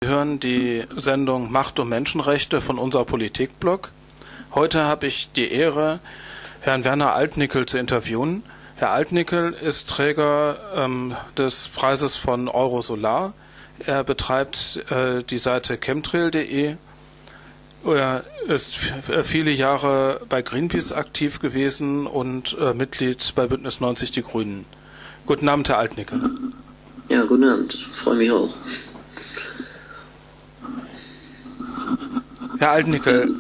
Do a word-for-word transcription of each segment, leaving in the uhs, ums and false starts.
Sie hören die Sendung Macht und Menschenrechte von unser Politikblog. Heute habe ich die Ehre, Herrn Werner Altnickel zu interviewen. Herr Altnickel ist Träger ähm, des Preises von Eurosolar. Er betreibt äh, die Seite chemtrail punkt de. Er ist viele Jahre bei Greenpeace aktiv gewesen und äh, Mitglied bei Bündnis neunzig Die Grünen. Guten Abend, Herr Altnickel. Ja, guten Abend. Ich freue mich auch. Herr Altnickel,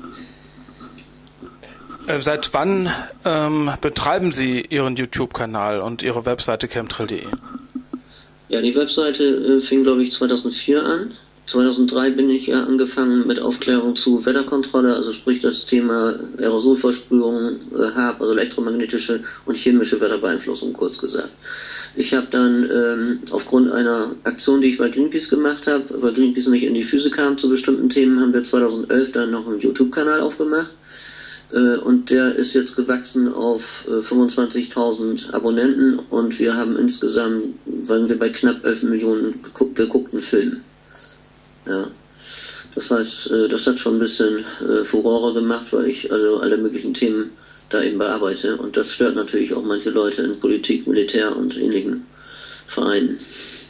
äh, seit wann ähm, betreiben Sie Ihren YouTube-Kanal und Ihre Webseite chemtrail punkt de? Ja, die Webseite äh, fing, glaube ich, zweitausendvier an. zweitausenddrei bin ich ja angefangen mit Aufklärung zu Wetterkontrolle, also sprich das Thema Aerosolversprühung, äh, H A B, also elektromagnetische und chemische Wetterbeeinflussung, kurz gesagt. Ich habe dann ähm, aufgrund einer Aktion, die ich bei Greenpeace gemacht habe, weil Greenpeace nicht in die Füße kam zu bestimmten Themen, haben wir zweitausendelf dann noch einen YouTube-Kanal aufgemacht. Äh, und der ist jetzt gewachsen auf äh, fünfundzwanzigtausend Abonnenten und wir haben insgesamt, waren wir bei knapp elf Millionen geguck, geguckten Filmen. Ja. Das heißt, äh, das hat schon ein bisschen äh, Furore gemacht, weil ich also alle möglichen Themen da eben bearbeite. Und das stört natürlich auch manche Leute in Politik, Militär und ähnlichen Vereinen.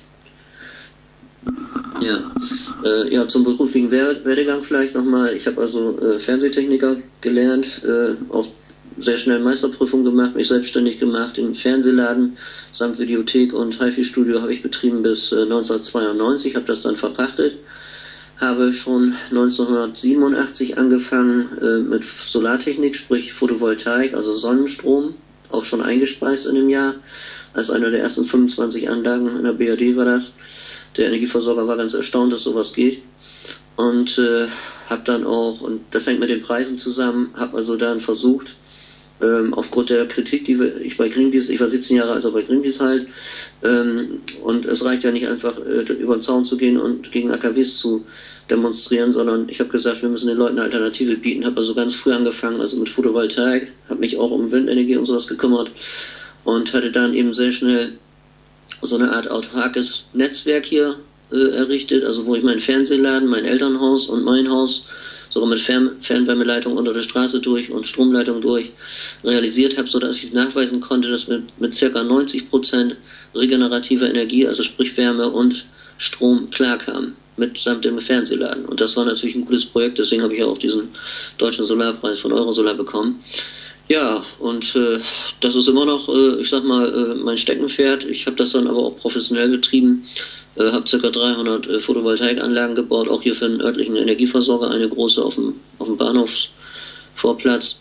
Ja, äh, ja, zum beruflichen Werdegang vielleicht nochmal. Ich habe also äh, Fernsehtechniker gelernt, äh, auch sehr schnell Meisterprüfung gemacht, mich selbstständig gemacht, im Fernsehladen samt Videothek und HiFi-Studio habe ich betrieben bis äh, neunzehnhundertzweiundneunzig, habe das dann verpachtet. Habe schon neunzehnhundertsiebenundachtzig angefangen äh, mit Solartechnik, sprich Photovoltaik, also Sonnenstrom, auch schon eingespeist in dem Jahr. Als einer der ersten fünfundzwanzig Anlagen in der B R D war das. Der Energieversorger war ganz erstaunt, dass sowas geht. Und äh, habe dann auch, und das hängt mit den Preisen zusammen, habe also dann versucht, ähm, aufgrund der Kritik, die ich bei Greenpeace, ich war siebzehn Jahre also bei Greenpeace halt, ähm, und es reicht ja nicht einfach äh, über den Zaun zu gehen und gegen A K Ws zu demonstrieren, sondern ich habe gesagt, wir müssen den Leuten eine Alternative bieten, habe also ganz früh angefangen, also mit Photovoltaik, habe mich auch um Windenergie und sowas gekümmert und hatte dann eben sehr schnell so eine Art autarkes Netzwerk hier äh, errichtet, also wo ich meinen Fernsehladen, mein Elternhaus und mein Haus sogar mit Fern Fernwärmeleitung unter der Straße durch und Stromleitung durch realisiert habe, sodass ich nachweisen konnte, dass wir mit ca. neunzig Prozent regenerativer Energie, also sprich Wärme und Strom, klarkamen, mitsamt dem Fernsehladen. Und das war natürlich ein gutes Projekt, deswegen habe ich auch diesen deutschen Solarpreis von Eurosolar bekommen. Ja, und äh, das ist immer noch, äh, ich sag mal, äh, mein Steckenpferd. Ich habe das dann aber auch professionell betrieben, äh, habe ca. dreihundert äh, Photovoltaikanlagen gebaut, auch hier für den örtlichen Energieversorger, eine große auf dem, auf dem Bahnhofsvorplatz.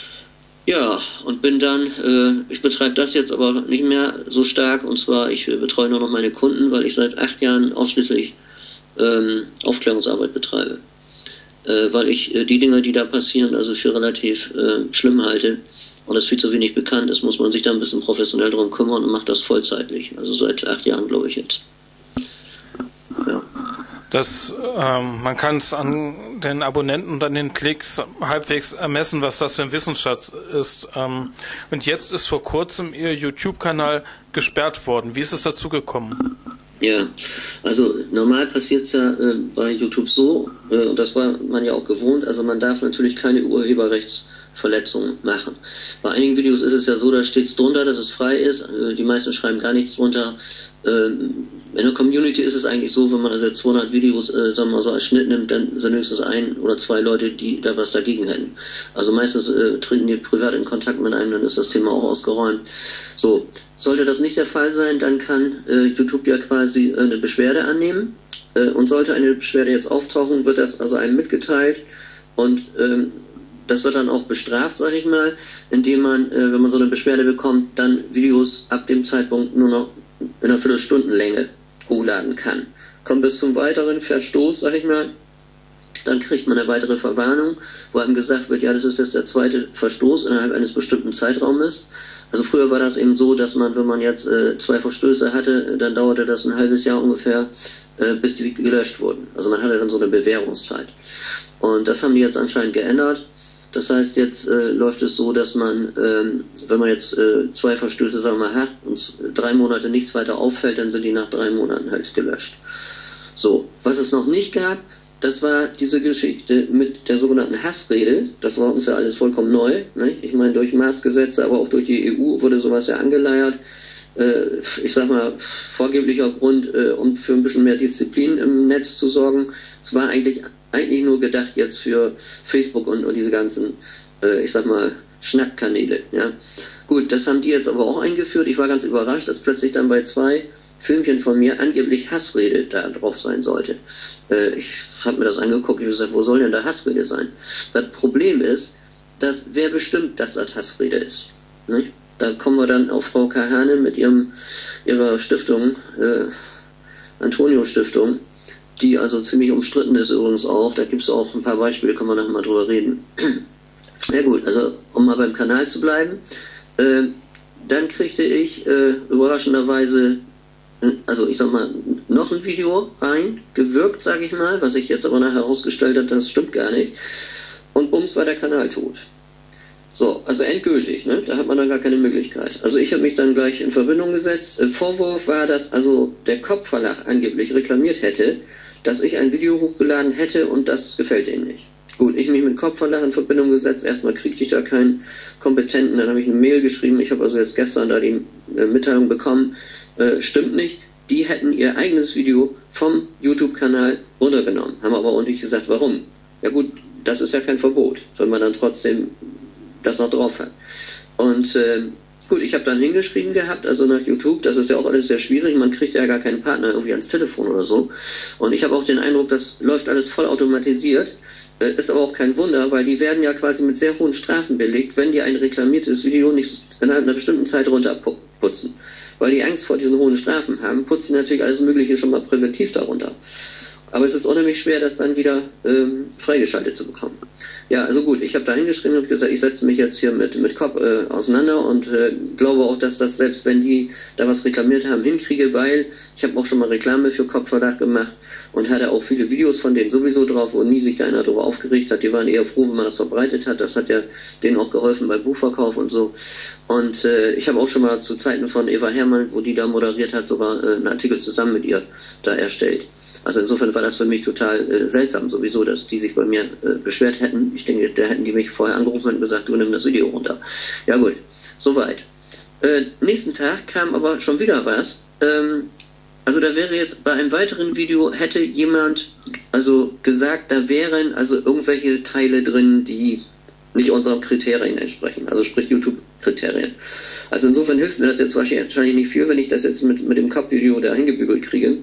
Ja, und bin dann, äh, ich betreibe das jetzt aber nicht mehr so stark, und zwar, ich äh, betreue nur noch meine Kunden, weil ich seit acht Jahren ausschließlich ähm, Aufklärungsarbeit betreibe. Äh, weil ich äh, die Dinge, die da passieren, also für relativ äh, schlimm halte und es viel zu wenig bekannt ist, muss man sich da ein bisschen professionell drum kümmern und macht das vollzeitlich, also seit acht Jahren, glaube ich jetzt. Ja. Das, ähm, man kann es an den Abonnenten und an den Klicks halbwegs ermessen, was das für ein Wissensschatz ist. Ähm, und jetzt ist vor kurzem Ihr YouTube-Kanal gesperrt worden. Wie ist es dazu gekommen? Ja, also normal passiert es ja äh, bei YouTube so, äh, und das war man ja auch gewohnt, also man darf natürlich keine Urheberrechtsverletzungen machen. Bei einigen Videos ist es ja so, da steht es drunter, dass es frei ist, äh, die meisten schreiben gar nichts drunter. Äh, in der Community ist es eigentlich so, wenn man also zweihundert Videos äh, sagen wir mal so als Schnitt nimmt, dann sind höchstens ein oder zwei Leute, die da was dagegen hätten. Also meistens äh, treten die privat in Kontakt mit einem, dann ist das Thema auch ausgeräumt. So. Sollte das nicht der Fall sein, dann kann äh, YouTube ja quasi äh, eine Beschwerde annehmen. Äh, und sollte eine Beschwerde jetzt auftauchen, wird das also einem mitgeteilt. Und ähm, das wird dann auch bestraft, sage ich mal, indem man, äh, wenn man so eine Beschwerde bekommt, dann Videos ab dem Zeitpunkt nur noch in einer Viertelstundenlänge hochladen kann. Kommt bis zum weiteren Verstoß, sage ich mal, dann kriegt man eine weitere Verwarnung, wo einem gesagt wird, ja, das ist jetzt der zweite Verstoß innerhalb eines bestimmten Zeitraumes. Also früher war das eben so, dass man, wenn man jetzt äh, zwei Verstöße hatte, dann dauerte das ein halbes Jahr ungefähr, äh, bis die gelöscht wurden. Also man hatte dann so eine Bewährungszeit. Und das haben die jetzt anscheinend geändert. Das heißt, jetzt äh, läuft es so, dass man, ähm, wenn man jetzt äh, zwei Verstöße, sagen wir mal, hat und drei Monate nichts weiter auffällt, dann sind die nach drei Monaten halt gelöscht. So, was es noch nicht gab, das war diese Geschichte mit der sogenannten Hassrede. Das war uns ja alles vollkommen neu. Ne? Ich meine, durch Maßgesetze, aber auch durch die E U wurde sowas ja angeleiert. Äh, ich sag mal, vorgeblicher Grund, äh, um für ein bisschen mehr Disziplin im Netz zu sorgen. Es war eigentlich, eigentlich nur gedacht jetzt für Facebook und, und diese ganzen, äh, ich sag mal, Schnackkanäle. Ja? Gut, das haben die jetzt aber auch eingeführt. Ich war ganz überrascht, dass plötzlich dann bei zwei Filmchen von mir angeblich Hassrede da drauf sein sollte. Äh, ich habe mir das angeguckt und gesagt, wo soll denn da Hassrede sein? Das Problem ist, dass wer bestimmt, dass das Hassrede ist. Nicht? Da kommen wir dann auf Frau Kahane mit ihrem ihrer Stiftung, äh, Antonio Stiftung, die also ziemlich umstritten ist übrigens auch. Da gibt es auch ein paar Beispiele, können wir nachher mal drüber reden. Ja gut, also um mal beim Kanal zu bleiben, äh, dann kriegte ich äh, überraschenderweise, also ich sag mal, noch ein Video rein, gewirkt, sage ich mal, was sich jetzt aber nachher herausgestellt hat, das stimmt gar nicht. Und bums war der Kanal tot. So, also endgültig, ne? Da hat man dann gar keine Möglichkeit. Also ich habe mich dann gleich in Verbindung gesetzt. Äh, Vorwurf war, dass also der Kopfverlag angeblich reklamiert hätte, dass ich ein Video hochgeladen hätte und das gefällt ihnen nicht. Gut, ich mich mit Kopfverlag in Verbindung gesetzt. Erstmal kriegte ich da keinen Kompetenten, dann habe ich eine Mail geschrieben. Ich habe also jetzt gestern da die äh, Mitteilung bekommen, äh, stimmt nicht. Die hätten ihr eigenes Video vom YouTube-Kanal runtergenommen. Haben aber auch nicht gesagt, warum. Ja gut, das ist ja kein Verbot, wenn man dann trotzdem das noch drauf hat. Und äh, gut, ich habe dann hingeschrieben gehabt, also nach YouTube, das ist ja auch alles sehr schwierig, man kriegt ja gar keinen Partner irgendwie ans Telefon oder so. Und ich habe auch den Eindruck, das läuft alles voll automatisiert. Äh, ist aber auch kein Wunder, weil die werden ja quasi mit sehr hohen Strafen belegt, wenn die ein reklamiertes Video nicht innerhalb einer bestimmten Zeit runterputzen. Weil die Angst vor diesen hohen Strafen haben, putzen natürlich alles Mögliche schon mal präventiv darunter. Aber es ist unheimlich schwer, das dann wieder ähm, freigeschaltet zu bekommen. Ja, also gut, ich habe da hingeschrieben und gesagt, ich setze mich jetzt hier mit, mit Kopf äh, auseinander und äh, glaube auch, dass das, selbst wenn die da was reklamiert haben, hinkriege, weil ich habe auch schon mal Reklame für Kopfverlag gemacht und hatte auch viele Videos von denen sowieso drauf, wo nie sich einer darüber aufgeregt hat. Die waren eher froh, wenn man das verbreitet hat. Das hat ja denen auch geholfen beim Buchverkauf und so. Und äh, ich habe auch schon mal zu Zeiten von Eva Herrmann, wo die da moderiert hat, sogar äh, einen Artikel zusammen mit ihr da erstellt. Also insofern war das für mich total äh, seltsam sowieso, dass die sich bei mir äh, beschwert hätten. Ich denke, da hätten die mich vorher angerufen und gesagt, du nimm das Video runter. Ja gut, soweit. Äh, nächsten Tag kam aber schon wieder was. Ähm, also da wäre jetzt bei einem weiteren Video, hätte jemand also gesagt, da wären also irgendwelche Teile drin, die nicht unseren Kriterien entsprechen. Also sprich YouTube-Kriterien. Also insofern hilft mir das jetzt wahrscheinlich nicht viel, wenn ich das jetzt mit, mit dem Kopfvideo da hingebügelt kriege.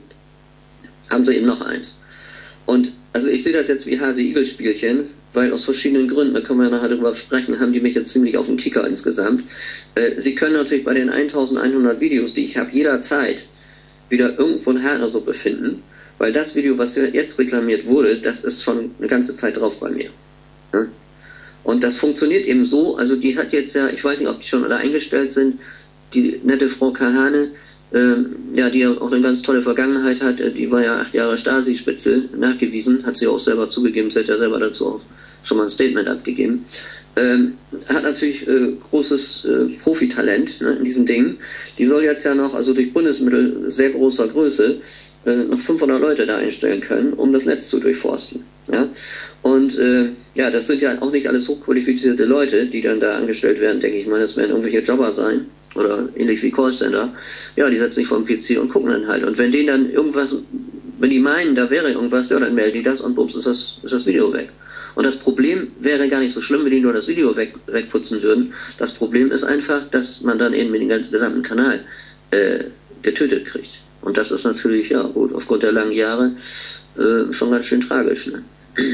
Haben sie eben noch eins. Und also ich sehe das jetzt wie Hase-Igel-Spielchen, weil aus verschiedenen Gründen, da können wir ja nachher drüber sprechen, haben die mich jetzt ziemlich auf den Kicker insgesamt. Äh, sie können natürlich bei den eintausendeinhundert Videos, die ich habe, jederzeit wieder irgendwo in Haaresuppe finden, weil das Video, was jetzt reklamiert wurde, das ist schon eine ganze Zeit drauf bei mir. Ja? Und das funktioniert eben so, also die hat jetzt ja, ich weiß nicht, ob die schon alle eingestellt sind, die nette Frau Kahane, Ähm, ja, die ja auch eine ganz tolle Vergangenheit hat, die war ja acht Jahre Stasi-Spitze, nachgewiesen, hat sie auch selber zugegeben, sie hat ja selber dazu auch schon mal ein Statement abgegeben, ähm, hat natürlich äh, großes äh, Profitalent, ne, in diesen Dingen. Die soll jetzt ja noch, also durch Bundesmittel sehr großer Größe, äh, noch fünfhundert Leute da einstellen können, um das Netz zu durchforsten. Ja? Und äh, ja, das sind ja auch nicht alles hochqualifizierte Leute, die dann da angestellt werden, denke ich mal, das werden irgendwelche Jobber sein. Oder ähnlich wie Callcenter, ja, die setzen sich vor den P C und gucken dann halt. Und wenn denen dann irgendwas, wenn die meinen, da wäre irgendwas, ja, dann melden die das und bums, ist das, ist das Video weg. Und das Problem wäre gar nicht so schlimm, wenn die nur das Video weg, wegputzen würden. Das Problem ist einfach, dass man dann eben mit dem ganzen gesamten Kanal äh, getötet kriegt. Und das ist natürlich, ja gut, aufgrund der langen Jahre äh, schon ganz schön tragisch. Ne?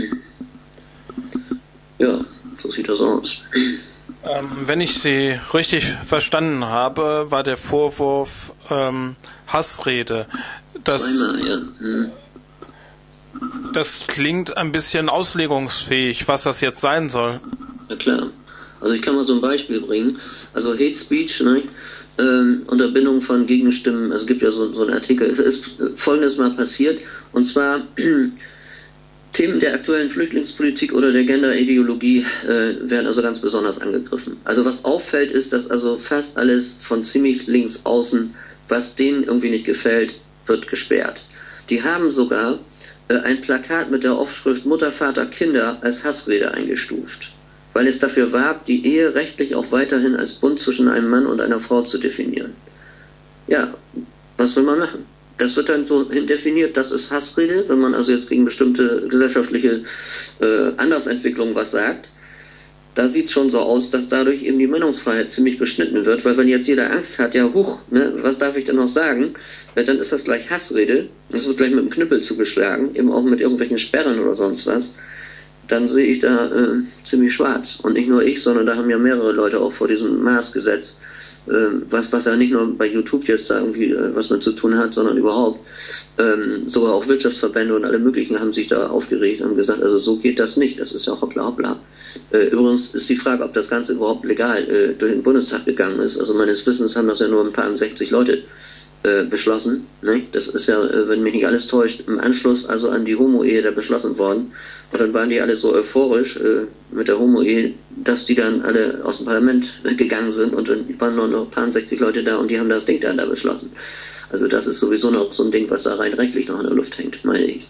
Ja, so sieht das aus. Ähm, wenn ich Sie richtig verstanden habe, war der Vorwurf ähm, Hassrede. Das, Zweimal, ja. Hm. Das klingt ein bisschen auslegungsfähig, was das jetzt sein soll. Ja klar. Also ich kann mal so ein Beispiel bringen. Also Hate Speech, ne? Ähm, Unterbindung von Gegenstimmen, also es gibt ja so, so einen Artikel. Es ist Folgendes mal passiert, und zwar Themen der aktuellen Flüchtlingspolitik oder der Genderideologie äh, werden also ganz besonders angegriffen. Also was auffällt, ist, dass also fast alles von ziemlich links außen, was denen irgendwie nicht gefällt, wird gesperrt. Die haben sogar äh, ein Plakat mit der Aufschrift Mutter, Vater, Kinder als Hassrede eingestuft, weil es dafür warb, die Ehe rechtlich auch weiterhin als Bund zwischen einem Mann und einer Frau zu definieren. Ja, was will man machen? Das wird dann so definiert, das ist Hassrede, wenn man also jetzt gegen bestimmte gesellschaftliche äh, Andersentwicklungen was sagt. Da sieht es schon so aus, dass dadurch eben die Meinungsfreiheit ziemlich beschnitten wird, weil wenn jetzt jeder Angst hat, ja huch, ne, was darf ich denn noch sagen, ja, dann ist das gleich Hassrede, das wird gleich mit dem Knüppel zugeschlagen, eben auch mit irgendwelchen Sperren oder sonst was, dann sehe ich da äh, ziemlich schwarz. Und nicht nur ich, sondern da haben ja mehrere Leute auch vor diesem Maßgesetz, äh, was, was ja nicht nur bei YouTube jetzt da irgendwie äh, was mit zu tun hat, sondern überhaupt. Ähm, sogar auch Wirtschaftsverbände und alle möglichen haben sich da aufgeregt und gesagt, also so geht das nicht, das ist ja hoppla hoppla. Äh, übrigens ist die Frage, ob das Ganze überhaupt legal äh, durch den Bundestag gegangen ist. Also meines Wissens haben das ja nur ein paar sechzig Leute äh, beschlossen. Ne? Das ist ja, äh, wenn mich nicht alles täuscht, im Anschluss also an die Homo-Ehe da beschlossen worden. Und dann waren die alle so euphorisch äh, mit der Homo-Ehe, dass die dann alle aus dem Parlament äh, gegangen sind und dann waren nur noch ein paar sechzig Leute da und die haben das Ding dann da beschlossen. Also das ist sowieso noch so ein Ding, was da rein rechtlich noch in der Luft hängt, meine ich.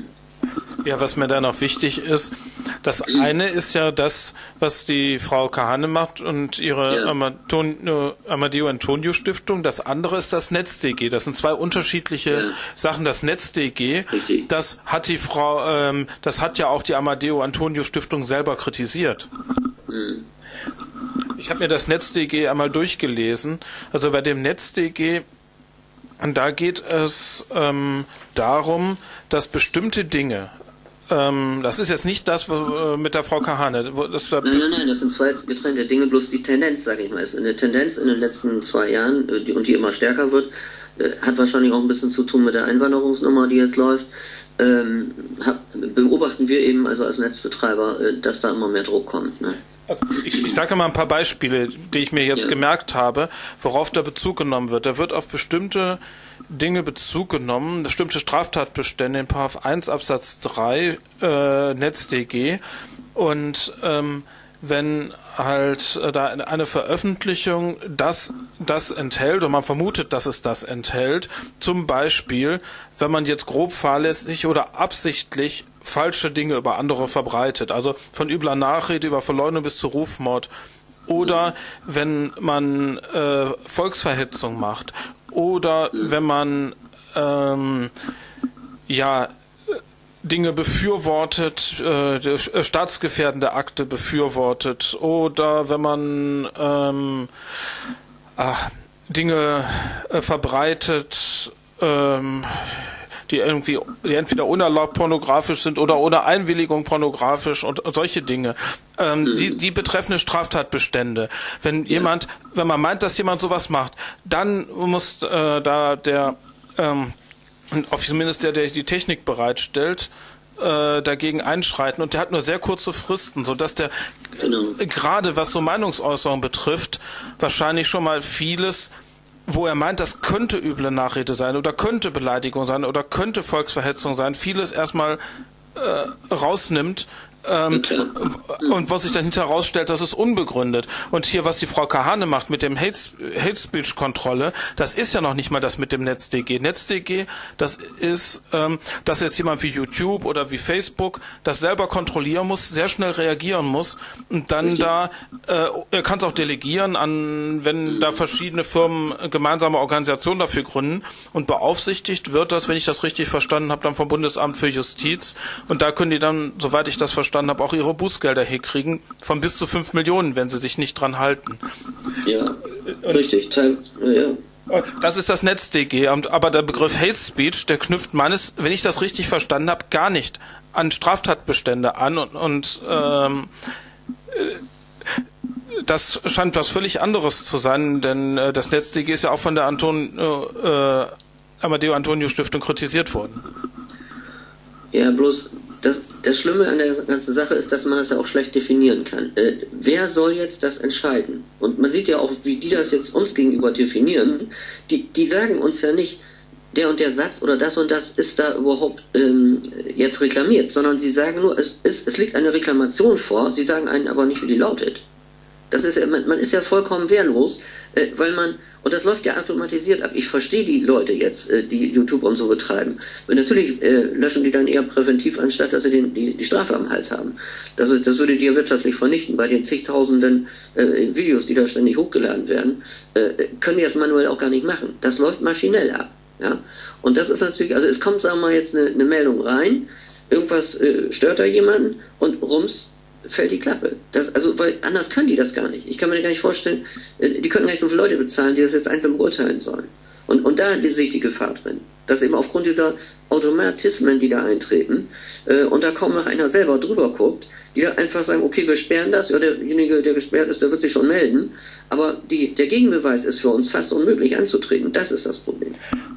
Ja, was mir da noch wichtig ist, das eine ist ja das, was die Frau Kahane macht und ihre ja. Amaton, Amadeo Antonio Stiftung. Das andere ist das NetzDG. Das sind zwei unterschiedliche ja. Sachen. Das NetzDG, Richtig. das hat die Frau, ähm, das hat ja auch die Amadeo Antonio Stiftung selber kritisiert. Mhm. Ich habe mir das NetzDG einmal durchgelesen. Also bei dem NetzDG, und da geht es ähm, darum, dass bestimmte Dinge, ähm, das ist jetzt nicht das äh, mit der Frau Kahane. Das, nein, nein, nein, das sind zwei getrennte Dinge, bloß die Tendenz, sage ich mal, ist eine Tendenz in den letzten zwei Jahren, äh, die, und die immer stärker wird, äh, hat wahrscheinlich auch ein bisschen zu tun mit der Einwanderungsnummer, die jetzt läuft. Ähm, hab, beobachten wir eben also als Netzbetreiber, äh, dass da immer mehr Druck kommt, ne? Also ich, ich sage mal ein paar Beispiele, die ich mir jetzt ja. gemerkt habe, worauf da Bezug genommen wird. Da wird auf bestimmte Dinge Bezug genommen, bestimmte Straftatbestände in Paragraph eins Absatz drei äh, NetzDG. Und ähm, wenn halt äh, da eine Veröffentlichung das, das enthält, und man vermutet, dass es das enthält, zum Beispiel, wenn man jetzt grob fahrlässig oder absichtlich falsche Dinge über andere verbreitet, also von übler Nachrede über Verleumdung bis zu Rufmord, oder wenn man äh, Volksverhetzung macht, oder wenn man ähm, ja Dinge befürwortet, äh, staatsgefährdende Akte befürwortet, oder wenn man ähm, äh, Dinge äh, verbreitet, ähm, die irgendwie die entweder unerlaubt pornografisch sind oder ohne Einwilligung pornografisch und solche Dinge. Ähm, mhm. die, die betreffende Straftatbestände. Wenn ja. jemand, wenn man meint, dass jemand sowas macht, dann muss äh, da der, ähm, zumindest der, der die Technik bereitstellt, äh, dagegen einschreiten, und der hat nur sehr kurze Fristen, sodass der genau. äh, gerade was so Meinungsäußerung betrifft, wahrscheinlich schon mal vieles, wo er meint, das könnte üble Nachrede sein oder könnte Beleidigung sein oder könnte Volksverhetzung sein, vieles erstmal äh, rausnimmt, ähm, und was sich dann hinterher rausstellt, das ist unbegründet. Und hier, was die Frau Kahane macht mit dem Hate, Hate Speech Kontrolle, das ist ja noch nicht mal das mit dem NetzDG. NetzDG, das ist, ähm, dass jetzt jemand wie YouTube oder wie Facebook das selber kontrollieren muss, sehr schnell reagieren muss und dann da, äh, er kann es auch delegieren an, wenn da verschiedene Firmen gemeinsame Organisationen dafür gründen, und beaufsichtigt wird das, wenn ich das richtig verstanden habe, dann vom Bundesamt für Justiz, und da können die dann, soweit ich das verstanden habe, auch ihre Bußgelder herkriegen von bis zu fünf Millionen, wenn sie sich nicht dran halten. Ja, und richtig. Teil, ja. Das ist das NetzDG, aber der Begriff Hate Speech, der knüpft meines, wenn ich das richtig verstanden habe, gar nicht an Straftatbestände an, und, und ähm, das scheint was völlig anderes zu sein, denn äh, das NetzDG ist ja auch von der Anton, äh, Amadeo Antonio Stiftung kritisiert worden. Ja, bloß Das, das Schlimme an der ganzen Sache ist, dass man das ja auch schlecht definieren kann. Äh, wer soll jetzt das entscheiden? Und man sieht ja auch, wie die das jetzt uns gegenüber definieren. Die, die sagen uns ja nicht, der und der Satz oder das und das ist da überhaupt ähm, jetzt reklamiert, sondern sie sagen nur, es, es, es liegt eine Reklamation vor, sie sagen einen aber nicht, wie die lautet. Das ist ja, man, man ist ja vollkommen wehrlos, äh, weil man, und das läuft ja automatisiert ab. Ich verstehe die Leute jetzt, äh, die YouTube und so betreiben. Und natürlich äh, löschen die dann eher präventiv, anstatt dass sie den, die, die Strafe am Hals haben. Das, ist, das würde die ja wirtschaftlich vernichten. Bei den zigtausenden äh, Videos, die da ständig hochgeladen werden, äh, können die das manuell auch gar nicht machen. Das läuft maschinell ab. Ja? Und das ist natürlich, also es kommt, sagen wir mal, jetzt eine, eine Meldung rein, irgendwas äh, stört da jemanden und rums, fällt die Klappe. Das, also, weil anders können die das gar nicht. Ich kann mir gar nicht vorstellen, die können gar nicht so viele Leute bezahlen, die das jetzt einzeln beurteilen sollen. Und, und da sehe ich die Gefahr drin. Dass eben aufgrund dieser Automatismen, die da eintreten, äh, und da kaum noch einer selber drüber guckt, die da einfach sagen, okay, wir sperren das, ja, derjenige, der gesperrt ist, der wird sich schon melden, aber die, der Gegenbeweis ist für uns fast unmöglich anzutreten. Das ist das Problem.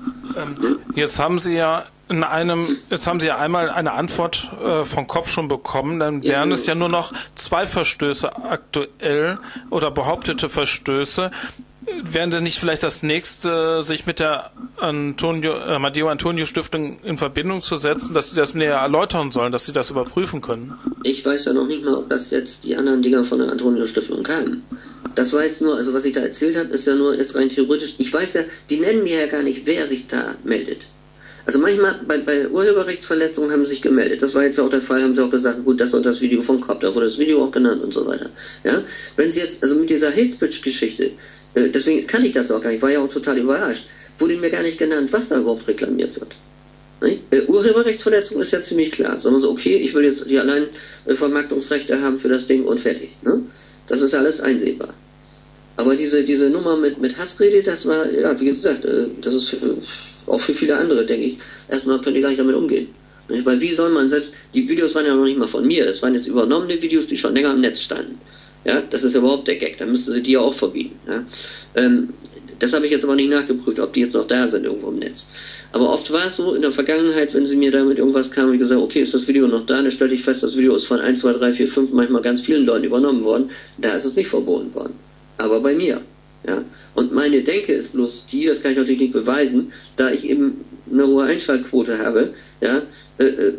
Ähm, jetzt haben Sie ja in einem, jetzt haben Sie ja einmal eine Antwort äh, von Kopp schon bekommen, dann wären ja, es ja nur noch zwei Verstöße aktuell oder behauptete Verstöße. Wären denn nicht vielleicht das nächste, sich mit der Antonio, äh, Matteo Antonio Stiftung in Verbindung zu setzen, dass Sie das näher erläutern sollen, dass Sie das überprüfen können? Ich weiß ja noch nicht mal, ob das jetzt die anderen Dinger von der Antonio Stiftung kamen. Das war jetzt nur, also was ich da erzählt habe, ist ja nur jetzt rein theoretisch. Ich weiß ja, die nennen mir ja gar nicht, wer sich da meldet. Also manchmal bei, bei Urheberrechtsverletzungen haben sie sich gemeldet. Das war jetzt auch der Fall, haben sie auch gesagt, gut, das und das Video vom Kopp, da wurde das Video auch genannt und so weiter. Ja, wenn sie jetzt, also mit dieser Hate Speech Geschichte, äh, deswegen kann ich das auch gar nicht, war ja auch total überrascht, wurde mir gar nicht genannt, was da überhaupt reklamiert wird. Äh, Urheberrechtsverletzung ist ja ziemlich klar. Sagen wir so, okay, ich will jetzt die allein äh, Vermarktungsrechte haben für das Ding und fertig. Ne? Das ist alles einsehbar. Aber diese, diese Nummer mit, mit Hassrede, das war, ja, wie gesagt, äh, das ist äh, auch für viele andere, denke ich, erstmal können die gar nicht damit umgehen. Weil wie soll man selbst, die Videos waren ja noch nicht mal von mir, das waren jetzt übernommene Videos, die schon länger im Netz standen. Ja, das ist ja überhaupt der Gag, da müsste sie die ja auch verbieten. Ja? Ähm, das habe ich jetzt aber nicht nachgeprüft, ob die jetzt noch da sind irgendwo im Netz. Aber oft war es so in der Vergangenheit, wenn sie mir damit irgendwas kamen und gesagt, okay, ist das Video noch da, dann stellte ich fest, das Video ist von eins, zwei, drei, vier, fünf, manchmal ganz vielen Leuten übernommen worden, da ist es nicht verboten worden. Aber bei mir. Ja? Und meine Denke ist bloß die, das kann ich natürlich nicht beweisen, da ich eben eine hohe Einschaltquote habe, ja, äh, äh,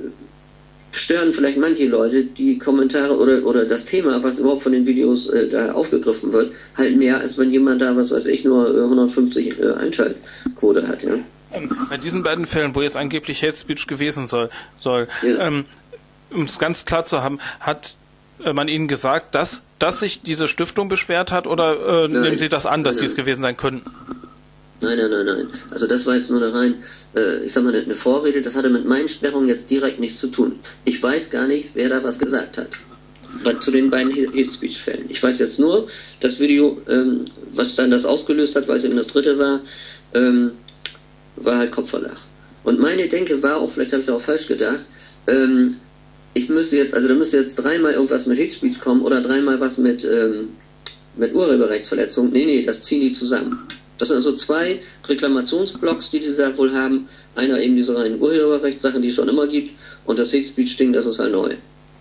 stören vielleicht manche Leute die Kommentare oder oder das Thema, was überhaupt von den Videos äh, da aufgegriffen wird, halt mehr, als wenn jemand da, was weiß ich, nur äh, hundertfünfzig äh, Einschaltquote hat. Ja? Ähm, bei diesen beiden Fällen, wo jetzt angeblich Hate Speech gewesen soll, soll ja. ähm, um es ganz klar zu haben, hat man Ihnen gesagt, dass, dass sich diese Stiftung beschwert hat, oder äh, nehmen Sie das an, dass Sie es gewesen sein könnten? Nein, nein, nein, nein. Also das war jetzt nur da rein, äh, ich sag mal, eine Vorrede, das hatte mit meinen Sperrungen jetzt direkt nichts zu tun. Ich weiß gar nicht, wer da was gesagt hat. Zu den beiden Hate Speech Fällen. Ich weiß jetzt nur, das Video, ähm, was dann das ausgelöst hat, weil es eben das dritte war, ähm, war halt Kopfverlag. Und meine Denke war auch, vielleicht habe ich da auch falsch gedacht, ähm, ich müsste jetzt, also da müsste jetzt dreimal irgendwas mit Hate Speech kommen oder dreimal was mit, ähm, mit Urheberrechtsverletzung. Nee, nee, das ziehen die zusammen. Das sind also zwei Reklamationsblocks, die die da wohl haben. Einer eben diese reinen Urheberrechtssachen, die es schon immer gibt, und das Hate Speech Ding, das ist halt neu.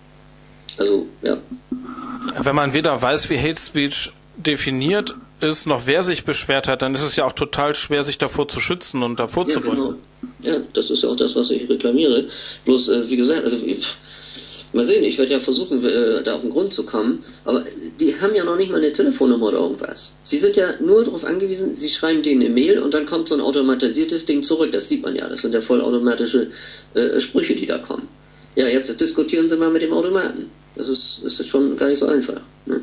Also, ja. Wenn man weder weiß, wie Hate Speech definiert ist, noch wer sich beschwert hat, dann ist es ja auch total schwer, sich davor zu schützen und davor ja, zu bringen. Genau. Ja, das ist ja auch das, was ich reklamiere. Bloß, äh, wie gesagt, also mal sehen, ich werde ja versuchen, äh, da auf den Grund zu kommen, aber die haben ja noch nicht mal eine Telefonnummer oder irgendwas. Sie sind ja nur darauf angewiesen, sie schreiben denen eine Mail und dann kommt so ein automatisiertes Ding zurück. Das sieht man ja, das sind ja vollautomatische äh, Sprüche, die da kommen. Ja, jetzt diskutieren Sie mal mit dem Automaten. Das ist, ist schon gar nicht so einfach. Ne?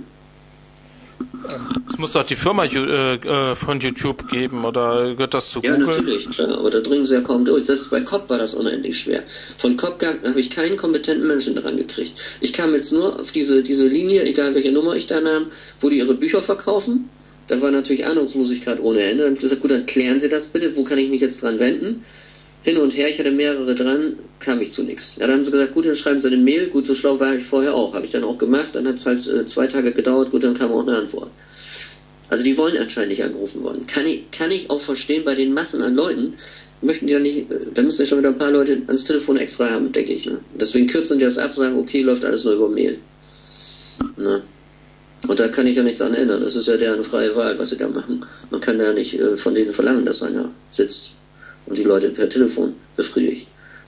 Es muss doch die Firma äh, von YouTube geben, oder gehört das zu ja, Google? Ja, natürlich, klar, aber da dringen sie ja kaum durch. Selbst bei Kopp war das unendlich schwer. Von Kopp habe ich keinen kompetenten Menschen daran gekriegt. Ich kam jetzt nur auf diese, diese Linie, egal welche Nummer ich da nahm, wo die ihre Bücher verkaufen. Da war natürlich Ahnungslosigkeit ohne Ende. Dann habe ich gesagt, gut, dann klären Sie das bitte, wo kann ich mich jetzt dran wenden? Hin und her, ich hatte mehrere dran, kam ich zu nichts. Ja, dann haben sie gesagt, gut, dann schreiben Sie eine Mail. Gut, so schlau war ich vorher auch. Habe ich dann auch gemacht. Dann hat es halt äh, zwei Tage gedauert. Gut, dann kam auch eine Antwort. Also die wollen anscheinend nicht angerufen worden. Kann ich, kann ich auch verstehen, bei den Massen an Leuten möchten die ja nicht, da müssen ja schon wieder ein paar Leute ans Telefon extra haben, denke ich. Ne? Deswegen kürzen die das ab, sagen, okay, läuft alles nur über Mail. Ne? Und da kann ich ja nichts an ändern. Das ist ja deren freie Wahl, was sie da machen. Man kann ja nicht äh, von denen verlangen, dass einer sitzt und die Leute per Telefon befriedigt.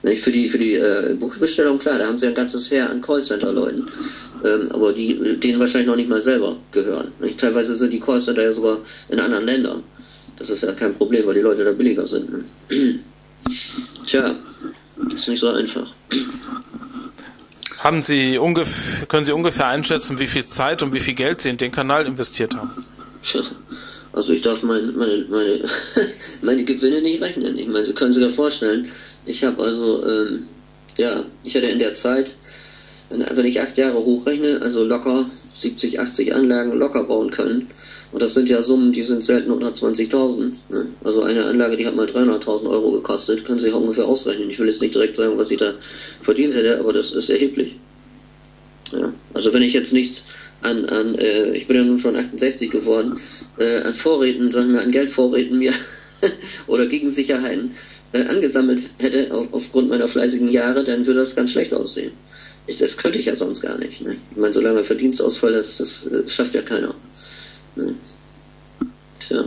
Nicht? Für die, für die äh, Buchbestellung, klar, da haben sie ein ganzes Heer an Callcenter-Leuten, ähm, aber die denen wahrscheinlich noch nicht mal selber gehören. Nicht? Teilweise sind die Callcenter ja sogar in anderen Ländern. Das ist ja kein Problem, weil die Leute da billiger sind. Ne? Tja, das ist nicht so einfach. Haben Sie ungefähr, können Sie ungefähr einschätzen, wie viel Zeit und wie viel Geld Sie in den Kanal investiert haben? Also ich darf meine, meine, meine, meine Gewinne nicht rechnen. Ich meine, Sie können sich ja vorstellen, ich habe also, ähm, ja, ich hatte in der Zeit, wenn ich acht Jahre hochrechne, also locker siebzig, achtzig Anlagen locker bauen können. Und das sind ja Summen, die sind selten unter zwanzigtausend. Ne? Also eine Anlage, die hat mal dreihunderttausend Euro gekostet, können Sie sich auch ungefähr ausrechnen. Ich will jetzt nicht direkt sagen, was ich da verdient hätte, aber das ist erheblich. Ja. Also wenn ich jetzt nichts an, an äh, ich bin ja nun schon achtundsechzig geworden, äh, an Vorräten, sagen wir, an Geldvorräten mir oder Gegensicherheiten äh, angesammelt hätte auf, aufgrund meiner fleißigen Jahre, dann würde das ganz schlecht aussehen. Ich, das könnte ich ja sonst gar nicht. Ne? Ich meine, solange Verdienstausfall, das, das äh, schafft ja keiner. Ne? Tja.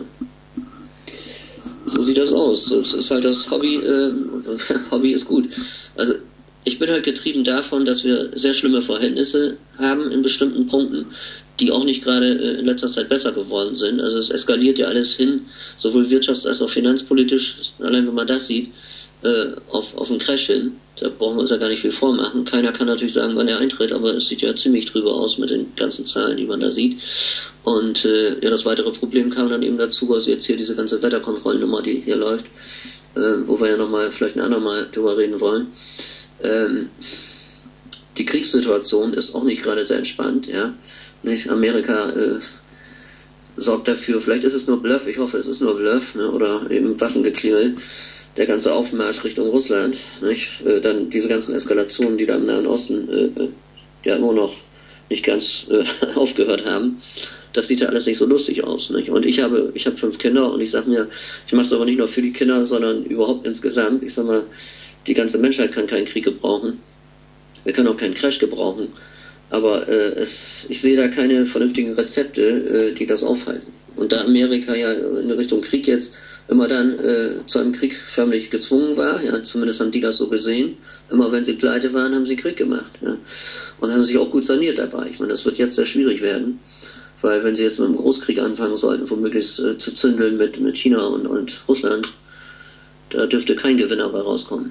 So sieht das aus. Das ist halt das Hobby, äh, Hobby ist gut. Also ich bin halt getrieben davon, dass wir sehr schlimme Verhältnisse haben in bestimmten Punkten, die auch nicht gerade in letzter Zeit besser geworden sind. Also es eskaliert ja alles hin, sowohl wirtschafts- als auch finanzpolitisch, allein wenn man das sieht, äh, auf, auf einen Crash hin. Da brauchen wir uns ja gar nicht viel vormachen. Keiner kann natürlich sagen, wann er eintritt, aber es sieht ja ziemlich drüber aus mit den ganzen Zahlen, die man da sieht. Und äh, ja, das weitere Problem kam dann eben dazu, also jetzt hier diese ganze Wetterkontrollnummer, die hier läuft, äh, wo wir ja nochmal vielleicht ein andermal drüber reden wollen. Ähm, die Kriegssituation ist auch nicht gerade sehr entspannt, ja. Nicht? Amerika äh, sorgt dafür, vielleicht ist es nur Bluff, ich hoffe es ist nur Bluff, ne? Oder eben Waffengeklingel, der ganze Aufmarsch Richtung Russland, nicht? Äh, dann diese ganzen Eskalationen, die da im Nahen Osten äh, ja immer noch nicht ganz äh, aufgehört haben. Das sieht ja alles nicht so lustig aus, nicht? Und ich habe, ich habe fünf Kinder und ich sag mir, ich mache es aber nicht nur für die Kinder, sondern überhaupt insgesamt. Ich sag mal, die ganze Menschheit kann keinen Krieg gebrauchen. Wir können auch keinen Crash gebrauchen. Aber äh, es, ich sehe da keine vernünftigen Rezepte, äh, die das aufhalten. Und da Amerika ja in Richtung Krieg jetzt immer dann äh, zu einem Krieg förmlich gezwungen war, ja, zumindest haben die das so gesehen, immer wenn sie pleite waren, haben sie Krieg gemacht. Ja. Und haben sich auch gut saniert dabei. Ich meine, das wird jetzt sehr schwierig werden, weil wenn sie jetzt mit einem Großkrieg anfangen sollten, womöglich äh, zu zündeln mit, mit China und, und Russland, da dürfte kein Gewinner bei rauskommen.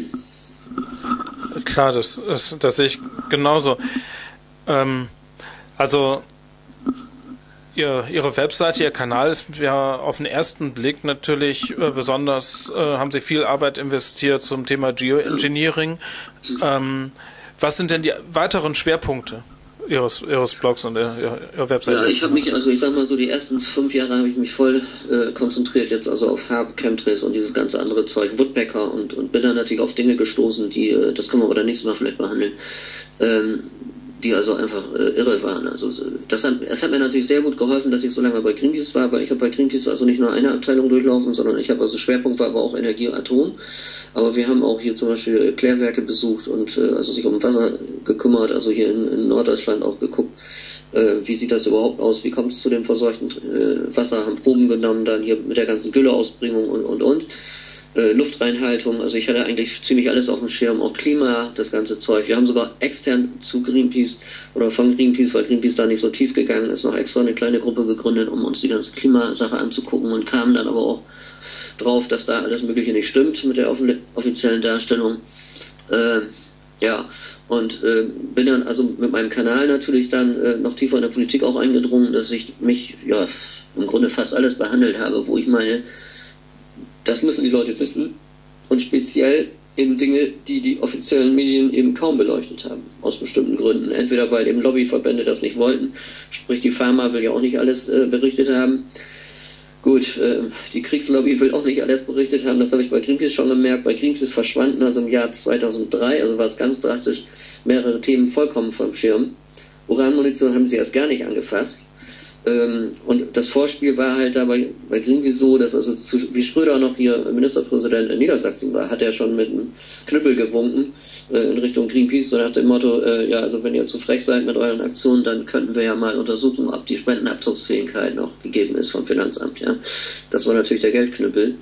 Klar, das, das, das sehe ich genauso. Ähm, also ihr, Ihre Webseite, Ihr Kanal ist ja auf den ersten Blick natürlich äh, besonders, äh, haben Sie viel Arbeit investiert zum Thema Geoengineering. Ähm, was sind denn die weiteren Schwerpunkte Ihres, Ihres Blogs und Ihrer, Ihrer Webseite? Ja, ich habe mich, also ich sag mal so, die ersten fünf Jahre habe ich mich voll äh, konzentriert jetzt also auf H A B, Chemtrails und dieses ganze andere Zeug, Woodpecker und, und bin dann natürlich auf Dinge gestoßen, die, äh, das können wir aber dann nächstes Mal vielleicht behandeln, ähm, die also einfach äh, irre waren. Also das hat, es hat mir natürlich sehr gut geholfen, dass ich so lange bei Greenpeace war, weil ich habe bei Greenpeace also nicht nur eine Abteilung durchlaufen, sondern ich habe also Schwerpunkt war aber auch Energie und Atom. Aber wir haben auch hier zum Beispiel Klärwerke besucht und äh, also sich um Wasser gekümmert, also hier in, in Norddeutschland auch geguckt, äh, wie sieht das überhaupt aus, wie kommt es zu dem verseuchten äh, Wasser, haben Proben genommen, dann hier mit der ganzen Gülleausbringung und und und. Äh, Luftreinhaltung, also ich hatte eigentlich ziemlich alles auf dem Schirm, auch Klima, das ganze Zeug. Wir haben sogar extern zu Greenpeace oder von Greenpeace, weil Greenpeace da nicht so tief gegangen ist, noch extra eine kleine Gruppe gegründet, um uns die ganze Klimasache anzugucken und kamen dann aber auch drauf, dass da alles Mögliche nicht stimmt mit der offiziellen Darstellung. Äh, ja, und äh, bin dann also mit meinem Kanal natürlich dann äh, noch tiefer in der Politik auch eingedrungen, dass ich mich ja im Grunde fast alles behandelt habe, wo ich meine, das müssen die Leute wissen und speziell eben Dinge, die die offiziellen Medien eben kaum beleuchtet haben, aus bestimmten Gründen. Entweder weil eben Lobbyverbände das nicht wollten, sprich die Pharma will ja auch nicht alles äh, berichtet haben. Gut, äh, die Kriegslobby will auch nicht alles berichtet haben, das habe ich bei Greenpeace schon gemerkt. Bei Greenpeace verschwanden also im Jahr zweitausenddrei, also war es ganz drastisch, mehrere Themen vollkommen vom Schirm. Uranmunition haben sie erst gar nicht angefasst. Ähm, und das Vorspiel war halt da bei, bei Greenpeace so, dass also zu, wie Schröder noch hier Ministerpräsident in Niedersachsen war, hat er schon mit einem Knüppel gewunken äh, in Richtung Greenpeace, so nach dem Motto, äh, ja, also wenn ihr zu frech seid mit euren Aktionen, dann könnten wir ja mal untersuchen, ob die Spendenabzugsfähigkeit noch gegeben ist vom Finanzamt, ja. Das war natürlich der Geldknüppel.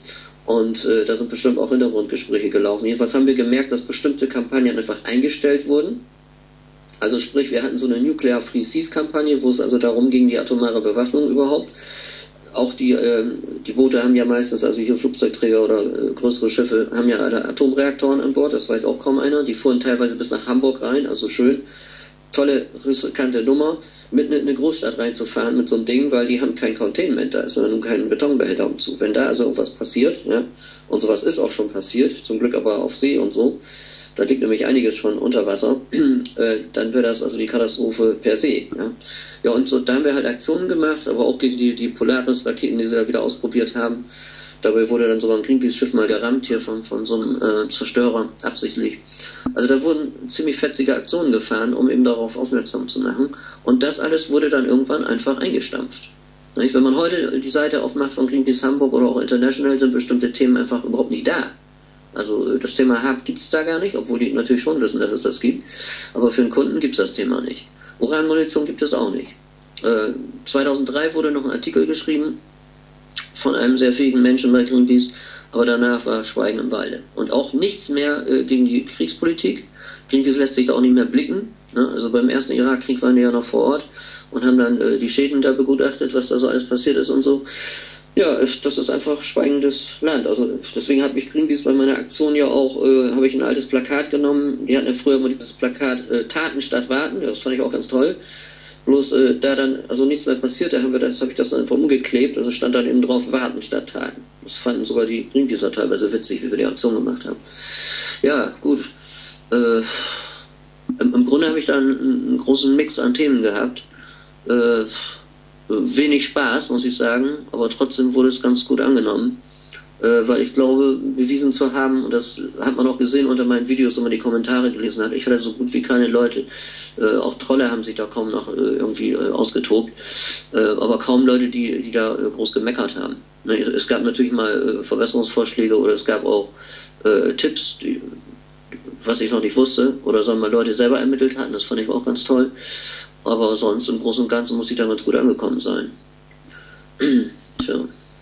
Und äh, da sind bestimmt auch Hintergrundgespräche gelaufen. Jedenfalls haben wir gemerkt, dass bestimmte Kampagnen einfach eingestellt wurden. Also sprich, wir hatten so eine Nuclear Free Seas Kampagne, wo es also darum ging, die atomare Bewaffnung überhaupt. Auch die, äh, die Boote haben ja meistens, also hier Flugzeugträger oder äh, größere Schiffe, haben ja alle Atomreaktoren an Bord, das weiß auch kaum einer. Die fuhren teilweise bis nach Hamburg rein, also schön. Tolle, riskante Nummer, mitten in eine Großstadt reinzufahren mit so einem Ding, weil die haben kein Containment, da ist ja nun kein Betonbehälter umzu. Wenn da also irgendwas passiert, ja, und sowas ist auch schon passiert, zum Glück aber auf See und so, da liegt nämlich einiges schon unter Wasser, äh, dann wäre das also die Katastrophe per se. Ja, ja und so, da haben wir halt Aktionen gemacht, aber auch gegen die, die Polaris-Raketen, die sie da wieder ausprobiert haben. Dabei wurde dann sogar ein Greenpeace-Schiff mal gerammt hier von, von so einem äh, Zerstörer, absichtlich. Also da wurden ziemlich fetzige Aktionen gefahren, um eben darauf aufmerksam zu machen. Und das alles wurde dann irgendwann einfach eingestampft. Nicht? Wenn man heute die Seite aufmacht von Greenpeace Hamburg oder auch International, sind bestimmte Themen einfach überhaupt nicht da. Also das Thema Hart gibt es da gar nicht, obwohl die natürlich schon wissen, dass es das gibt. Aber für den Kunden gibt es das Thema nicht. Uranmunition gibt es auch nicht. Äh, zweitausenddrei wurde noch ein Artikel geschrieben von einem sehr fähigen Menschen bei Greenpeace, aber danach war Schweigen im Walde. Und auch nichts mehr äh, gegen die Kriegspolitik. Greenpeace lässt sich da auch nicht mehr blicken. Ne? Also beim ersten Irakkrieg waren die ja noch vor Ort und haben dann äh, die Schäden da begutachtet, was da so alles passiert ist und so. Ja, das ist einfach schweigendes Land. Also deswegen hat mich Greenpeace bei meiner Aktion ja auch, äh, habe ich ein altes Plakat genommen. Die hatten ja früher immer dieses Plakat äh, Taten statt Warten. Das fand ich auch ganz toll. Bloß äh, da dann also nichts mehr passiert, da haben wir das, habe ich das dann einfach umgeklebt. Also stand dann eben drauf Warten statt Taten. Das fanden sogar die Greenpeacer teilweise witzig, wie wir die Aktion gemacht haben. Ja, gut. Äh, im, Im Grunde habe ich dann einen, einen großen Mix an Themen gehabt. Äh, wenig Spaß, muss ich sagen, aber trotzdem wurde es ganz gut angenommen. Äh, weil ich glaube, bewiesen zu haben, und das hat man auch gesehen unter meinen Videos, wenn man die Kommentare gelesen hat, ich hatte so gut wie keine Leute, äh, auch Trolle haben sich da kaum noch äh, irgendwie äh, ausgetobt, äh, aber kaum Leute, die, die da äh, groß gemeckert haben. Ne, es gab natürlich mal äh, Verbesserungsvorschläge oder es gab auch äh, Tipps, die, was ich noch nicht wusste, oder sagen wir mal Leute selber ermittelt hatten, das fand ich auch ganz toll, aber sonst im Großen und Ganzen muss ich da ganz gut angekommen sein. Tja.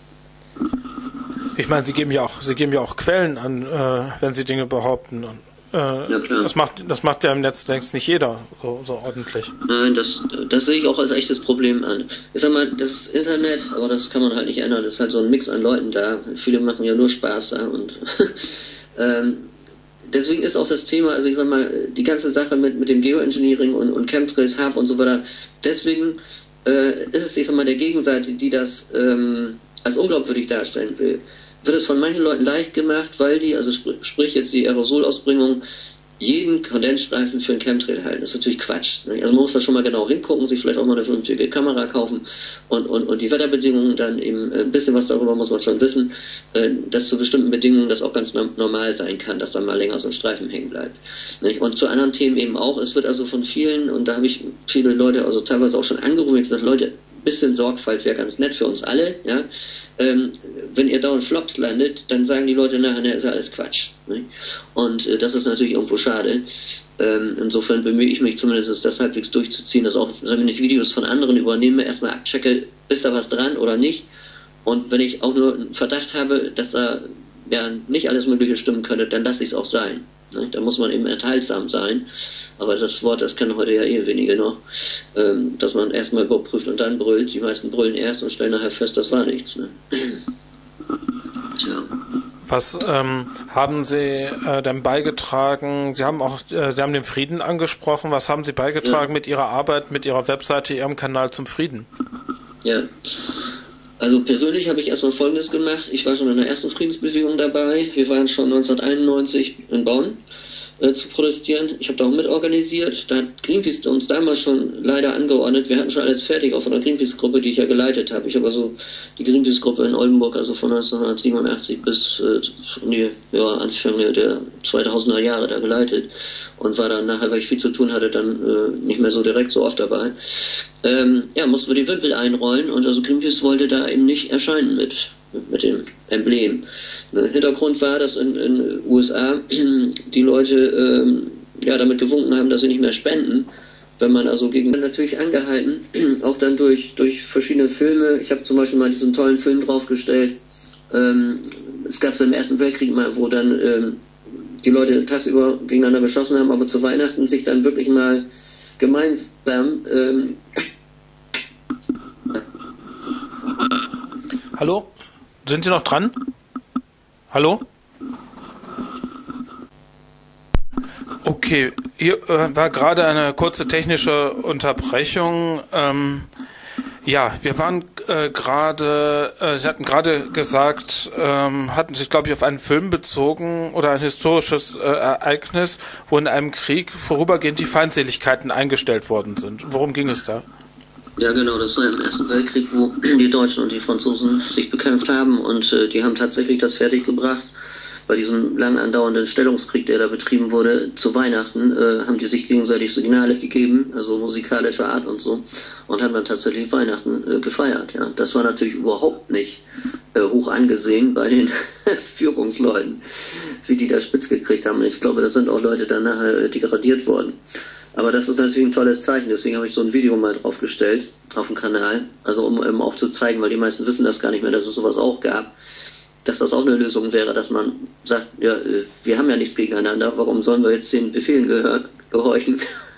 Ich meine, Sie geben ja auch, Sie geben ja auch Quellen an, äh, wenn Sie Dinge behaupten. Äh, ja, klar. Das macht, das macht ja im Netz längst nicht jeder so, so ordentlich. Nein, das, das sehe ich auch als echtes Problem an. Ich sag mal, das Internet, aber das kann man halt nicht ändern. Das ist halt so ein Mix an Leuten da. Viele machen ja nur Spaß da und ähm, deswegen ist auch das Thema, also ich sag mal, die ganze Sache mit mit dem Geoengineering und und Chemtrails, H A B und so weiter. Deswegen äh, ist es, ich sag mal, der Gegenseite, die das ähm, als unglaubwürdig darstellen will, wird es von manchen Leuten leicht gemacht, weil die, also sp sprich jetzt die Aerosolausbringung, jeden Kondensstreifen für ein Chemtrail halten. Das ist natürlich Quatsch. Ne? Also man muss da schon mal genau hingucken, sich vielleicht auch mal eine vernünftige Kamera kaufen und, und, und die Wetterbedingungen dann eben, ein bisschen was darüber muss man schon wissen, äh, dass zu bestimmten Bedingungen das auch ganz normal sein kann, dass dann mal länger so ein Streifen hängen bleibt. Nicht? Und zu anderen Themen eben auch. Es wird also von vielen, und da habe ich viele Leute, also teilweise auch schon angerufen, ich gesagt, Leute, ein bisschen Sorgfalt wäre ganz nett für uns alle, ja. Ähm, wenn ihr dauernd Flops landet, dann sagen die Leute nachher, ne, ist ja alles Quatsch. Ne? Und äh, das ist natürlich irgendwo schade. Ähm, insofern bemühe ich mich zumindest, das halbwegs durchzuziehen, dass auch, wenn ich Videos von anderen übernehme, erstmal abchecke, ist da was dran oder nicht. Und wenn ich auch nur einen Verdacht habe, dass da ja nicht alles Mögliche stimmen könnte, dann lasse ich es auch sein. Ne? Da muss man eben enthaltsam sein. Aber das Wort, das kennen heute ja eh wenige noch, ähm, dass man erstmal überprüft und dann brüllt. Die meisten brüllen erst und stellen nachher fest, das war nichts. Ne? Tja. Was ähm, haben Sie äh, denn beigetragen? Sie haben auch, äh, Sie haben den Frieden angesprochen. Was haben Sie beigetragen ja. mit Ihrer Arbeit, mit Ihrer Webseite, Ihrem Kanal zum Frieden? Ja, also persönlich habe ich erstmal Folgendes gemacht. Ich war schon in der ersten Friedensbewegung dabei. Wir waren schon neunzehnhunderteinundneunzig in Bonn zu protestieren. Ich habe da auch mitorganisiert. Da hat Greenpeace uns damals schon leider angeordnet. Wir hatten schon alles fertig, auch von der Greenpeace-Gruppe, die ich ja geleitet habe. Ich habe also die Greenpeace-Gruppe in Oldenburg, also von neunzehnhundertsiebenundachtzig bis äh, die ja, Anfänge der zweitausender Jahre da geleitet und war dann nachher, weil ich viel zu tun hatte, dann äh, nicht mehr so direkt so oft dabei. Ähm, ja, mussten wir die Wimpel einrollen und also Greenpeace wollte da eben nicht erscheinen mit mit dem Emblem. Der Hintergrund war, dass in den U S A die Leute ähm, ja damit gewunken haben, dass sie nicht mehr spenden. Wenn man also gegen natürlich angehalten, auch dann durch durch verschiedene Filme. Ich habe zum Beispiel mal diesen tollen Film draufgestellt, ähm, es gab es im Ersten Weltkrieg mal, wo dann ähm, die Leute tagsüber gegeneinander beschossen haben, aber zu Weihnachten sich dann wirklich mal gemeinsam ähm, Hallo? Sind Sie noch dran? Hallo? Okay, hier äh, war gerade eine kurze technische Unterbrechung. Ähm, ja, wir waren äh, gerade, äh, Sie hatten gerade gesagt, ähm, hatten sich, glaube ich, auf einen Film bezogen oder ein historisches äh, Ereignis, wo in einem Krieg vorübergehend die Feindseligkeiten eingestellt worden sind. Worum ging es da? Ja, genau, das war im Ersten Weltkrieg, wo die Deutschen und die Franzosen sich bekämpft haben und äh, die haben tatsächlich das fertiggebracht. Bei diesem lang andauernden Stellungskrieg, der da betrieben wurde, zu Weihnachten, äh, haben die sich gegenseitig Signale gegeben, also musikalischer Art und so, und haben dann tatsächlich Weihnachten äh, gefeiert. Ja, das war natürlich überhaupt nicht äh, hoch angesehen bei den Führungsleuten, wie die das spitz gekriegt haben. Und ich glaube, da sind auch Leute dann nachher äh, degradiert worden. Aber das ist natürlich ein tolles Zeichen, deswegen habe ich so ein Video mal draufgestellt, auf dem Kanal, also um, um auch zu zeigen, weil die meisten wissen das gar nicht mehr, dass es sowas auch gab, dass das auch eine Lösung wäre, dass man sagt, ja, wir haben ja nichts gegeneinander, warum sollen wir jetzt den Befehlen gehören, gehorchen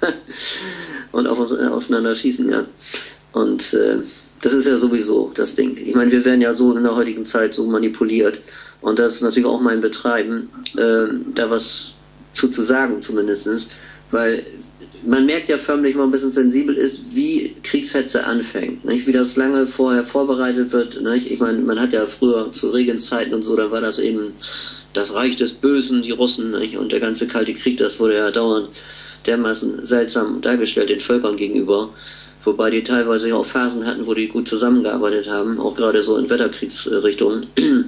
und auf, aufeinander schießen, ja. Und äh, das ist ja sowieso das Ding. Ich meine, wir werden ja so in der heutigen Zeit so manipuliert und das ist natürlich auch mein Betreiben, äh, da was zu, zu sagen zumindest, weil man merkt ja förmlich, wenn man ein bisschen sensibel ist, wie Kriegshetze anfängt, nicht? Wie das lange vorher vorbereitet wird. Nicht? Ich meine, man hat ja früher zu Regenszeiten und so, da war das eben das Reich des Bösen, die Russen, nicht? Und der ganze Kalte Krieg, das wurde ja dauernd dermaßen seltsam dargestellt den Völkern gegenüber, wobei die teilweise auch Phasen hatten, wo die gut zusammengearbeitet haben, auch gerade so in Wetterkriegsrichtungen.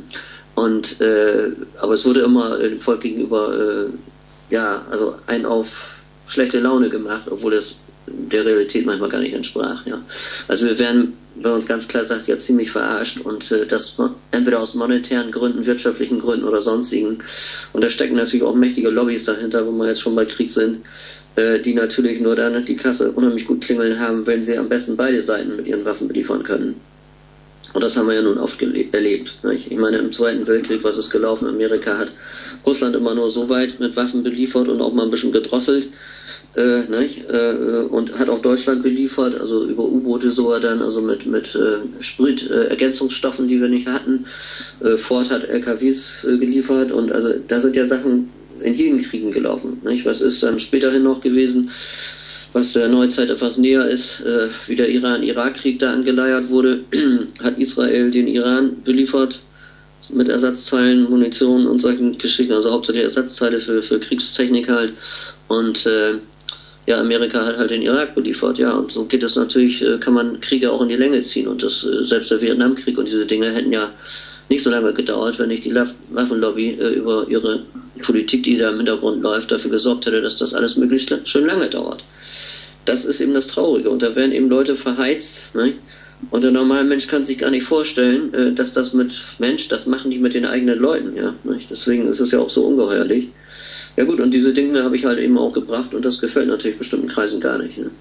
Und äh, aber es wurde immer dem Volk gegenüber äh, ja, also ein auf schlechte Laune gemacht, obwohl es der Realität manchmal gar nicht entsprach. Ja. Also wir werden, wenn man uns ganz klar sagt, ja ziemlich verarscht und äh, das entweder aus monetären Gründen, wirtschaftlichen Gründen oder sonstigen. Und da stecken natürlich auch mächtige Lobbys dahinter, wo wir jetzt schon bei Krieg sind, äh, die natürlich nur dann die Kasse unheimlich gut klingeln haben, wenn sie am besten beide Seiten mit ihren Waffen beliefern können. Und das haben wir ja nun oft erlebt. Nicht? Ich meine, im Zweiten Weltkrieg, was ist gelaufen? Amerika hat Russland immer nur so weit mit Waffen beliefert und auch mal ein bisschen gedrosselt. Äh, nicht? Äh, und hat auch Deutschland beliefert, also über U-Boote sogar dann, also mit, mit äh, Sprit, äh, Ergänzungsstoffen, die wir nicht hatten. Äh, Ford hat L K Ws äh, geliefert und also da sind ja Sachen in jeden Kriegen gelaufen. Nicht? Was ist dann späterhin noch gewesen, was der Neuzeit etwas näher ist, äh, wie der Iran-Irak-Krieg da angeleiert wurde, hat Israel den Iran beliefert mit Ersatzteilen, Munition und solchen Geschichten, also hauptsächlich Ersatzteile für, für Kriegstechnik halt. Und äh, ja, Amerika hat halt den Irak beliefert, ja, und so geht es natürlich, äh, kann man Kriege auch in die Länge ziehen und das, äh, selbst der Vietnamkrieg und diese Dinge hätten ja nicht so lange gedauert, wenn nicht die Waffenlobby äh, über ihre Politik, die da im Hintergrund läuft, dafür gesorgt hätte, dass das alles möglichst schön lange dauert. Das ist eben das Traurige und da werden eben Leute verheizt, ne? Und der normale Mensch kann sich gar nicht vorstellen, äh, dass das mit Mensch, das machen die mit den eigenen Leuten, ja, ne? Deswegen ist es ja auch so ungeheuerlich. Ja gut, und diese Dinge habe ich halt eben auch gebracht und das gefällt natürlich bestimmten Kreisen gar nicht. Ne?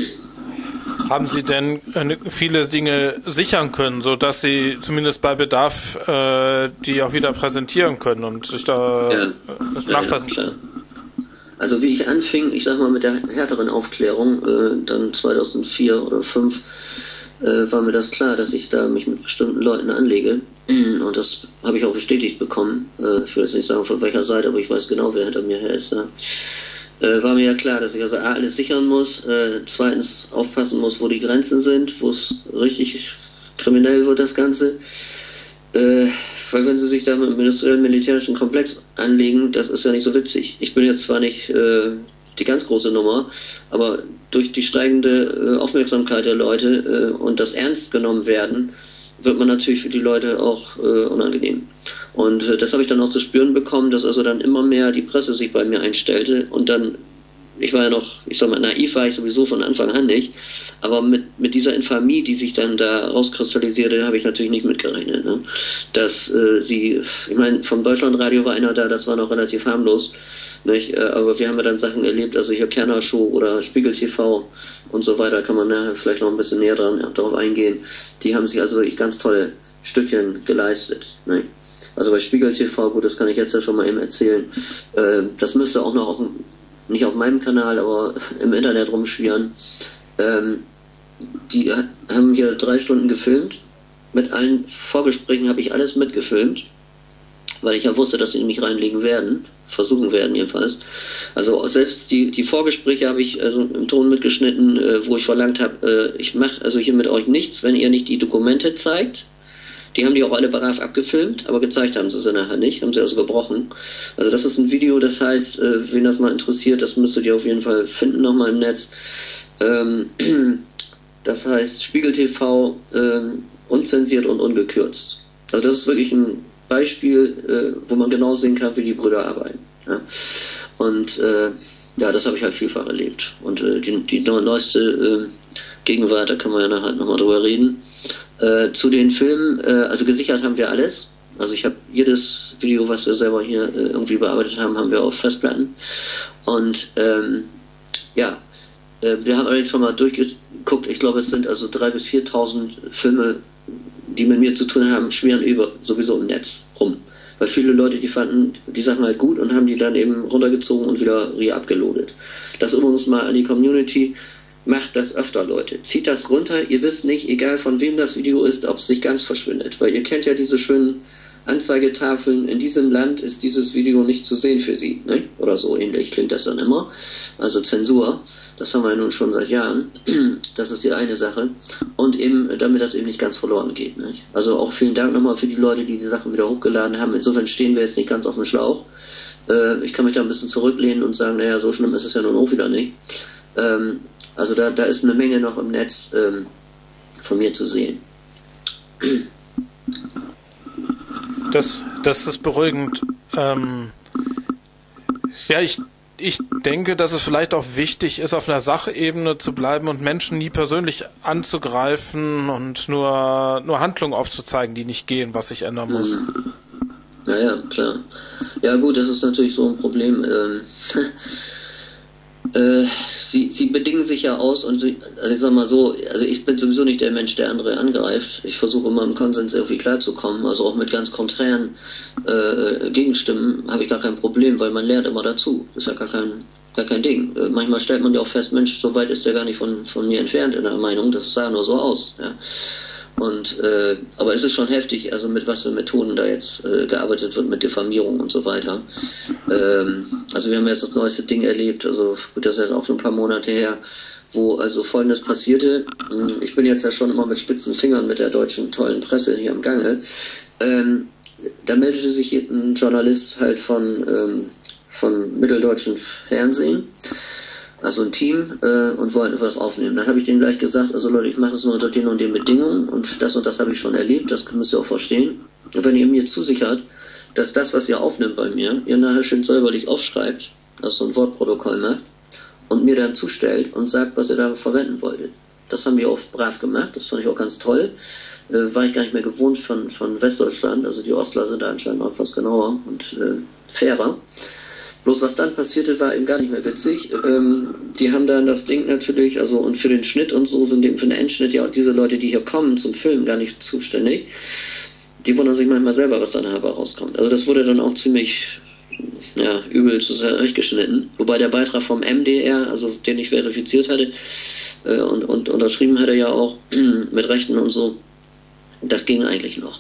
Haben Sie denn äh, viele Dinge sichern können, sodass Sie zumindest bei Bedarf äh, die auch wieder präsentieren können und sich da ja. äh, nachfassen können? Ja, also wie ich anfing, ich sag mal mit der härteren Aufklärung, äh, dann zweitausendvier oder zweitausendfünf, äh, war mir das klar, dass ich da mich mit bestimmten Leuten anlege. Und das habe ich auch bestätigt bekommen. Äh, ich will jetzt nicht sagen von welcher Seite, aber ich weiß genau, wer hinter mir her ist. Da. Äh, war mir ja klar, dass ich also A, alles sichern muss, äh, zweitens aufpassen muss, wo die Grenzen sind, wo es richtig kriminell wird, das Ganze. Äh, weil wenn sie sich da mit dem industriellen militärischen Komplex anlegen, das ist ja nicht so witzig. Ich bin jetzt zwar nicht äh, die ganz große Nummer, aber durch die steigende äh, Aufmerksamkeit der Leute äh, und das ernst genommen werden, wird man natürlich für die Leute auch äh, unangenehm. Und äh, das habe ich dann auch zu spüren bekommen, dass also dann immer mehr die Presse sich bei mir einstellte und dann, ich war ja noch, ich sag mal, naiv war ich sowieso von Anfang an nicht, aber mit, mit dieser Infamie, die sich dann da rauskristallisierte, habe ich natürlich nicht mitgerechnet. Ne? Dass äh, sie, ich meine, vom Deutschlandradio war einer da, das war noch relativ harmlos, nicht? Aber wir haben ja dann Sachen erlebt, also hier Kerner Show oder Spiegel T V und so weiter, kann man nachher vielleicht noch ein bisschen näher dran, ja, darauf eingehen. Die haben sich also wirklich ganz tolle Stückchen geleistet. Nicht? Also bei Spiegel T V, gut, das kann ich jetzt ja schon mal eben erzählen. Äh, das müsste auch noch auf, nicht auf meinem Kanal, aber im Internet rumschwirren. Ähm, die haben hier drei Stunden gefilmt. Mit allen Vorgesprächen habe ich alles mitgefilmt, weil ich ja wusste, dass sie mich reinlegen werden, versuchen werden jedenfalls. Also selbst die, die Vorgespräche habe ich also im Ton mitgeschnitten, äh, wo ich verlangt habe, äh, ich mache also hier mit euch nichts, wenn ihr nicht die Dokumente zeigt. Die haben die auch alle brav abgefilmt, aber gezeigt haben sie sie nachher nicht, haben sie also gebrochen. Also das ist ein Video, das heißt, äh, wen das mal interessiert, das müsstet ihr auf jeden Fall finden nochmal im Netz. Ähm, das heißt Spiegel T V äh, unzensiert und ungekürzt. Also das ist wirklich ein Beispiel, äh, wo man genau sehen kann, wie die Brüder arbeiten. Ja? Und äh, ja, das habe ich halt vielfach erlebt. Und äh, die, die neueste äh, Gegenwart, da können wir ja nachher nochmal drüber reden. Äh, zu den Filmen, äh, also gesichert haben wir alles. Also ich habe jedes Video, was wir selber hier äh, irgendwie bearbeitet haben, haben wir auf Festplatten. Und ähm, ja, äh, wir haben allerdings schon mal durchgeguckt. Ich glaube, es sind also dreitausend bis viertausend Filme, die mit mir zu tun haben, schwirren über sowieso im Netz rum. Weil viele Leute, die fanden die Sachen halt gut und haben die dann eben runtergezogen und wieder re-upgeloadet. Das übrigens mal an die Community. Macht das öfter, Leute. Zieht das runter. Ihr wisst nicht, egal von wem das Video ist, ob es sich ganz verschwindet. Weil ihr kennt ja diese schönen Anzeigetafeln. In diesem Land ist dieses Video nicht zu sehen für Sie. Ne? Oder so ähnlich klingt das dann immer. Also Zensur. Das haben wir ja nun schon seit Jahren. Das ist die eine Sache. Und eben, damit das eben nicht ganz verloren geht. Ne? Also auch vielen Dank nochmal für die Leute, die die Sachen wieder hochgeladen haben. Insofern stehen wir jetzt nicht ganz auf dem Schlauch. Äh, ich kann mich da ein bisschen zurücklehnen und sagen, naja, so schlimm ist es ja nun auch wieder nicht. Ähm, Also da, da ist eine Menge noch im Netz ähm, von mir zu sehen. Das, das ist beruhigend. Ähm, ja, ich, ich denke, dass es vielleicht auch wichtig ist, auf einer Sachebene zu bleiben und Menschen nie persönlich anzugreifen und nur, nur Handlungen aufzuzeigen, die nicht gehen, was sich ändern muss. Mhm. Ja, ja, klar. Ja gut, das ist natürlich so ein Problem. Ähm, Äh, sie, sie bedingen sich ja aus und also ich sag mal so, also ich bin sowieso nicht der Mensch, der andere angreift. Ich versuche immer im Konsens irgendwie klarzukommen, also auch mit ganz konträren äh, Gegenstimmen habe ich gar kein Problem, weil man lernt immer dazu. Das ist ja gar kein, gar kein Ding. Äh, manchmal stellt man ja auch fest, Mensch, so weit ist der gar nicht von, von mir entfernt in der Meinung, das sah nur so aus. Ja. Und äh, aber es ist schon heftig, also mit was für Methoden da jetzt äh, gearbeitet wird, mit Diffamierung und so weiter. Ähm, also wir haben jetzt das neueste Ding erlebt, also gut, das ist jetzt auch schon ein paar Monate her, wo also Folgendes passierte. Ich bin jetzt ja schon immer mit spitzen Fingern mit der deutschen tollen Presse hier am Gange. Ähm, da meldete sich ein Journalist halt von ähm, von mitteldeutschen Fernsehen, also ein Team, äh, und wollten etwas aufnehmen. Dann habe ich denen gleich gesagt, also Leute, ich mache es nur unter den und den Bedingungen und das und das habe ich schon erlebt, das müsst ihr auch verstehen. Und wenn ihr mir zusichert, dass das, was ihr aufnimmt bei mir, ihr nachher schön säuberlich aufschreibt, also so ein Wortprotokoll macht, und mir dann zustellt und sagt, was ihr da verwenden wolltet. Das haben wir auch brav gemacht, das fand ich auch ganz toll. Äh, war ich gar nicht mehr gewohnt von, von Westdeutschland, also die Ostler sind da anscheinend noch etwas genauer und äh, fairer. Bloß was dann passierte, war eben gar nicht mehr witzig. Ähm, die haben dann das Ding natürlich, also und für den Schnitt und so sind eben für den Endschnitt ja auch diese Leute, die hier kommen zum Film, gar nicht zuständig. Die wundern sich manchmal selber, was da nachher rauskommt. Also das wurde dann auch ziemlich ja, übel zurechtgeschnitten. Wobei der Beitrag vom M D R, also den ich verifiziert hatte äh, und, und unterschrieben hatte ja auch mit Rechten und so, das ging eigentlich noch.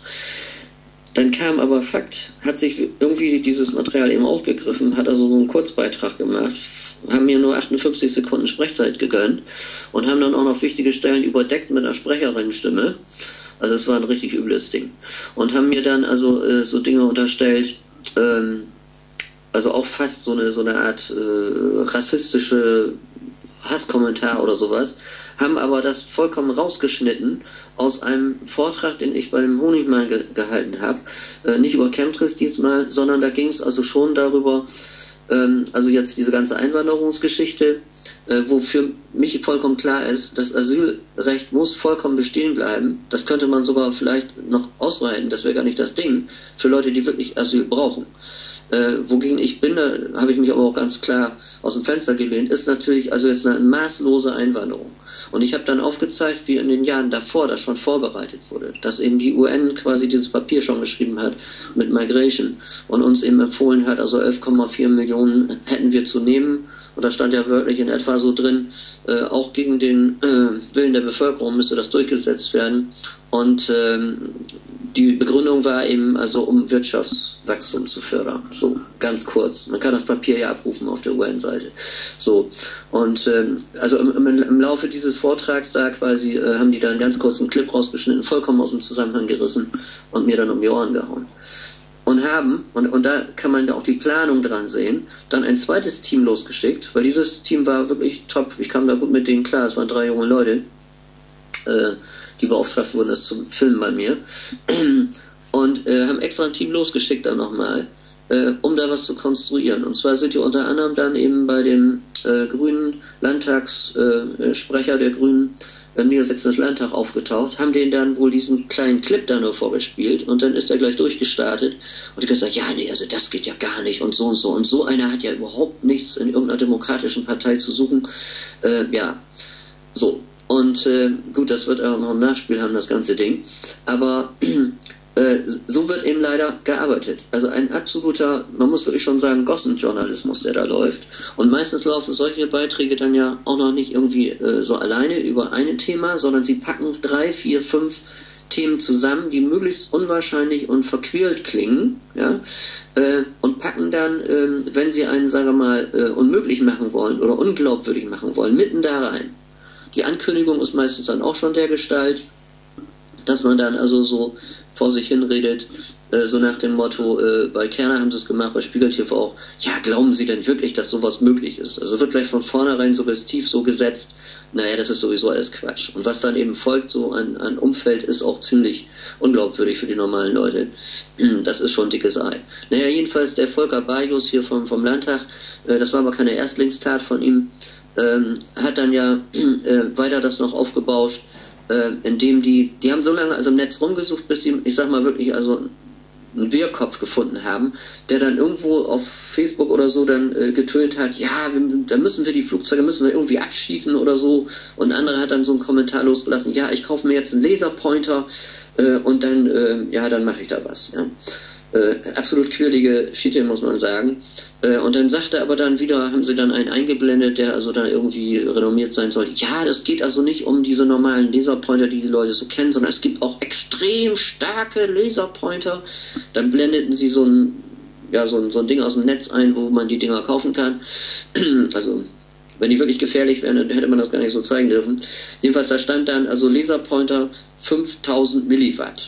Dann kam aber Fakt, hat sich irgendwie dieses Material eben aufgegriffen, hat also so einen Kurzbeitrag gemacht, haben mir nur achtundfünfzig Sekunden Sprechzeit gegönnt und haben dann auch noch wichtige Stellen überdeckt mit einer Sprecherinnenstimme. Also es war ein richtig übles Ding. Und haben mir dann also äh, so Dinge unterstellt, ähm, also auch fast so eine so eine Art äh, rassistische Hasskommentar oder sowas, haben aber das vollkommen rausgeschnitten aus einem Vortrag, den ich beim Honigmann ge gehalten habe, äh, nicht über Chemtrails diesmal, sondern da ging es also schon darüber, ähm, also jetzt diese ganze Einwanderungsgeschichte, äh, wo für mich vollkommen klar ist, das Asylrecht muss vollkommen bestehen bleiben. Das könnte man sogar vielleicht noch ausweiten, das wäre gar nicht das Ding, für Leute, die wirklich Asyl brauchen. Äh, wogegen ich bin, da habe ich mich aber auch ganz klar aus dem Fenster gelehnt, ist natürlich also jetzt eine maßlose Einwanderung. Und ich habe dann aufgezeigt, wie in den Jahren davor das schon vorbereitet wurde, dass eben die U N quasi dieses Papier schon geschrieben hat mit Migration und uns eben empfohlen hat, also elf Komma vier Millionen hätten wir zu nehmen. Und da stand ja wörtlich in etwa so drin, äh, auch gegen den äh, Willen der Bevölkerung müsste das durchgesetzt werden. Und ähm, die Begründung war eben, also um Wirtschaftswachstum zu fördern. So, ganz kurz. Man kann das Papier ja abrufen auf der U N-Seite. So, und ähm, also im, im, im Laufe dieses Vortrags da quasi äh, haben die da einen ganz kurzen Clip rausgeschnitten, vollkommen aus dem Zusammenhang gerissen und mir dann um die Ohren gehauen. Und haben, und, und da kann man auch die Planung dran sehen, dann ein zweites Team losgeschickt, weil dieses Team war wirklich top. Ich kam da gut mit denen klar, es waren drei junge Leute, äh, die beauftragt wurden, das zu filmen bei mir. Und äh, haben extra ein Team losgeschickt dann nochmal, äh, um da was zu konstruieren. Und zwar sind die unter anderem dann eben bei dem äh, grünen Landtagssprecher äh, der Grünen im Niedersächsischen Landtag aufgetaucht, haben denen dann wohl diesen kleinen Clip da nur vorgespielt und dann ist er gleich durchgestartet und hat gesagt, ja, nee, also das geht ja gar nicht und so und so und so einer hat ja überhaupt nichts in irgendeiner demokratischen Partei zu suchen. Äh, ja, so. Und äh, gut, das wird auch noch ein Nachspiel haben, das ganze Ding. Aber äh, so wird eben leider gearbeitet. Also ein absoluter, man muss wirklich schon sagen, Gossenjournalismus, der da läuft. Und meistens laufen solche Beiträge dann ja auch noch nicht irgendwie äh, so alleine über ein Thema, sondern sie packen drei, vier, fünf Themen zusammen, die möglichst unwahrscheinlich und verquält klingen, ja, äh, und packen dann, äh, wenn sie einen, sagen wir mal, äh, unmöglich machen wollen oder unglaubwürdig machen wollen, mitten da rein. Die Ankündigung ist meistens dann auch schon der Gestalt, dass man dann also so vor sich hinredet, äh, so nach dem Motto, äh, bei Kerner haben sie es gemacht, bei Spiegel T V auch, ja, glauben Sie denn wirklich, dass sowas möglich ist? Also wird gleich von vornherein suggestiv so gesetzt, naja, das ist sowieso alles Quatsch. Und was dann eben folgt, so an, an Umfeld, ist auch ziemlich unglaubwürdig für die normalen Leute. Das ist schon dickes Ei. Naja, jedenfalls der Volker Bajus hier vom, vom Landtag, äh, das war aber keine Erstlingstat von ihm, ähm, hat dann ja äh, weiter das noch aufgebauscht, äh, indem die, die haben so lange also im Netz rumgesucht, bis sie, ich sag mal wirklich, also einen Wirrkopf gefunden haben, der dann irgendwo auf Facebook oder so dann äh, getönt hat, ja, wir, da müssen wir die Flugzeuge, müssen wir irgendwie abschießen oder so. Und ein anderer hat dann so einen Kommentar losgelassen, ja, ich kaufe mir jetzt einen Laserpointer äh, und dann, äh, ja, dann mache ich da was. Ja. Äh, absolut quirlige Schiete, muss man sagen. Äh, und dann sagt er aber dann wieder, haben sie dann einen eingeblendet, der also da irgendwie renommiert sein soll. Ja, das geht also nicht um diese normalen Laserpointer, die die Leute so kennen, sondern es gibt auch extrem starke Laserpointer. Dann blendeten sie so ein, ja, so ein, so ein Ding aus dem Netz ein, wo man die Dinger kaufen kann. Also, wenn die wirklich gefährlich wären, dann hätte man das gar nicht so zeigen dürfen. Jedenfalls, da stand dann, also Laserpointer fünftausend Milliwatt.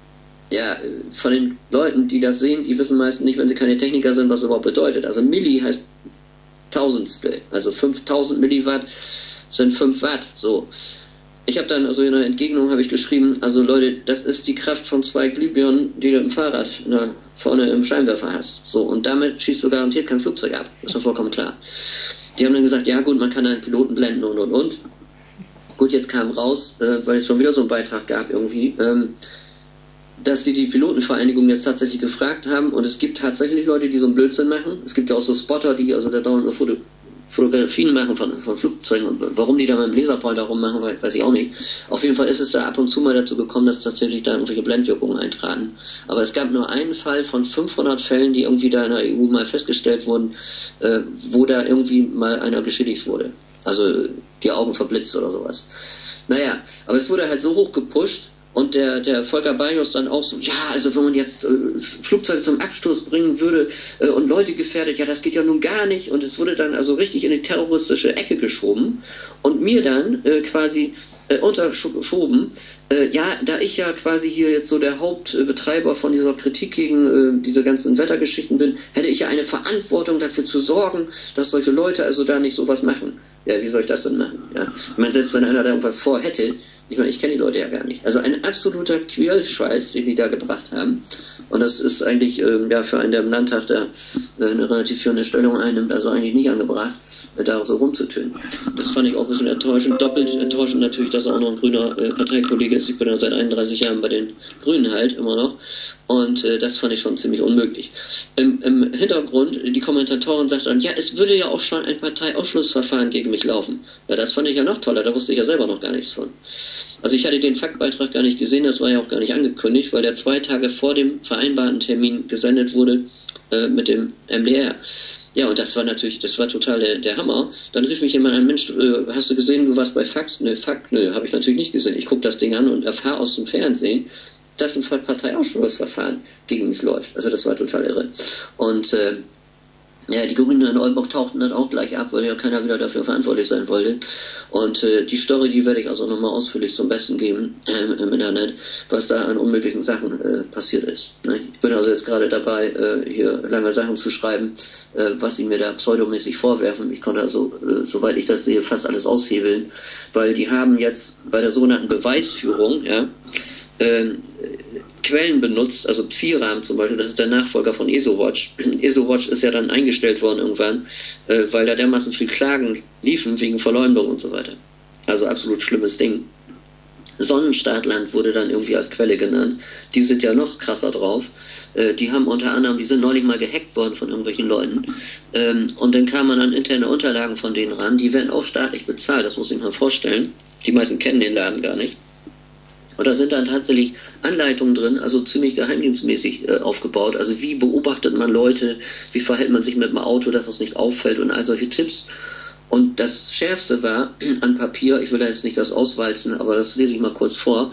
Ja, von den Leuten, die das sehen, die wissen meistens nicht, wenn sie keine Techniker sind, was das überhaupt bedeutet. Also Milli heißt Tausendstel. Also fünftausend Milliwatt sind fünf Watt. So. Ich habe dann, also in der Entgegnung habe ich geschrieben, also Leute, das ist die Kraft von zwei Glühbirnen, die du im Fahrrad na, vorne im Scheinwerfer hast. So, und damit schießt du garantiert kein Flugzeug ab. Das ist doch vollkommen klar. Die haben dann gesagt, ja gut, man kann einen Piloten blenden und und und. Gut, jetzt kam raus, äh, weil es schon wieder so einen Beitrag gab irgendwie, ähm, dass sie die Pilotenvereinigung jetzt tatsächlich gefragt haben und es gibt tatsächlich Leute, die so einen Blödsinn machen. Es gibt ja auch so Spotter, die also da dauernd nur Foto, Fotografien machen von, von Flugzeugen und warum die da mit dem Laserpointer rummachen, weiß ich auch nicht. Auf jeden Fall ist es da ab und zu mal dazu gekommen, dass tatsächlich da irgendwelche Blendwirkungen eintraten. Aber es gab nur einen Fall von fünfhundert Fällen, die irgendwie da in der E U mal festgestellt wurden, äh, wo da irgendwie mal einer geschädigt wurde. Also die Augen verblitzt oder sowas. Naja, aber es wurde halt so hoch gepusht, und der, der Volker Bajus dann auch so, ja, also wenn man jetzt äh, Flugzeuge zum Absturz bringen würde äh, und Leute gefährdet, ja, das geht ja nun gar nicht. Und es wurde dann also richtig in die terroristische Ecke geschoben und mir dann äh, quasi äh, unterschoben, äh, ja, da ich ja quasi hier jetzt so der Hauptbetreiber von dieser Kritik gegen äh, diese ganzen Wettergeschichten bin, hätte ich ja eine Verantwortung dafür zu sorgen, dass solche Leute also da nicht sowas machen. Ja, wie soll ich das denn machen? Ja, ich meine, selbst wenn einer da irgendwas vorhätte, ich meine, ich kenne die Leute ja gar nicht. Also ein absoluter Quälscheiß, den die da gebracht haben. Und das ist eigentlich ähm, ja für einen, der im Landtag da äh, eine relativ führende Stellung einnimmt, also eigentlich nicht angebracht, äh, da so rumzutönen. Das fand ich auch ein bisschen enttäuschend. Doppelt enttäuschend natürlich, dass er auch noch ein grüner äh, Parteikollege ist. Ich bin ja seit einunddreißig Jahren bei den Grünen halt immer noch. Und äh, das fand ich schon ziemlich unmöglich. Im, Im Hintergrund, die Kommentatorin sagt dann, ja, es würde ja auch schon ein Parteiausschlussverfahren gegen mich laufen. Ja, das fand ich ja noch toller, da wusste ich ja selber noch gar nichts von. Also ich hatte den Faktbeitrag gar nicht gesehen, das war ja auch gar nicht angekündigt, weil der zwei Tage vor dem vereinbarten Termin gesendet wurde äh, mit dem M D R. Ja, und das war natürlich, das war total der, der Hammer. Dann rief mich jemand an, Mensch, äh, hast du gesehen, du warst bei Fax? Nö, Fakt, nö, habe ich natürlich nicht gesehen. Ich gucke das Ding an und erfahre aus dem Fernsehen, dass ein Parteiausschlussverfahren gegen mich läuft. Also das war total irre. Und äh, ja, die Grünen in Oldenburg tauchten dann auch gleich ab, weil ja keiner wieder dafür verantwortlich sein wollte. Und äh, die Story, die werde ich also nochmal ausführlich zum Besten geben äh, im Internet, was da an unmöglichen Sachen äh, passiert ist. Ne? Ich bin also jetzt gerade dabei, äh, hier lange Sachen zu schreiben, äh, was sie mir da pseudomäßig vorwerfen. Ich konnte also, äh, soweit ich das sehe, fast alles aushebeln, weil die haben jetzt bei der sogenannten Beweisführung, ja, äh, Quellen benutzt, also Psiram zum Beispiel, das ist der Nachfolger von ESOWatch. ESOWatch ist ja dann eingestellt worden irgendwann, äh, weil da dermaßen viel Klagen liefen wegen Verleumdung und so weiter. Also absolut schlimmes Ding. Sonnenstaatland wurde dann irgendwie als Quelle genannt. Die sind ja noch krasser drauf. Äh, die haben unter anderem, die sind neulich mal gehackt worden von irgendwelchen Leuten. Ähm, und dann kam man an interne Unterlagen von denen ran. Die werden auch staatlich bezahlt, das muss ich mir vorstellen. Die meisten kennen den Laden gar nicht. Und da sind dann tatsächlich Anleitungen drin, also ziemlich geheimdienstmäßig äh, aufgebaut. Also wie beobachtet man Leute, wie verhält man sich mit dem Auto, dass es nicht auffällt und all solche Tipps. Und das Schärfste war an Papier, ich will da jetzt nicht das auswalzen, aber das lese ich mal kurz vor,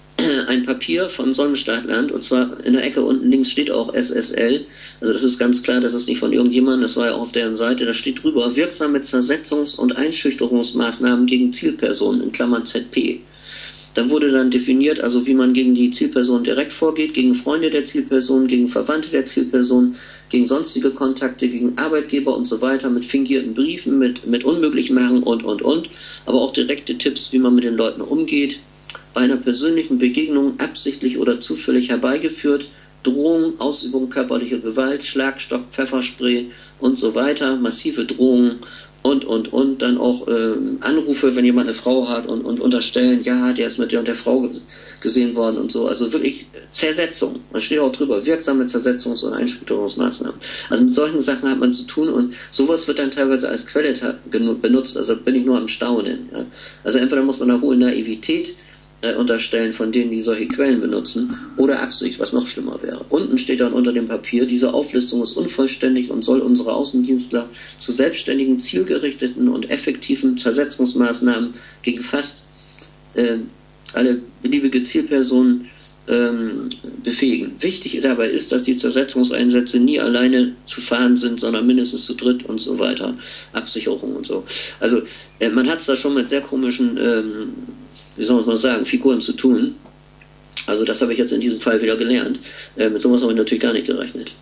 ein Papier von Sonnenstaatland, und zwar in der Ecke unten links steht auch S S L, also das ist ganz klar, das ist nicht von irgendjemandem, das war ja auch auf deren Seite, da steht drüber, wirksame Zersetzungs- und Einschüchterungsmaßnahmen gegen Zielpersonen, in Klammern Z P. Dann wurde dann definiert, also wie man gegen die Zielperson direkt vorgeht, gegen Freunde der Zielperson, gegen Verwandte der Zielperson, gegen sonstige Kontakte, gegen Arbeitgeber und so weiter, mit fingierten Briefen, mit, mit Unmöglichmachen und, und, und. Aber auch direkte Tipps, wie man mit den Leuten umgeht. Bei einer persönlichen Begegnung absichtlich oder zufällig herbeigeführt, Drohung, Ausübung körperlicher Gewalt, Schlagstock, Pfefferspray und so weiter, massive Drohungen. Und, und, und, dann auch äh, Anrufe, wenn jemand eine Frau hat und, und unterstellen, ja, der ist mit der und der Frau gesehen worden und so. Also wirklich Zersetzung. Da steht auch drüber, wirksame Zersetzungs- und Einschüchterungsmaßnahmen. Also mit solchen Sachen hat man zu tun und sowas wird dann teilweise als Quelle benutzt. Also bin ich nur am Staunen. Ja. Also entweder muss man eine hohe Naivität äh, unterstellen von denen, die solche Quellen benutzen, oder Absicht, was noch schlimmer wäre. Unten steht dann unter dem Papier, diese Auflistung ist unvollständig und soll unsere Außendienstler zu selbstständigen, zielgerichteten und effektiven Zersetzungsmaßnahmen gegen fast äh, alle beliebige Zielpersonen ähm, befähigen. Wichtig dabei ist, dass die Zersetzungseinsätze nie alleine zu fahren sind, sondern mindestens zu dritt und so weiter. Absicherung und so. Also äh, man hat es da schon mit sehr komischen ähm, wie soll man mal sagen, Figuren zu tun. Also das habe ich jetzt in diesem Fall wieder gelernt. Äh, mit sowas habe ich natürlich gar nicht gerechnet.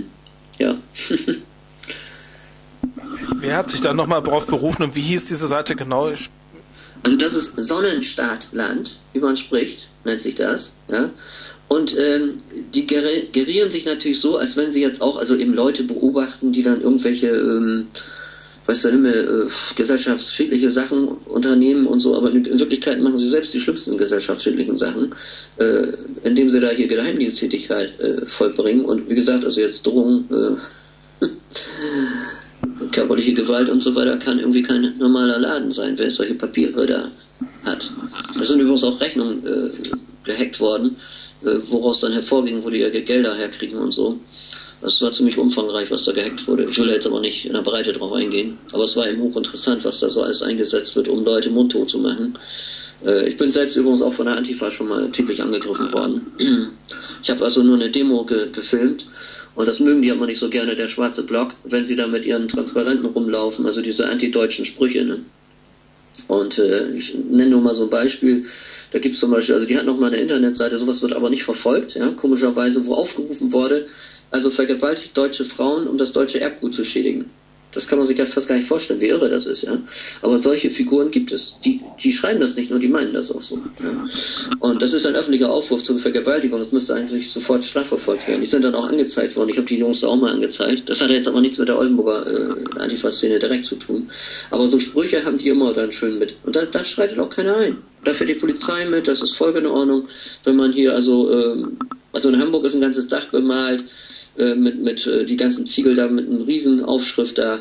Ja. Wer hat sich da nochmal drauf berufen und wie hieß diese Seite genau? Ich also das ist Sonnenstaatland, wie man spricht, nennt sich das. Ja. Und ähm, die gerieren sich natürlich so, als wenn sie jetzt auch also eben Leute beobachten, die dann irgendwelche ähm, weiß der Himmel, äh, gesellschaftsschädliche Sachen unternehmen und so, aber in, in Wirklichkeit machen sie selbst die schlimmsten gesellschaftsschädlichen Sachen, äh, indem sie da hier Geheimdiensttätigkeit äh, vollbringen und wie gesagt, also jetzt Drohung, äh, körperliche Gewalt und so weiter kann irgendwie kein normaler Laden sein, wer solche Papiere da hat. Da sind übrigens auch Rechnungen äh, gehackt worden, äh, woraus dann hervorging, wo die ihre Gelder herkriegen und so. Das war ziemlich umfangreich, was da gehackt wurde. Ich will jetzt aber nicht in der Breite drauf eingehen. Aber es war eben hochinteressant, was da so alles eingesetzt wird, um Leute mundtot zu machen. Äh, ich bin selbst übrigens auch von der Antifa schon mal täglich angegriffen worden. Ich habe also nur eine Demo ge gefilmt. Und das mögen die aber nicht so gerne, der schwarze Block, wenn sie da mit ihren Transparenten rumlaufen, also diese antideutschen Sprüche. Ne? Und äh, ich nenne nur mal so ein Beispiel. Da gibt es zum Beispiel, also die hat noch mal eine Internetseite, sowas wird aber nicht verfolgt, ja, komischerweise, wo aufgerufen wurde, also vergewaltigt deutsche Frauen, um das deutsche Erbgut zu schädigen. Das kann man sich ja fast gar nicht vorstellen, wie irre das ist, ja. Aber solche Figuren gibt es. Die, die schreiben das nicht nur, die meinen das auch so. Ja. Und das ist ein öffentlicher Aufruf zur Vergewaltigung. Das müsste eigentlich sofort strafverfolgt werden. Die sind dann auch angezeigt worden. Ich habe die Jungs da auch mal angezeigt. Das hat jetzt aber nichts mit der Oldenburger äh, Antifa-Szene direkt zu tun. Aber so Sprüche haben die immer dann schön mit. Und da, da schreitet auch keiner ein. Da fährt die Polizei mit, das ist voll in Ordnung. Wenn man hier also ähm, Also in Hamburg ist ein ganzes Dach bemalt, äh, mit, mit äh, die ganzen Ziegel da mit einem riesen Aufschrift da,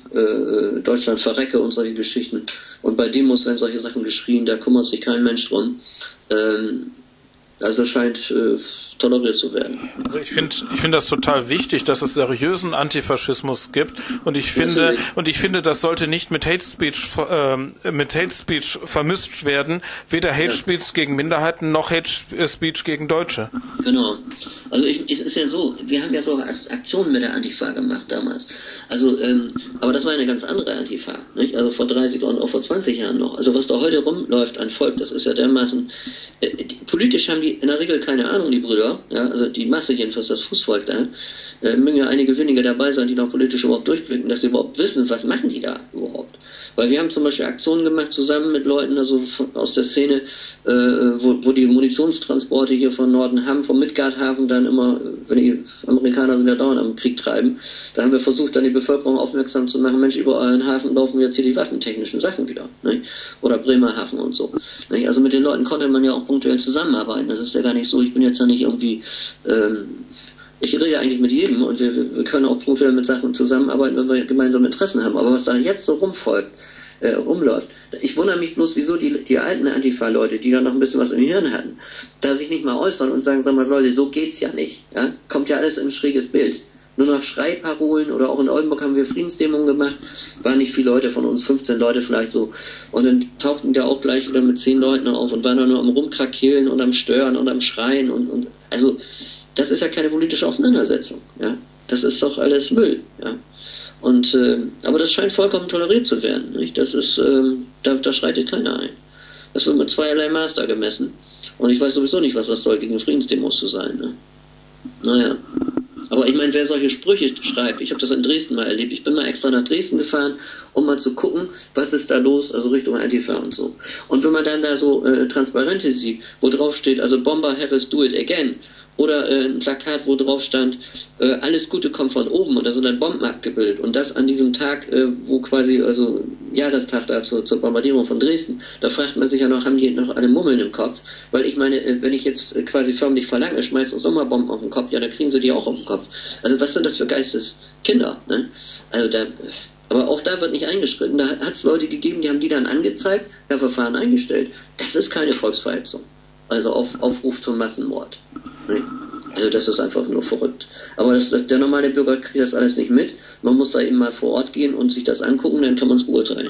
äh, Deutschland verrecke und solche Geschichten. Und bei Demos werden solche Sachen geschrien, da kümmert sich kein Mensch drum. Ähm, also scheint äh, toleriert zu werden. Also ich finde ich finde das total wichtig, dass es seriösen Antifaschismus gibt, und ich finde Natürlich. und ich finde, das sollte nicht mit Hate Speech äh, mit Hate Speech vermischt werden, weder Hate ja. Speech gegen Minderheiten noch Hate Speech gegen Deutsche. Genau. Also ich, es ist ja so, wir haben ja so Aktionen mit der Antifa gemacht damals. Also ähm, aber das war eine ganz andere Antifa, nicht? Also vor dreißig und auch vor zwanzig Jahren noch. Also was da heute rumläuft an Volk, das ist ja dermaßen äh, die, politisch haben die in der Regel keine Ahnung, die Brüder. Ja, also die Masse jedenfalls, das Fußvolk da, äh, mögen ja einige wenige dabei sein, die noch politisch überhaupt durchblicken, dass sie überhaupt wissen, was machen die da überhaupt. Weil wir haben zum Beispiel Aktionen gemacht zusammen mit Leuten, also von, aus der Szene, äh, wo, wo die Munitionstransporte hier von Norden haben, vom Midgard-Hafen dann immer, wenn die Amerikaner sind ja dauernd am Krieg treiben, da haben wir versucht, dann die Bevölkerung aufmerksam zu machen, Mensch, über euren Hafen laufen jetzt hier die waffentechnischen Sachen wieder, ne? Oder Bremerhaven und so. Ne? Also mit den Leuten konnte man ja auch punktuell zusammenarbeiten. Das ist ja gar nicht so, ich bin jetzt ja nicht irgendwie, ähm, ich rede eigentlich mit jedem, und wir, wir können auch punktuell mit Sachen zusammenarbeiten, wenn wir gemeinsame Interessen haben. Aber was da jetzt so rumfolgt, äh, rumläuft, ich wundere mich bloß, wieso die, die alten Antifa-Leute, die da noch ein bisschen was im Hirn hatten, da sich nicht mal äußern und sagen, sag mal Leute, so geht's ja nicht. Ja? Kommt ja alles in ein schräges Bild. Nur noch Schreiparolen, oder auch in Oldenburg haben wir Friedensdemungen gemacht, waren nicht viele Leute von uns, fünfzehn Leute vielleicht so. Und dann tauchten die auch gleich wieder mit zehn Leuten auf und waren dann nur am Rumkrakeelen und am Stören und am Schreien und, und also das ist ja keine politische Auseinandersetzung. Ja? Das ist doch alles Müll. Ja? Und äh, aber das scheint vollkommen toleriert zu werden. Nicht? Das ist, äh, da, da schreitet keiner ein. Das wird mit zweierlei Maß da gemessen. Und ich weiß sowieso nicht, was das soll, gegen Friedensdemos zu sein. Ne? Naja. Aber ich meine, wer solche Sprüche schreibt, ich habe das in Dresden mal erlebt, ich bin mal extra nach Dresden gefahren, um mal zu gucken, was ist da los, also Richtung Antifa und so. Und wenn man dann da so äh, Transparente sieht, wo drauf steht, also Bomber Harris do it again, oder äh, ein Plakat, wo drauf stand, äh, alles Gute kommt von oben, und da sind dann Bomben abgebildet, und das an diesem Tag, äh, wo quasi, also Jahrestag da zur, zur Bombardierung von Dresden, da fragt man sich ja noch, haben die noch alle Mummeln im Kopf? Weil ich meine, äh, wenn ich jetzt äh, quasi förmlich verlange, schmeißt uns Sommerbomben auf den Kopf, ja, dann kriegen sie die auch auf den Kopf. Also was sind das für Geisteskinder, ne? Also da, aber auch da wird nicht eingeschritten. Da hat es Leute gegeben, die haben die dann angezeigt, ja, Verfahren eingestellt. Das ist keine Volksverhetzung. Also auf, Aufruf zum Massenmord. Nee. Also das ist einfach nur verrückt. Aber das, das, der normale Bürger kriegt das alles nicht mit. Man muss da eben mal vor Ort gehen und sich das angucken, dann kann man es beurteilen.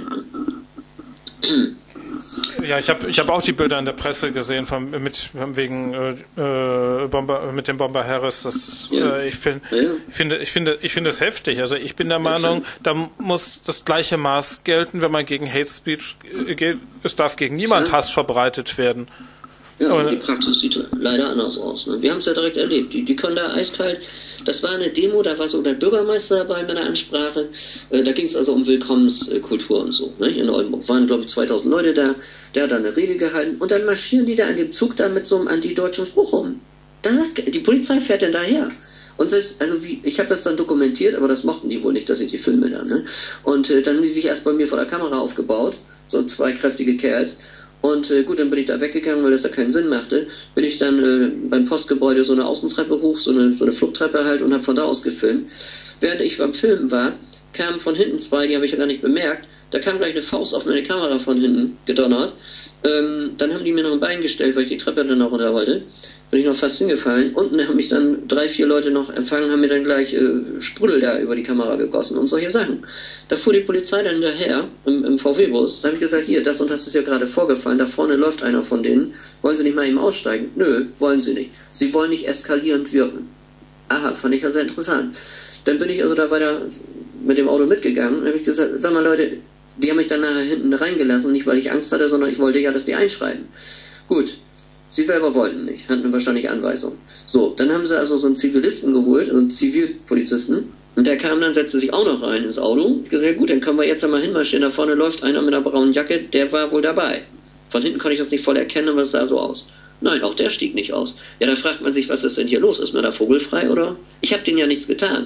Ja, ich habe ich hab auch die Bilder in der Presse gesehen von, mit wegen äh, Bomber, mit dem Bomber Harris. Das, ja. äh, ich, find, ja, ja. ich finde ich finde ich finde es heftig. Also ich bin der Meinung, okay. da muss das gleiche Maß gelten, wenn man gegen Hate Speech geht. Es darf gegen niemand ja. Hass verbreitet werden. Ja, und die Praxis sieht leider anders aus. Ne? Wir haben es ja direkt erlebt. Die, die können da eiskalt. Das war eine Demo, da war so der Bürgermeister dabei in meiner Ansprache. Äh, da ging es also um Willkommenskultur und so. Ne? In Oldenburg waren, glaube ich, zweitausend Leute da. Der hat da eine Rede gehalten. Und dann marschieren die da an dem Zug da mit so einem antideutschen Spruch rum. Da sagt, die Polizei fährt dann daher. Und selbst, also wie, ich habe das dann dokumentiert, aber das mochten die wohl nicht, dass ich die filme da. Ne? Und äh, dann haben die sich erst bei mir vor der Kamera aufgebaut. So zwei kräftige Kerls. Und äh, gut, dann bin ich da weggegangen, weil das da keinen Sinn machte. Bin ich dann äh, beim Postgebäude so eine Außentreppe hoch, so eine, so eine Fluchttreppe halt, und habe von da aus gefilmt. Während ich beim Filmen war, kamen von hinten zwei, die habe ich ja gar nicht bemerkt. Da kam gleich eine Faust auf meine Kamera von hinten gedonnert. Ähm, dann haben die mir noch ein Bein gestellt, weil ich die Treppe dann noch runter wollte. Bin ich noch fast hingefallen. Unten haben mich dann drei, vier Leute noch empfangen, haben mir dann gleich äh, Sprudel da über die Kamera gegossen und solche Sachen. Da fuhr die Polizei dann hinterher im, im V W-Bus. Da habe ich gesagt, hier, das und das ist ja gerade vorgefallen. Da vorne läuft einer von denen. Wollen Sie nicht mal eben aussteigen? Nö, wollen Sie nicht. Sie wollen nicht eskalierend wirken. Aha, fand ich ja sehr interessant. Dann bin ich also da weiter mit dem Auto mitgegangen. Dann habe ich gesagt, sag mal Leute, die haben mich dann nachher hinten reingelassen, nicht weil ich Angst hatte, sondern ich wollte ja, dass die einschreiten. Gut. Sie selber wollten nicht, hatten wahrscheinlich Anweisungen. So, dann haben sie also so einen Zivilisten geholt, also einen Zivilpolizisten, und der kam dann, setzte sich auch noch rein ins Auto. Ich gesagt, ja gut, dann können wir jetzt einmal hinmarschieren. Da vorne läuft einer mit einer braunen Jacke, der war wohl dabei. Von hinten konnte ich das nicht voll erkennen, aber es sah so aus. Nein, auch der stieg nicht aus. Ja, da fragt man sich, was ist denn hier los? Ist mir da vogelfrei, oder? Ich habe denen ja nichts getan.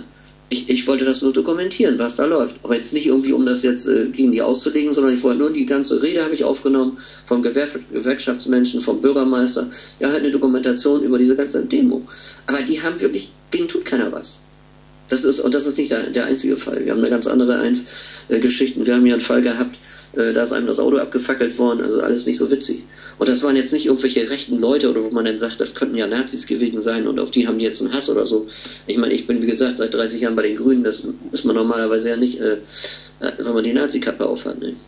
Ich, ich wollte das nur dokumentieren, was da läuft. Aber jetzt nicht irgendwie, um das jetzt äh, gegen die auszulegen, sondern ich wollte nur die ganze Rede habe ich aufgenommen vom Gewer Gewerkschaftsmenschen, vom Bürgermeister. Ja, halt eine Dokumentation über diese ganze Demo. Aber die haben wirklich, denen tut keiner was. Das ist, und das ist nicht der, der einzige Fall. Wir haben eine ganz andere Ein äh, Geschichten. Wir haben hier einen Fall gehabt, äh, da ist einem das Auto abgefackelt worden, also alles nicht so witzig. Und das waren jetzt nicht irgendwelche rechten Leute, oder wo man dann sagt, das könnten ja Nazis gewesen sein und auf die haben die jetzt einen Hass oder so. Ich meine, ich bin wie gesagt seit dreißig Jahren bei den Grünen, das ist man normalerweise ja nicht, äh, wenn man die Nazi-Kappe aufhat. Ne?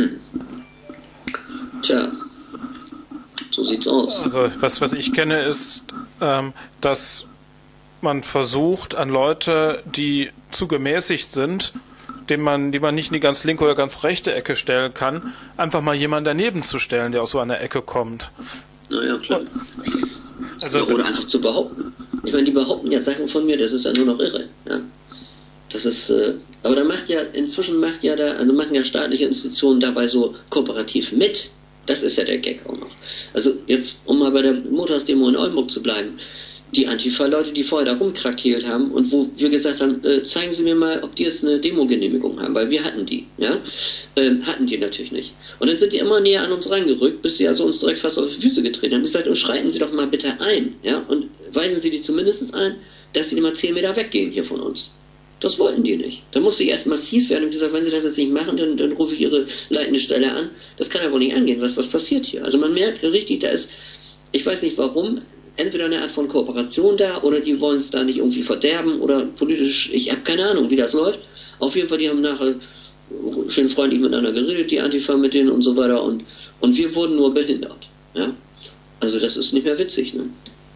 Tja, so sieht's aus. Also was, was ich kenne ist, ähm, dass man versucht, an Leute, die zu gemäßigt sind, den man, die man nicht in die ganz linke oder ganz rechte Ecke stellen kann, einfach mal jemanden daneben zu stellen, der aus so einer Ecke kommt. Naja, klar. Also, oder einfach zu behaupten. Ich meine, die behaupten ja Sachen von mir, das ist ja nur noch irre. Ja. Das ist, äh, aber da macht ja, inzwischen macht ja da, also machen ja staatliche Institutionen dabei so kooperativ mit. Das ist ja der Gag auch noch. Also jetzt, um mal bei der Montagsdemo in Oldenburg zu bleiben, die Antifa-Leute, die vorher da rumkrakeelt haben und wo wir gesagt haben, äh, zeigen Sie mir mal, ob die jetzt eine Demo-Genehmigung haben, weil wir hatten die, ja, ähm, hatten die natürlich nicht. Und dann sind die immer näher an uns rangerückt, bis sie also uns direkt fast auf die Füße getreten haben. Ich sagte, und schreiten Sie doch mal bitte ein, ja, und weisen Sie die zumindest ein, dass sie immer zehn Meter weggehen hier von uns. Das wollten die nicht. Da musste ich erst massiv werden und gesagt, wenn Sie das jetzt nicht machen, dann, dann rufe ich Ihre leitende Stelle an. Das kann ja wohl nicht angehen, was, was passiert hier? Also man merkt richtig, da ist, ich weiß nicht warum, entweder eine Art von Kooperation da oder die wollen es da nicht irgendwie verderben oder politisch, ich habe keine Ahnung, wie das läuft. Auf jeden Fall, die haben nachher schön freundlich miteinander geredet, die Antifa mit denen und so weiter und, und wir wurden nur behindert. Ja? Also das ist nicht mehr witzig. Ne?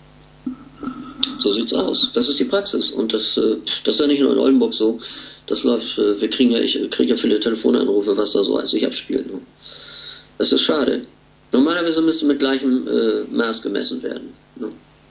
So sieht's aus. Das ist die Praxis und das, das ist ja nicht nur in Oldenburg so. Das läuft, wir kriegen ja, ich kriege ja viele Telefonanrufe, was da so als sich abspielt. Ne? Das ist schade. Normalerweise müsste mit gleichem äh, Maß gemessen werden. Ne?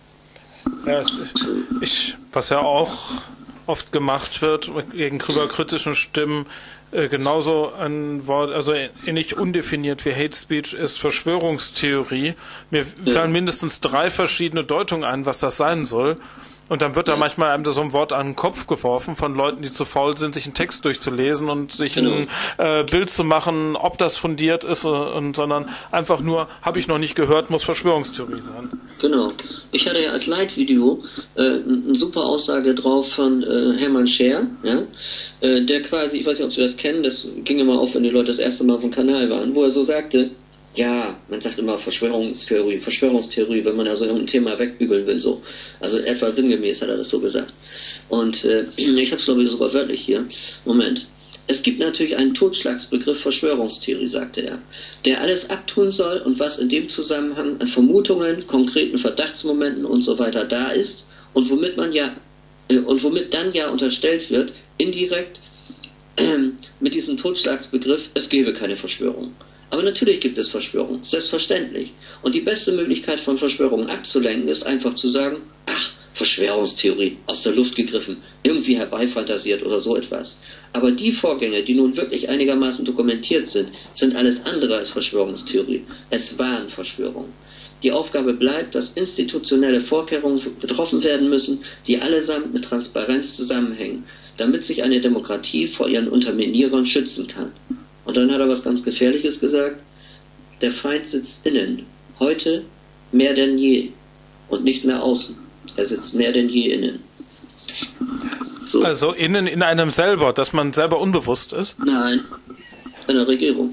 Ja, ich, was ja auch oft gemacht wird gegen kritischen Stimmen, äh, genauso ein Wort, also ähnlich undefiniert wie Hate Speech ist Verschwörungstheorie. Mir ja. fallen mindestens drei verschiedene Deutungen ein, was das sein soll. Und dann wird da ja. manchmal einem so ein Wort an den Kopf geworfen von Leuten, die zu faul sind, sich einen Text durchzulesen und sich genau. ein äh, Bild zu machen, ob das fundiert ist, und, sondern einfach nur, habe ich noch nicht gehört, muss Verschwörungstheorie sein. Genau. Ich hatte ja als Leitvideo äh, eine super Aussage drauf von äh, Hermann Scher, ja, äh, der quasi, ich weiß nicht, ob Sie das kennen, das ging immer auf, wenn die Leute das erste Mal auf dem Kanal waren, wo er so sagte, ja, man sagt immer Verschwörungstheorie, Verschwörungstheorie, wenn man also irgendein Thema wegbügeln will, so. Also etwa sinngemäß hat er das so gesagt. Und äh, ich habe es glaube ich sogar wörtlich hier. Moment. Es gibt natürlich einen Totschlagsbegriff Verschwörungstheorie, sagte er, der alles abtun soll und was in dem Zusammenhang an Vermutungen, konkreten Verdachtsmomenten und so weiter da ist und womit man ja äh, und womit dann ja unterstellt wird, indirekt äh, mit diesem Totschlagsbegriff, es gäbe keine Verschwörung. Aber natürlich gibt es Verschwörungen, selbstverständlich. Und die beste Möglichkeit von Verschwörungen abzulenken ist einfach zu sagen, ach, Verschwörungstheorie, aus der Luft gegriffen, irgendwie herbeifantasiert oder so etwas. Aber die Vorgänge, die nun wirklich einigermaßen dokumentiert sind, sind alles andere als Verschwörungstheorie. Es waren Verschwörungen. Die Aufgabe bleibt, dass institutionelle Vorkehrungen getroffen werden müssen, die allesamt mit Transparenz zusammenhängen, damit sich eine Demokratie vor ihren Unterminierern schützen kann. Und dann hat er was ganz Gefährliches gesagt. Der Feind sitzt innen, heute mehr denn je und nicht mehr außen. Er sitzt mehr denn je innen. So. Also innen in einem selber, dass man selber unbewusst ist? Nein, in der Regierung.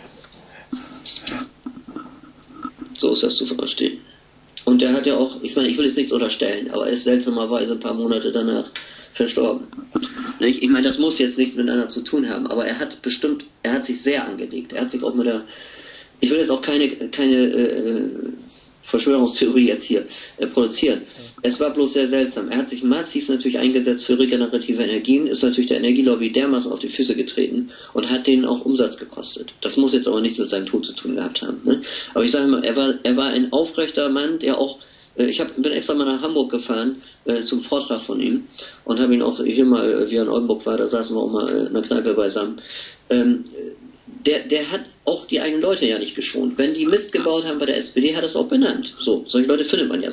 So ist das zu verstehen. Und er hat ja auch, ich meine, ich will jetzt nichts unterstellen, aber er ist seltsamerweise ein paar Monate danach verstorben. Ich meine, das muss jetzt nichts miteinander zu tun haben, aber er hat bestimmt, er hat sich sehr angelegt. Er hat sich auch mit der, ich will jetzt auch keine, keine äh, Verschwörungstheorie jetzt hier äh, produzieren. Es war bloß sehr seltsam. Er hat sich massiv natürlich eingesetzt für regenerative Energien, ist natürlich der Energielobby dermaßen auf die Füße getreten und hat denen auch Umsatz gekostet. Das muss jetzt aber nichts mit seinem Tod zu tun gehabt haben. Ne? Aber ich sage mal, er war, er war ein aufrechter Mann, der auch Ich hab, bin extra mal nach Hamburg gefahren äh, zum Vortrag von ihm und habe ihn auch hier mal, äh, wie er in Oldenburg war, da saßen wir auch mal äh, in einer Kneipe beisammen. Ähm, der, der hat auch die eigenen Leute ja nicht geschont. Wenn die Mist gebaut haben bei der S P D, hat er es auch benannt. So, solche Leute findet man ja selten.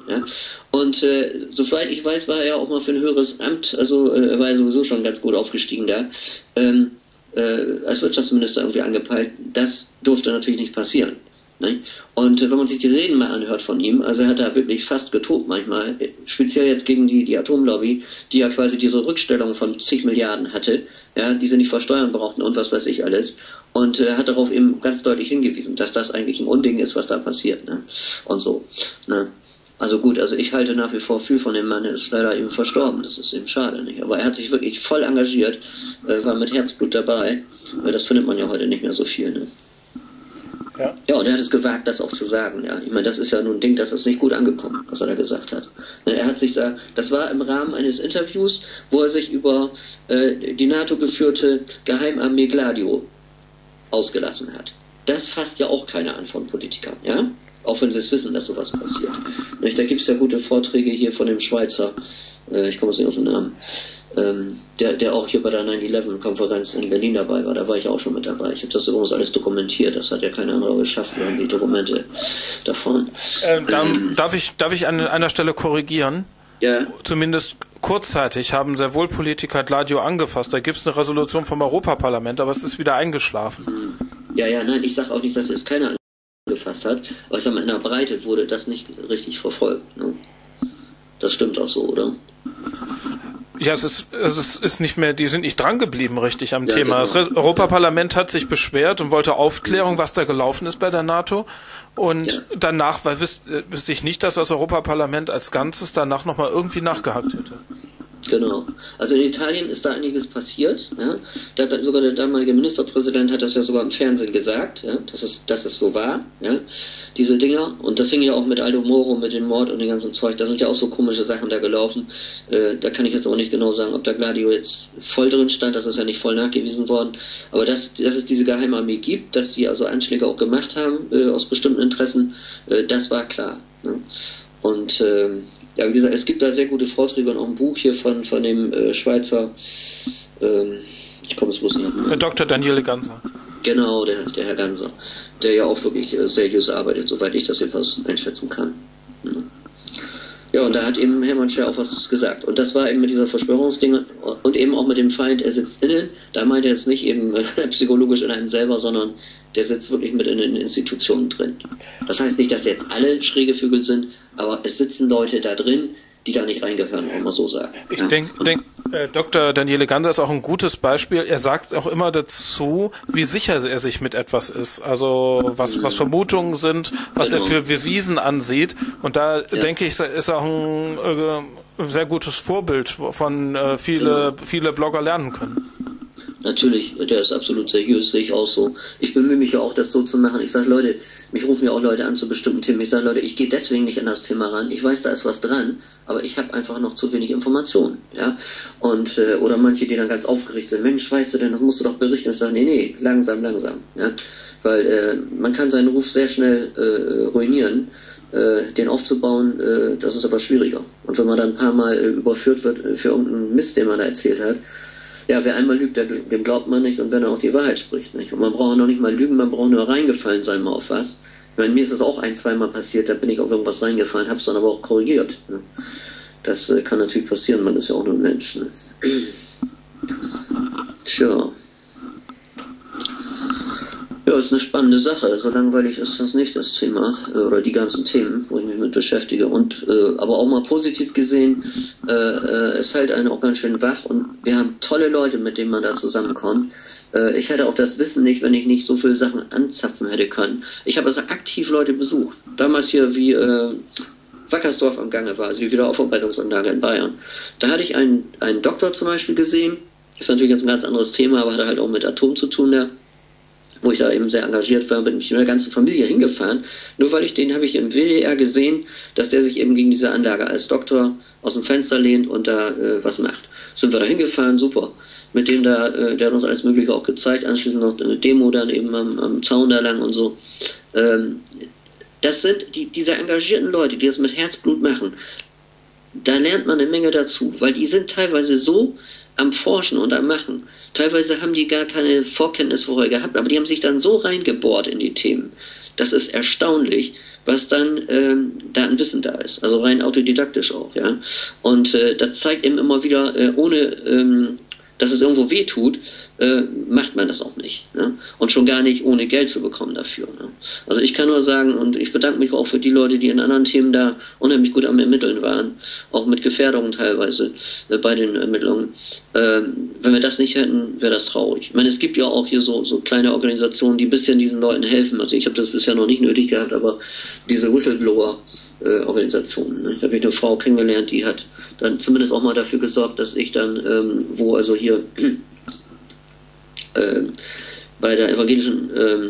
Ja? Und äh, soweit ich weiß, war er ja auch mal für ein höheres Amt, also äh, er war ja sowieso schon ganz gut aufgestiegen da, ähm, äh, als Wirtschaftsminister irgendwie angepeilt. Das durfte natürlich nicht passieren. Ne? Und äh, wenn man sich die Reden mal anhört von ihm, also er hat da wirklich fast getobt manchmal, speziell jetzt gegen die, die Atomlobby, die ja quasi diese Rückstellung von zig Milliarden hatte, ja, die sie nicht versteuern brauchten und was weiß ich alles. Und er äh, hat darauf eben ganz deutlich hingewiesen, dass das eigentlich ein Unding ist, was da passiert. Ne? Und so. Ne? Also gut, also ich halte nach wie vor viel von dem Mann, er ist leider eben verstorben, das ist eben schade, nicht? Aber er hat sich wirklich voll engagiert, äh, war mit Herzblut dabei, äh, das findet man ja heute nicht mehr so viel. Ne? Ja. ja, und er hat es gewagt, das auch zu sagen. Ja, ich meine, das ist ja nun ein Ding, das ist nicht gut angekommen, was er da gesagt hat. Er hat sich da, das war im Rahmen eines Interviews, wo er sich über äh, die NATO geführte Geheimarmee Gladio ausgelassen hat. Das fasst ja auch keiner an von Politikern, ja? Auch wenn sie es wissen, dass sowas passiert. Da gibt es ja gute Vorträge hier von dem Schweizer, äh, ich komme jetzt nicht auf den Namen, ähm, der, der auch hier bei der nine eleven Konferenz in Berlin dabei war. Da war ich auch schon mit dabei. Ich habe das übrigens alles dokumentiert. Das hat ja kein anderer geschafft, irgendwie Dokumente davon. Äh, dann, ähm, darf ich, darf ich an einer Stelle korrigieren? Ja. Zumindest kurzzeitig haben sehr wohl Politiker Gladio angefasst. Da gibt es eine Resolution vom Europaparlament, aber es ist wieder eingeschlafen. Ja, ja, nein, ich sage auch nicht, dass es keiner angefasst hat, aber ich sage mal, in der Breite wurde das nicht richtig verfolgt. Ne? Das stimmt auch so, oder? Ja, es ist, es ist, ist nicht mehr, die sind nicht dran geblieben richtig am ja, Thema. Genau. Das Europaparlament hat sich beschwert und wollte Aufklärung, was da gelaufen ist bei der NATO. Und ja. danach weil, wüsste ich nicht, dass das Europaparlament als Ganzes danach nochmal irgendwie nachgehakt hätte. Genau. Also in Italien ist da einiges passiert. Ja. Da, sogar der damalige Ministerpräsident hat das ja sogar im Fernsehen gesagt, ja, dass es, dass es so war, ja, diese Dinger. Und das hing ja auch mit Aldo Moro, mit dem Mord und dem ganzen Zeug. Da sind ja auch so komische Sachen da gelaufen. Äh, da kann ich jetzt auch nicht genau sagen, ob da Gladio jetzt voll drin stand. Das ist ja nicht voll nachgewiesen worden. Aber dass, dass es diese Geheimarmee gibt, dass sie also Anschläge auch gemacht haben äh, aus bestimmten Interessen, äh, das war klar. Ne. Und ähm, ja, wie gesagt, es gibt da sehr gute Vorträge und auch ein Buch hier von, von dem äh, Schweizer, ähm, ich komme es bloß nicht auf. Doktor Daniele Ganser. Genau, der, der Herr Ganser, der ja auch wirklich äh, seriös arbeitet, soweit ich das jedenfalls einschätzen kann. Mhm. Ja, und da hat eben Hermann Scher auch was gesagt. Und das war eben mit dieser Verschwörungsdinge und eben auch mit dem Feind, er sitzt innen. Da meint er jetzt nicht eben äh, psychologisch in einem selber, sondern der sitzt wirklich mit in den Institutionen drin. Das heißt nicht, dass jetzt alle schräge Vögel sind, aber es sitzen Leute da drin, die da nicht reingehören, wollen wir so sagen. Ich ja? denke, denk, äh, Doktor Daniele Ganser ist auch ein gutes Beispiel. Er sagt auch immer dazu, wie sicher er sich mit etwas ist. Also was, was Vermutungen sind, was genau. er für bewiesen ansieht. Und da ja. denke ich, ist auch ein äh, sehr gutes Vorbild, wovon äh, viele, genau. viele Blogger lernen können. Natürlich, der ist absolut seriös, sehe ich auch so. Ich bemühe mich ja auch, das so zu machen. Ich sage, Leute, mich rufen ja auch Leute an zu bestimmten Themen. Ich sage, Leute, ich gehe deswegen nicht an das Thema ran. Ich weiß, da ist was dran, aber ich habe einfach noch zu wenig Informationen. Ja? Und äh, oder manche, die dann ganz aufgeregt sind, Mensch, weißt du denn, das musst du doch berichten. Ich sage, nee, nee, langsam, langsam. Ja? Weil äh, man kann seinen Ruf sehr schnell äh, ruinieren. Äh, den aufzubauen, äh, das ist aber schwieriger. Und wenn man dann ein paar Mal äh, überführt wird äh, für irgendeinen Mist, den man da erzählt hat, ja, wer einmal lügt, dem glaubt man nicht und wenn er auch die Wahrheit spricht, nicht? Und man braucht noch nicht mal lügen, man braucht nur reingefallen sein mal auf was. Ich meine, mir ist das auch ein, zweimal passiert, da bin ich auf irgendwas reingefallen, hab's dann aber auch korrigiert. Ne? Das äh, kann natürlich passieren, man ist ja auch nur ein Mensch. Ne? Tja. Ja, ist eine spannende Sache. So langweilig ist das nicht, das Thema, äh, oder die ganzen Themen, wo ich mich mit beschäftige. Und äh, aber auch mal positiv gesehen, äh, äh, es hält einen auch ganz schön wach und wir haben tolle Leute, mit denen man da zusammenkommt. Äh, ich hätte auch das Wissen nicht, wenn ich nicht so viele Sachen anzapfen hätte können. Ich habe also aktiv Leute besucht. Damals hier wie äh, Wackersdorf am Gange war, also die Wiederaufarbeitungsanlage in Bayern. Da hatte ich einen, einen Doktor zum Beispiel gesehen. Ist natürlich jetzt ein ganz anderes Thema, aber hat halt auch mit Atom zu tun, der wo ich da eben sehr engagiert war, bin ich mit der ganzen Familie hingefahren, nur weil ich den habe ich im W D R gesehen, dass der sich eben gegen diese Anlage als Doktor aus dem Fenster lehnt und da äh, was macht. Sind wir da hingefahren, super. Mit dem da, äh, der hat uns alles Mögliche auch gezeigt, anschließend noch eine Demo dann eben am, am Zaun da lang und so. Ähm, das sind die, diese engagierten Leute, die das mit Herzblut machen. Da lernt man eine Menge dazu, weil die sind teilweise so am Forschen und am Machen. Teilweise haben die gar keine Vorkenntnis vorher gehabt, aber die haben sich dann so reingebohrt in die Themen. Das ist erstaunlich, was dann ähm, da an Wissen da ist. Also rein autodidaktisch auch, ja. Und äh, das zeigt eben immer wieder, äh, ohne ähm, dass es irgendwo weh tut, äh, macht man das auch nicht. Ne? Und schon gar nicht ohne Geld zu bekommen dafür. Ne? Also ich kann nur sagen, und ich bedanke mich auch für die Leute, die in anderen Themen da unheimlich gut am Ermitteln waren, auch mit Gefährdungen teilweise äh, bei den Ermittlungen. Ähm, wenn wir das nicht hätten, wäre das traurig. Ich meine, es gibt ja auch hier so, so kleine Organisationen, die ein bisschen diesen Leuten helfen. Also ich habe das bisher noch nicht nötig gehabt, aber diese Whistleblower Äh, Organisationen. Ne? Ich habe eine Frau kennengelernt, die hat dann zumindest auch mal dafür gesorgt, dass ich dann, ähm, wo also hier äh, bei der evangelischen ähm,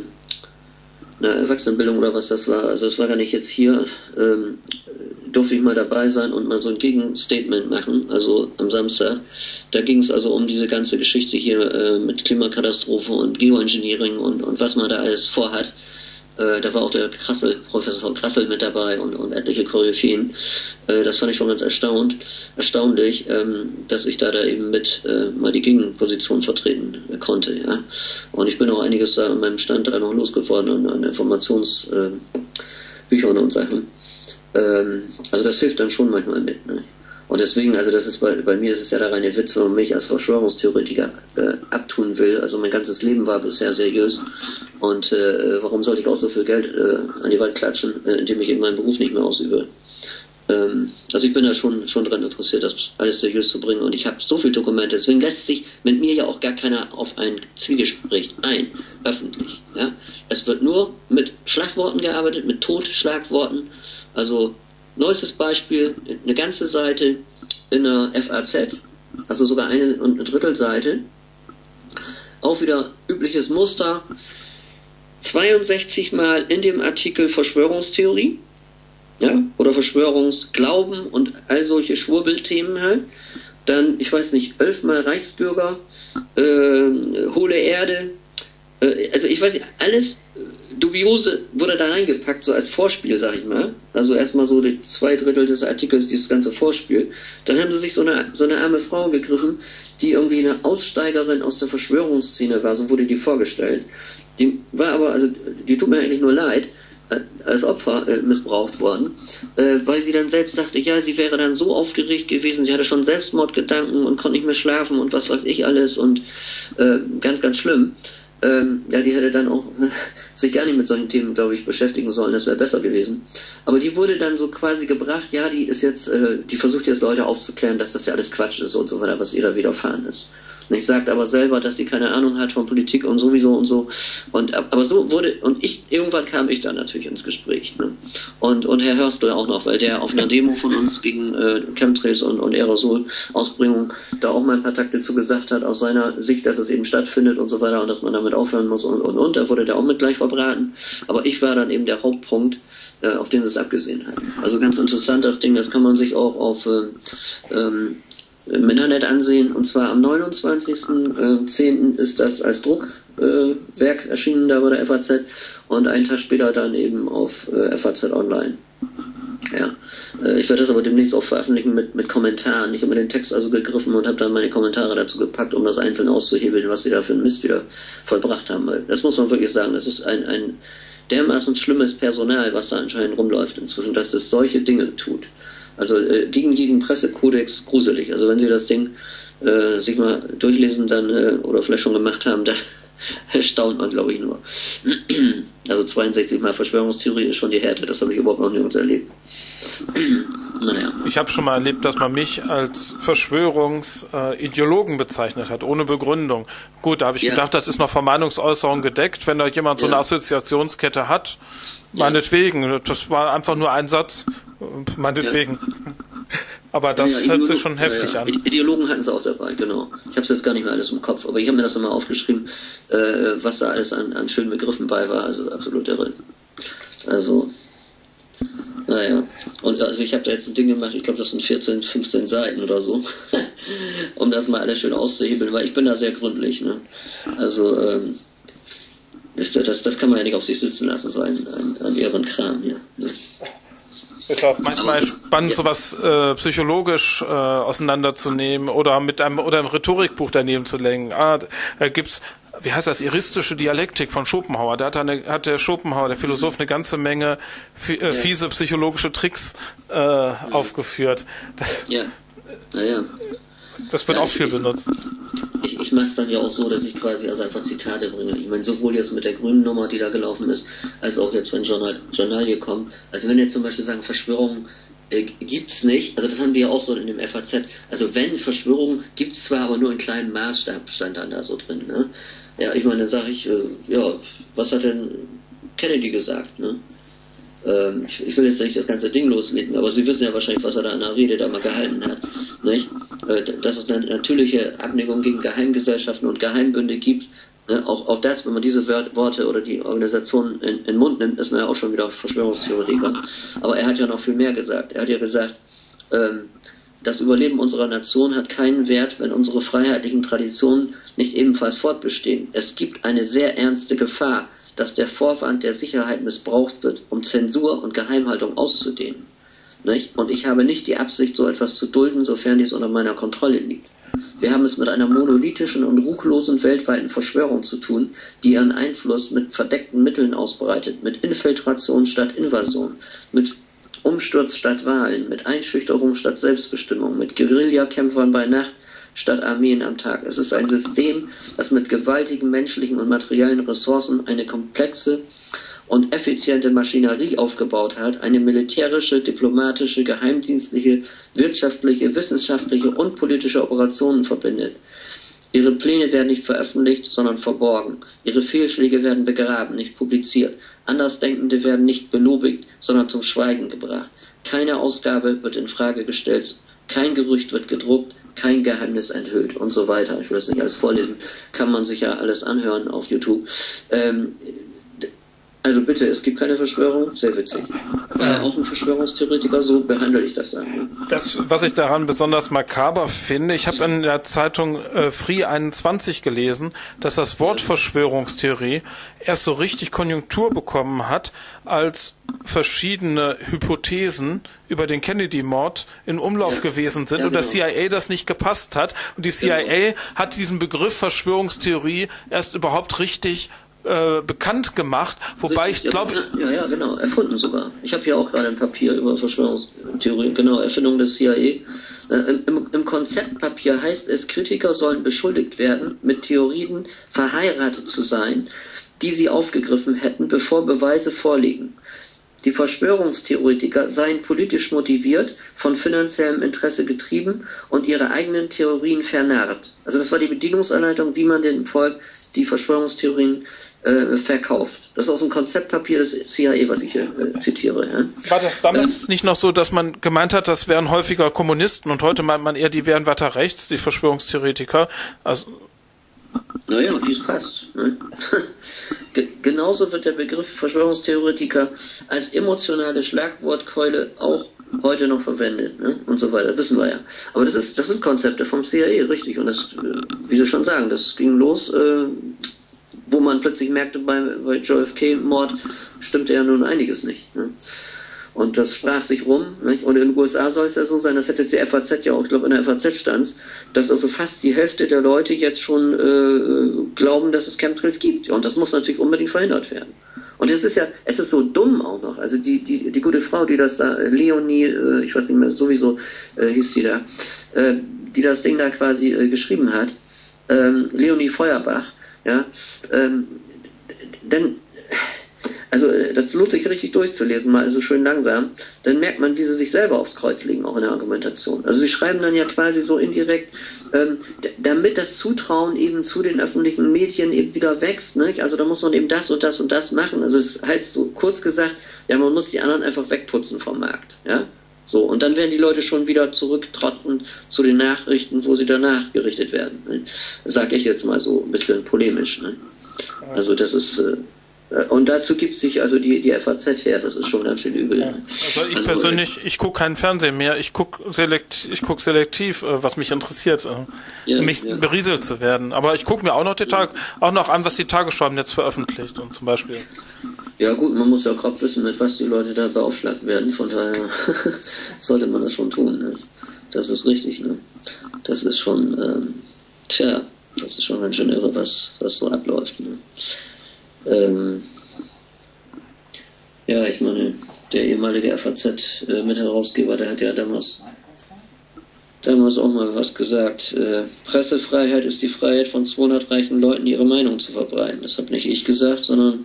na, Erwachsenenbildung oder was das war, also das war gar nicht jetzt hier, ähm, durfte ich mal dabei sein und mal so ein Gegenstatement machen, also am Samstag. Da ging es also um diese ganze Geschichte hier äh, mit Klimakatastrophe und Geoengineering und, und was man da alles vorhat. Äh, da war auch der Krassel, Professor Krassel mit dabei und, und etliche Koryphäen. Äh, das fand ich schon ganz erstaunt, erstaunlich, ähm, dass ich da, da eben mit äh, mal die Gegenposition vertreten äh, konnte. Ja. Und ich bin auch einiges da an meinem Stand da noch losgeworden an, an Informationsbüchern äh, und Sachen. Ähm, also das hilft dann schon manchmal mit. Ne? Und deswegen, also das ist bei, bei mir ist es ja der reine Witz, wenn man mich als Verschwörungstheoretiker äh, abtun will. Also mein ganzes Leben war bisher seriös. Und äh, warum sollte ich auch so viel Geld äh, an die Wand klatschen, äh, indem ich eben meinen Beruf nicht mehr ausübe? Ähm, also ich bin da schon schon dran interessiert, das alles seriös zu bringen. Und ich habe so viele Dokumente. Deswegen lässt sich mit mir ja auch gar keiner auf ein Zwiegespräch ein, öffentlich. Ja? Es wird nur mit Schlagworten gearbeitet, mit Totschlagworten. Also neuestes Beispiel, eine ganze Seite in der F A Z, also sogar eine und eine Drittelseite, auch wieder übliches Muster, zweiundsechzig Mal in dem Artikel Verschwörungstheorie, ja, oder Verschwörungsglauben und all solche Schwurbelthemen halt, dann, ich weiß nicht, elf Mal Reichsbürger, äh, hohle Erde, äh, also ich weiß nicht, alles Dubiose wurde da reingepackt, so als Vorspiel, sag ich mal. Also erstmal so die zwei Drittel des Artikels, dieses ganze Vorspiel. Dann haben sie sich so eine, so eine arme Frau gegriffen, die irgendwie eine Aussteigerin aus der Verschwörungsszene war, so wurde die vorgestellt. Die war aber, also die tut mir eigentlich nur leid, als Opfer äh, missbraucht worden, äh, weil sie dann selbst sagte, ja, sie wäre dann so aufgeregt gewesen, sie hatte schon Selbstmordgedanken und konnte nicht mehr schlafen und was weiß ich alles und äh, ganz, ganz schlimm. Ähm, ja, die hätte dann auch äh, sich gar nicht mit solchen Themen, glaube ich, beschäftigen sollen, das wäre besser gewesen. Aber die wurde dann so quasi gebracht, ja, die ist jetzt, äh, die versucht jetzt Leute aufzuklären, dass das ja alles Quatsch ist und so weiter, was ihr da widerfahren ist. Und ich sagt aber selber, dass sie keine Ahnung hat von Politik und sowieso und so. Und aber so wurde, und ich, irgendwann kam ich dann natürlich ins Gespräch. Ne? Und, und Herr Hörstel auch noch, weil der auf einer Demo von uns gegen äh, Chemtrails und, und Aerosol-Ausbringung da auch mal ein paar Takte zu gesagt hat, aus seiner Sicht, dass es eben stattfindet und so weiter und dass man damit aufhören muss und und und. Da wurde der auch mit gleich verbraten. Aber ich war dann eben der Hauptpunkt, äh, auf den sie es abgesehen haben. Also ganz interessant das Ding, das kann man sich auch auf äh, ähm, im Internet ansehen, und zwar am neunundzwanzigsten zehnten ist das als Druckwerk äh, erschienen da bei der F A Z und einen Tag später dann eben auf äh, F A Z Online. Ja, äh, ich werde das aber demnächst auch veröffentlichen mit, mit Kommentaren. Ich habe mir den Text also gegriffen und habe dann meine Kommentare dazu gepackt, um das einzeln auszuhebeln, was sie da für einen Mist wieder vollbracht haben. Das muss man wirklich sagen, das ist ein, ein dermaßen schlimmes Personal, was da anscheinend rumläuft inzwischen, dass es solche Dinge tut. Also äh, gegen jeden Pressekodex gruselig. Also wenn Sie das Ding äh, sich mal durchlesen, dann äh, oder vielleicht schon gemacht haben, dann erstaunt man, glaube ich, nur. Also zweiundsechzig Mal Verschwörungstheorie ist schon die Härte. Das habe ich überhaupt noch nirgends erlebt. Naja. Ich habe schon mal erlebt, dass man mich als Verschwörungsideologen bezeichnet hat, ohne Begründung. Gut, da habe ich ja. gedacht, das ist noch Vermeinungsäußerung gedeckt. Wenn da jemand so eine ja. Assoziationskette hat, meinetwegen. Ja. Das war einfach nur ein Satz. Meinetwegen. Ja. Aber das ja, ja, hört sich schon heftig ja, ja. an. Ideologen hatten sie auch dabei, genau. Ich habe es jetzt gar nicht mehr alles im Kopf, aber ich habe mir das nochmal aufgeschrieben, äh, was da alles an, an schönen Begriffen bei war. Also absolut irre. Also, naja. Und also ich habe da jetzt ein Ding gemacht, ich glaube, das sind vierzehn, fünfzehn Seiten oder so, um das mal alles schön auszuhebeln, weil ich bin da sehr gründlich. Ne? Also, ähm, ist das, das kann man ja nicht auf sich sitzen lassen, so ein, ein, ein irren Kram hier. Ne? Ist auch manchmal aber spannend, ja, sowas äh, psychologisch äh, auseinanderzunehmen oder mit einem oder einem Rhetorikbuch daneben zu lenken. Ah, da gibt's, wie heißt das, iristische Dialektik von Schopenhauer. Da hat, eine, hat der Schopenhauer, der Philosoph, eine ganze Menge f- äh, fiese psychologische Tricks äh, ja. aufgeführt. Das, ja, naja. Das wird ja, auch viel ich, benutzt. Ich, ich mache es dann ja auch so, dass ich quasi also einfach Zitate bringe. Ich meine, sowohl jetzt mit der grünen Nummer, die da gelaufen ist, als auch jetzt, wenn Journal, Journalie kommt. Also wenn jetzt zum Beispiel sagen, Verschwörungen äh, gibt's nicht, also das haben wir ja auch so in dem F A Z. Also wenn, Verschwörungen gibt's zwar, aber nur in kleinem Maßstab, stand dann da so drin. Ne? Ja, ich meine, dann sage ich, äh, ja, was hat denn Kennedy gesagt, ne? Ich, ich will jetzt nicht das ganze Ding loslegen, aber Sie wissen ja wahrscheinlich, was er da in der Rede da mal gehalten hat, nicht? Dass es eine natürliche Abneigung gegen Geheimgesellschaften und Geheimbünde gibt, ne? Auch, auch das, wenn man diese Worte oder die Organisation in, in den Mund nimmt, ist man ja auch schon wieder Verschwörungstheoretiker. Aber er hat ja noch viel mehr gesagt. Er hat ja gesagt, ähm, das Überleben unserer Nation hat keinen Wert, wenn unsere freiheitlichen Traditionen nicht ebenfalls fortbestehen. Es gibt eine sehr ernste Gefahr, dass der Vorwand der Sicherheit missbraucht wird, um Zensur und Geheimhaltung auszudehnen. Nicht? Und ich habe nicht die Absicht, so etwas zu dulden, sofern dies unter meiner Kontrolle liegt. Wir haben es mit einer monolithischen und ruchlosen weltweiten Verschwörung zu tun, die ihren Einfluss mit verdeckten Mitteln ausbreitet, mit Infiltration statt Invasion, mit Umsturz statt Wahlen, mit Einschüchterung statt Selbstbestimmung, mit Guerillakämpfern bei Nacht statt Armeen am Tag. Es ist ein System, das mit gewaltigen menschlichen und materiellen Ressourcen eine komplexe und effiziente Maschinerie aufgebaut hat, eine militärische, diplomatische, geheimdienstliche, wirtschaftliche, wissenschaftliche und politische Operationen verbindet. Ihre Pläne werden nicht veröffentlicht, sondern verborgen. Ihre Fehlschläge werden begraben, nicht publiziert. Andersdenkende werden nicht belobigt, sondern zum Schweigen gebracht. Keine Ausgabe wird in Frage gestellt, kein Gerücht wird gedruckt, kein Geheimnis enthüllt und so weiter. Ich will das nicht alles vorlesen, kann man sich ja alles anhören auf YouTube. Ähm, also bitte, es gibt keine Verschwörung, sehr witzig. War auch ein Verschwörungstheoretiker, so behandle ich das dann. Das, was ich daran besonders makaber finde, ich habe in der Zeitung äh, Free einundzwanzig gelesen, dass das Wort Verschwörungstheorie erst so richtig Konjunktur bekommen hat, als verschiedene Hypothesen über den Kennedy-Mord in Umlauf ja. gewesen sind ja, und genau. das C I A das nicht gepasst hat. Und die C I A genau. hat diesen Begriff Verschwörungstheorie erst überhaupt richtig äh, bekannt gemacht, wobei richtig, ich glaube... Ja, ja, genau, erfunden sogar. Ich habe hier auch gerade ein Papier über Verschwörungstheorie, genau, Erfindung des C I A. Äh, im, Im Konzeptpapier heißt es, Kritiker sollen beschuldigt werden, mit Theorien verheiratet zu sein, die sie aufgegriffen hätten, bevor Beweise vorliegen. Die Verschwörungstheoretiker seien politisch motiviert, von finanziellem Interesse getrieben und ihre eigenen Theorien vernarrt. Also das war die Bedienungsanleitung, wie man dem Volk die Verschwörungstheorien äh, verkauft. Das ist aus dem Konzeptpapier des C I A, was ich hier äh, zitiere. Ja. War das damals ähm, nicht noch so, dass man gemeint hat, das wären häufiger Kommunisten und heute meint man eher, die wären weiter rechts, die Verschwörungstheoretiker? Also naja, wie es passt. Ne? Genauso wird der Begriff Verschwörungstheoretiker als emotionale Schlagwortkeule auch heute noch verwendet, ne? Und so weiter, wissen wir ja. Aber das ist, das sind Konzepte vom C I A, richtig. Und das, wie Sie schon sagen, das ging los, äh, wo man plötzlich merkte, bei, bei J F K-Mord stimmte ja nun einiges nicht. Ne? Und das sprach sich rum, nicht? Und in den U S A soll es ja so sein, das hätte jetzt die F A Z ja auch, ich glaube in der F A Z stand, dass also fast die Hälfte der Leute jetzt schon äh, glauben, dass es Chemtrails gibt. Und das muss natürlich unbedingt verhindert werden. Und es ist ja, es ist so dumm auch noch. Also die, die, die gute Frau, die das da, Leonie, äh, ich weiß nicht mehr, sowieso äh, hieß sie da, äh, die das Ding da quasi äh, geschrieben hat, ähm, Leonie Feuerbach, ja, ähm, dann, also das lohnt sich richtig durchzulesen, mal so schön langsam, dann merkt man, wie sie sich selber aufs Kreuz legen, auch in der Argumentation. Also sie schreiben dann ja quasi so indirekt, ähm, d- damit das Zutrauen eben zu den öffentlichen Medien eben wieder wächst, ne? Also da muss man eben das und das und das machen. Also es heißt so kurz gesagt, ja, man muss die anderen einfach wegputzen vom Markt, ja. So, und dann werden die Leute schon wieder zurücktrotten zu den Nachrichten, wo sie danach gerichtet werden. Ne? Sag ich jetzt mal so ein bisschen polemisch. Ne? Also das ist... Äh, Und dazu gibt sich also die, die F A Z her, das ist schon ganz schön übel. Ja. Also ich also, persönlich, ich gucke keinen Fernsehen mehr, ich gucke selekt, ich guck selektiv, was mich interessiert, ja, mich ja. berieselt zu werden. Aber ich gucke mir auch noch die Tag, auch noch an, was die Tagesschau jetzt veröffentlicht und zum Beispiel. Ja gut, man muss ja grob wissen, mit was die Leute da beaufschlagt werden, von daher sollte man das schon tun. Ne? Das ist richtig, ne? Das ist schon, ähm, tja, das ist schon ganz schön irre, was, was so abläuft. Ne? Ähm, ja, ich meine, der ehemalige F A Z-Mitherausgeber, der hat ja damals, damals auch mal was gesagt. Äh, Pressefreiheit ist die Freiheit von zweihundert reichen Leuten, ihre Meinung zu verbreiten. Das habe nicht ich gesagt, sondern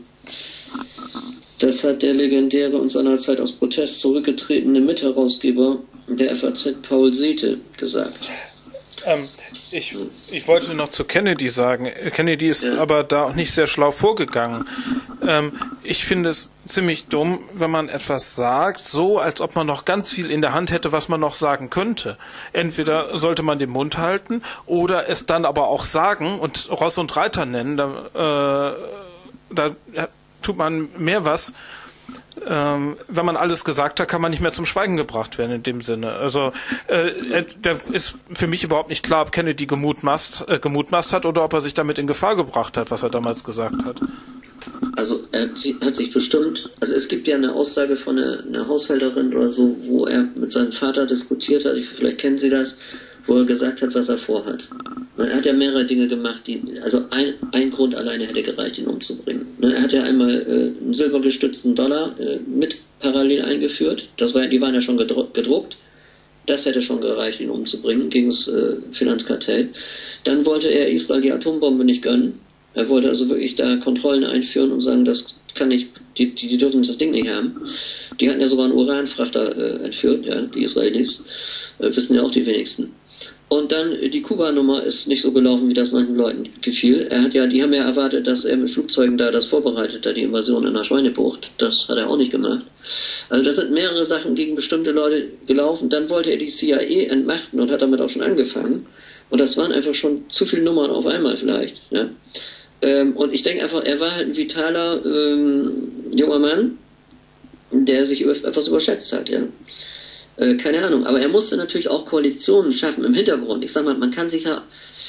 das hat der legendäre und seinerzeit aus Protest zurückgetretene Mitherausgeber der F A Z, Paul Sethe, gesagt. Ähm, ich, ich wollte noch zu Kennedy sagen. Kennedy ist ja. aber da auch nicht sehr schlau vorgegangen. Ähm, ich finde es ziemlich dumm, wenn man etwas sagt, so als ob man noch ganz viel in der Hand hätte, was man noch sagen könnte. Entweder sollte man den Mund halten oder es dann aber auch sagen und Ross und Reiter nennen. Da, äh, da tut man mehr was. Ähm, wenn man alles gesagt hat, kann man nicht mehr zum Schweigen gebracht werden in dem Sinne. Also äh, da ist für mich überhaupt nicht klar, ob Kennedy gemutmaßt, äh, gemutmaßt hat oder ob er sich damit in Gefahr gebracht hat, was er damals gesagt hat. Also er hat sich bestimmt, also es gibt ja eine Aussage von einer, einer Haushälterin oder so, wo er mit seinem Vater diskutiert hat, vielleicht kennen Sie das, wo er gesagt hat, was er vorhat. Er hat ja mehrere Dinge gemacht, die, also ein, ein Grund alleine hätte gereicht, ihn umzubringen. Er hat ja einmal äh, einen silbergestützten Dollar äh, mit parallel eingeführt, das war, die waren ja schon gedruckt, das hätte schon gereicht, ihn umzubringen gegen das äh, Finanzkartell. Dann wollte er Israel die Atombombe nicht gönnen, er wollte also wirklich da Kontrollen einführen und sagen, das kann nicht, die, die, die dürfen das Ding nicht haben. Die hatten ja sogar einen Uranfrachter äh, entführt, ja, die Israelis, äh, wissen ja auch die wenigsten. Und dann, die Kuba-Nummer ist nicht so gelaufen, wie das manchen Leuten gefiel. Er hat ja, die haben ja erwartet, dass er mit Flugzeugen da das vorbereitet hat, die Invasion in der Schweinebucht. Das hat er auch nicht gemacht. Also das sind mehrere Sachen gegen bestimmte Leute gelaufen. Dann wollte er die C I A entmachten und hat damit auch schon angefangen. Und das waren einfach schon zu viele Nummern auf einmal vielleicht. Ja. Ähm, und ich denke einfach, er war halt ein vitaler ähm, junger Mann, der sich etwas überschätzt hat, ja. Keine Ahnung, aber er musste natürlich auch Koalitionen schaffen im Hintergrund. Ich sag mal, man kann sich ja,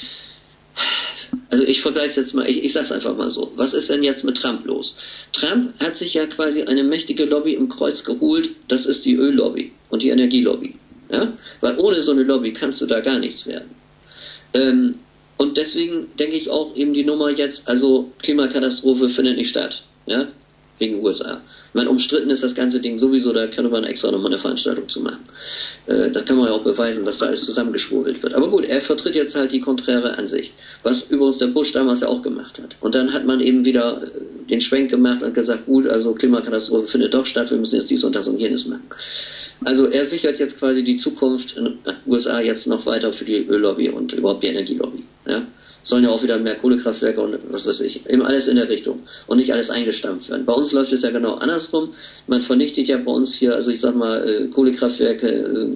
also ich vergleiche es jetzt mal, ich, ich sag's einfach mal so, was ist denn jetzt mit Trump los? Trump hat sich ja quasi eine mächtige Lobby im Kreuz geholt, das ist die Öllobby und die Energielobby, ja, weil ohne so eine Lobby kannst du da gar nichts werden. Ähm, und deswegen denke ich auch eben die Nummer jetzt, also Klimakatastrophe findet nicht statt, ja, wegen U S A. Ich meine, umstritten ist das ganze Ding sowieso, da kann man extra nochmal eine Veranstaltung zu machen. Äh, da kann man ja auch beweisen, dass da alles zusammengeschwurbelt wird. Aber gut, er vertritt jetzt halt die konträre Ansicht, was übrigens der Bush damals ja auch gemacht hat. Und dann hat man eben wieder den Schwenk gemacht und gesagt, gut, also Klimakatastrophe findet doch statt, wir müssen jetzt dies und das und jenes machen. Also er sichert jetzt quasi die Zukunft in den U S A jetzt noch weiter für die Öllobby und überhaupt die Energielobby. Ja? Sollen ja auch wieder mehr Kohlekraftwerke und was weiß ich, eben alles in der Richtung und nicht alles eingestampft werden. Bei uns läuft es ja genau andersrum. Man vernichtet ja bei uns hier, also ich sag mal, äh, Kohlekraftwerke, äh,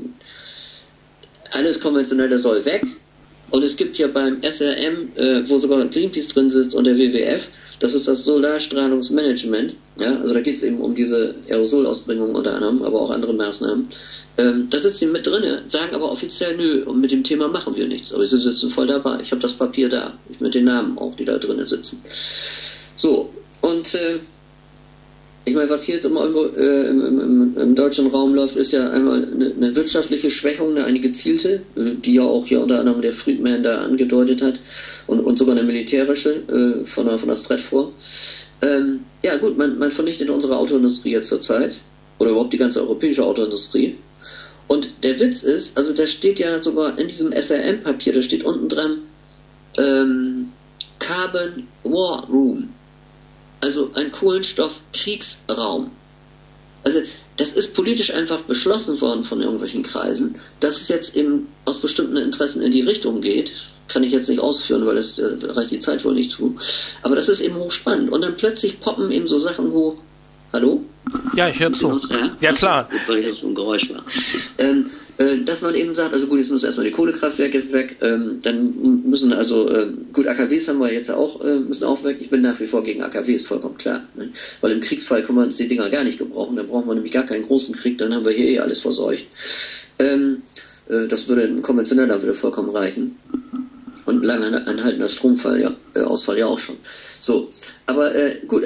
alles Konventionelle soll weg. Und es gibt ja beim S R M, äh, wo sogar Greenpeace drin sitzt und der W W F, das ist das Solarstrahlungsmanagement. Ja, also da geht es eben um diese Aerosolausbringung unter anderem, aber auch andere Maßnahmen. Ähm, da sitzen die mit drin, sagen aber offiziell, nö, und mit dem Thema machen wir nichts. Aber sie sitzen voll dabei. Ich habe das Papier da, mit den Namen auch, die da drinnen sitzen. So, und äh, ich meine, was hier jetzt immer äh, im, im, im deutschen Raum läuft, ist ja einmal eine, eine wirtschaftliche Schwächung, eine gezielte, äh, die ja auch hier unter anderem der Friedman da angedeutet hat, und, und sogar eine militärische äh, von der, von der Stratfor. Ähm, ja gut, man, man vernichtet unsere Autoindustrie jetzt zurzeit, oder überhaupt die ganze europäische Autoindustrie. Und der Witz ist, also da steht ja sogar in diesem S R M-Papier, da steht unten dran ähm, Carbon War Room, also ein Kohlenstoffkriegsraum. Also das ist politisch einfach beschlossen worden von irgendwelchen Kreisen, dass es jetzt eben aus bestimmten Interessen in die Richtung geht. Kann ich jetzt nicht ausführen, weil das äh, reicht die Zeit wohl nicht zu. Aber das ist eben hochspannend. Und dann plötzlich poppen eben so Sachen, wo... Hallo? Ja, ich höre zu. Ja, ja klar. Gut, weil das so ein Geräusch war. Ähm, äh, dass man eben sagt, also gut, jetzt müssen erstmal die Kohlekraftwerke weg, ähm, dann müssen also, äh, gut, A K Ws haben wir jetzt auch, äh, müssen auch weg. Ich bin nach wie vor gegen A K Ws, vollkommen klar. Ne? Weil im Kriegsfall können wir uns die Dinger gar nicht gebrauchen. Dann brauchen wir nämlich gar keinen großen Krieg, dann haben wir hier eh alles verseucht. Ähm, äh, das würde ein konventioneller würde vollkommen reichen. Und lang anhaltender Stromausfall ja, äh, Ausfall ja auch schon. So, aber äh, gut, also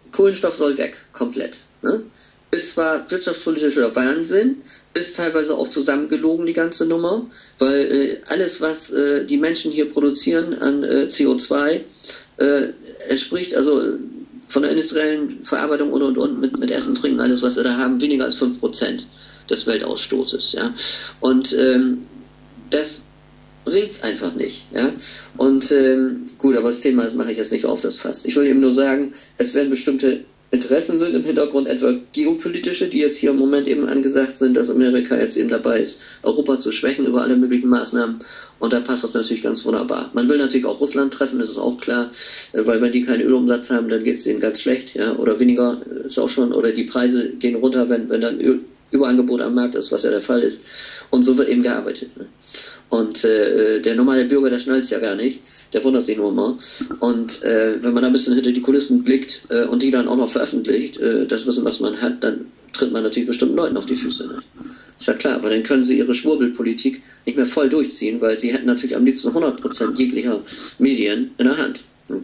Kohlenstoff soll weg, komplett. Ne? Ist zwar wirtschaftspolitischer Wahnsinn, ist teilweise auch zusammengelogen, die ganze Nummer, weil äh, alles, was äh, die Menschen hier produzieren an äh, C O zwei, äh, entspricht also von der industriellen Verarbeitung und und und mit, mit Essen, Trinken, alles, was wir da haben, weniger als fünf Prozent des Weltausstoßes. Ja? Und ähm, das bringt's einfach nicht. Ja? Und ähm, gut, aber das Thema, das mache ich jetzt nicht auf, das Fass. Ich will eben nur sagen, es werden bestimmte Interessen sind im Hintergrund, etwa geopolitische, die jetzt hier im Moment eben angesagt sind, dass Amerika jetzt eben dabei ist, Europa zu schwächen über alle möglichen Maßnahmen. Und da passt das natürlich ganz wunderbar. Man will natürlich auch Russland treffen, das ist auch klar, weil wenn die keinen Ölumsatz haben, dann geht es denen ganz schlecht, ja, oder weniger ist auch schon, oder die Preise gehen runter, wenn, wenn dann Öl, Überangebot am Markt ist, was ja der Fall ist. Und so wird eben gearbeitet. Ne? Und äh, der normale Bürger, der schnallt es ja gar nicht. Der wundert sich nur mal. Und äh, wenn man da ein bisschen hinter die Kulissen blickt äh, und die dann auch noch veröffentlicht, äh, das Wissen, was man hat, dann tritt man natürlich bestimmten Leuten auf die Füße. Ne? Ist ja klar, aber dann können sie ihre Schwurbelpolitik nicht mehr voll durchziehen, weil sie hätten natürlich am liebsten hundert Prozent jeglicher Medien in der Hand. Hm.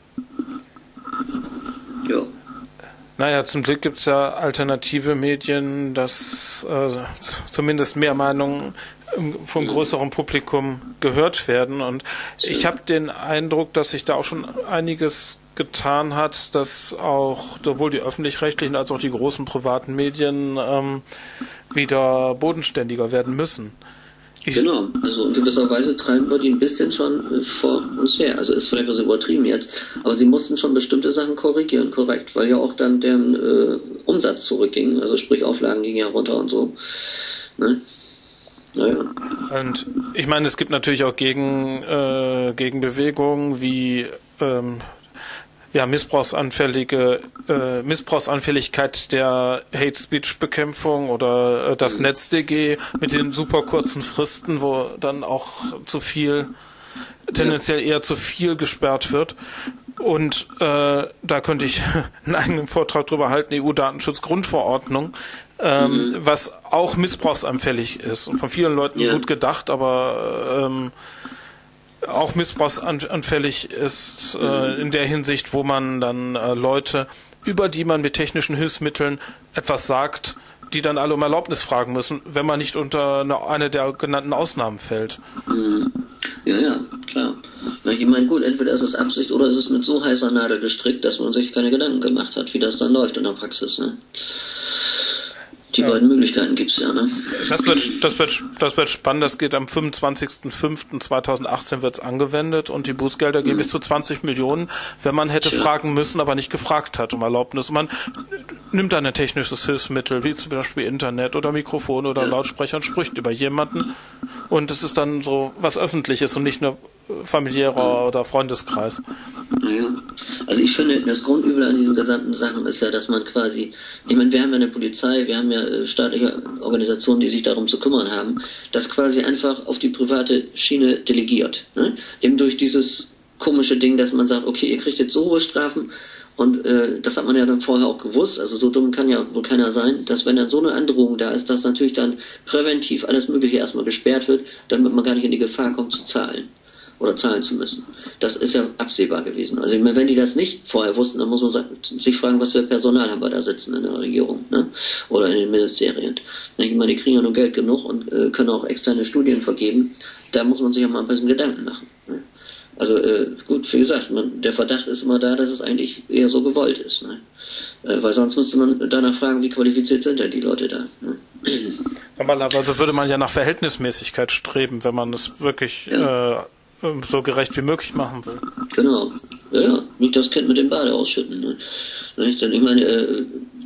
Ja. Naja, zum Glück gibt es ja alternative Medien, dass äh, zumindest mehr Meinungen vom größeren Publikum gehört werden. Und ich habe den Eindruck, dass sich da auch schon einiges getan hat, dass auch sowohl die öffentlich-rechtlichen als auch die großen privaten Medien ähm, wieder bodenständiger werden müssen. Ich genau, also in gewisser Weise treiben wir die ein bisschen schon äh, vor uns her. Also ist vielleicht was übertrieben jetzt, aber sie mussten schon bestimmte Sachen korrigieren, korrekt, weil ja auch dann deren äh, Umsatz zurückging, also sprich Auflagen gingen ja runter und so. Ne? Naja. Und ich meine, es gibt natürlich auch Gegen, äh, Gegenbewegungen wie ähm, ja, missbrauchsanfällige äh, Missbrauchsanfälligkeit der Hate-Speech-Bekämpfung oder äh, das mhm. NetzDG mit den super kurzen Fristen, wo dann auch zu viel, tendenziell eher zu viel gesperrt wird. Und äh, da könnte ich einen eigenen Vortrag drüber halten, E U-Datenschutzgrundverordnung, ähm, mhm. was auch missbrauchsanfällig ist und von vielen Leuten ja. gut gedacht, aber ähm, auch missbrauchsanfällig ist äh, in der Hinsicht, wo man dann äh, Leute, über die man mit technischen Hilfsmitteln etwas sagt, die dann alle um Erlaubnis fragen müssen, wenn man nicht unter eine, eine der genannten Ausnahmen fällt. Mhm. Ja, ja, klar. Ich meine, gut, entweder ist es Absicht oder ist es mit so heißer Nadel gestrickt, dass man sich keine Gedanken gemacht hat, wie das dann läuft in der Praxis. Ne? Die ja. beiden Möglichkeiten gibt es ja. Ne? Das wird, das wird, das wird spannend. Das geht am fünfundzwanzigsten fünften zweitausendachtzehn wird es angewendet und die Bußgelder gehen mhm. bis zu zwanzig Millionen, wenn man hätte Tja. fragen müssen, aber nicht gefragt hat um Erlaubnis. Und man nimmt dann ein technisches Hilfsmittel, wie zum Beispiel Internet oder Mikrofon oder ja. Lautsprecher und spricht über jemanden. Und es ist dann so was Öffentliches und nicht nur familiärer ja. oder Freundeskreis. Naja, also ich finde, das Grundübel an diesen gesamten Sachen ist ja, dass man quasi, ich meine, wir haben ja eine Polizei, wir haben ja staatliche Organisationen, die sich darum zu kümmern haben, das quasi einfach auf die private Schiene delegiert. Ne? Eben durch dieses komische Ding, dass man sagt, okay, ihr kriegt jetzt so hohe Strafen und äh, das hat man ja dann vorher auch gewusst, also so dumm kann ja wohl keiner sein, dass wenn dann so eine Androhung da ist, dass natürlich dann präventiv alles Mögliche erstmal gesperrt wird, damit man gar nicht in die Gefahr kommt zu zahlen. Oder zahlen zu müssen. Das ist ja absehbar gewesen. Also ich meine, wenn die das nicht vorher wussten, dann muss man sich fragen, was für Personal haben wir da sitzen in der Regierung, ne? Oder in den Ministerien. Ich meine, die kriegen ja nur Geld genug und äh, können auch externe Studien vergeben. Da muss man sich ja mal ein bisschen Gedanken machen. Ne? Also äh, gut, wie gesagt, man, der Verdacht ist immer da, dass es eigentlich eher so gewollt ist. Ne? Äh, weil sonst müsste man danach fragen, wie qualifiziert sind denn die Leute da. Ne? Normalerweise würde man ja nach Verhältnismäßigkeit streben, wenn man es wirklich ja. äh, so gerecht wie möglich machen will. Genau. Ja, ja. Nicht das Kind mit dem Bade ausschütten. Ne? Ich meine, äh,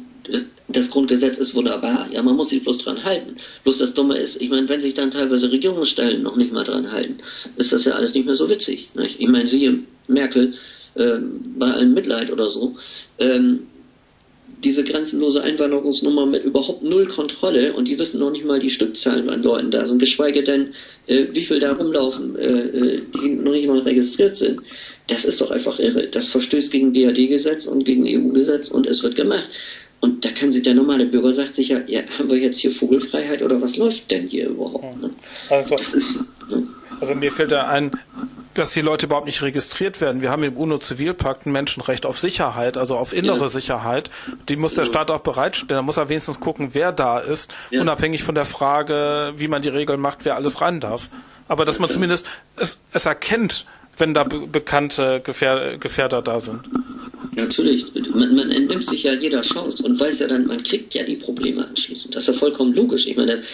das Grundgesetz ist wunderbar. Ja, man muss sich bloß dran halten. Bloß das Dumme ist, ich meine, wenn sich dann teilweise Regierungsstellen noch nicht mal dran halten, ist das ja alles nicht mehr so witzig. Nicht? Ich meine, siehe Merkel, äh, bei allem Mitleid oder so, ähm, diese grenzenlose Einwanderungsnummer mit überhaupt null Kontrolle und die wissen noch nicht mal die Stückzahlen an Leuten da sind, geschweige denn, äh, wie viel da rumlaufen, äh, die noch nicht mal registriert sind. Das ist doch einfach irre. Das verstößt gegen B A D-Gesetz und gegen E U-Gesetz und es wird gemacht. Und da kann sich der normale Bürger sagt sich ja, ja, haben wir jetzt hier Vogelfreiheit oder was läuft denn hier überhaupt? Ne? Also, das ist, ne? also mir fällt da ein, dass die Leute überhaupt nicht registriert werden. Wir haben im UNO-Zivilpakt ein Menschenrecht auf Sicherheit, also auf innere ja. Sicherheit. Die muss der Staat auch bereitstellen. Da muss er wenigstens gucken, wer da ist, ja. unabhängig von der Frage, wie man die Regeln macht, wer alles rein darf. Aber dass man zumindest es, es erkennt, wenn da be bekannte Gefähr Gefährder da sind. Natürlich. Man, man entnimmt sich ja jeder Chance und weiß ja dann, man kriegt ja die Probleme anschließend. Das ist ja vollkommen logisch. Ich meine, das,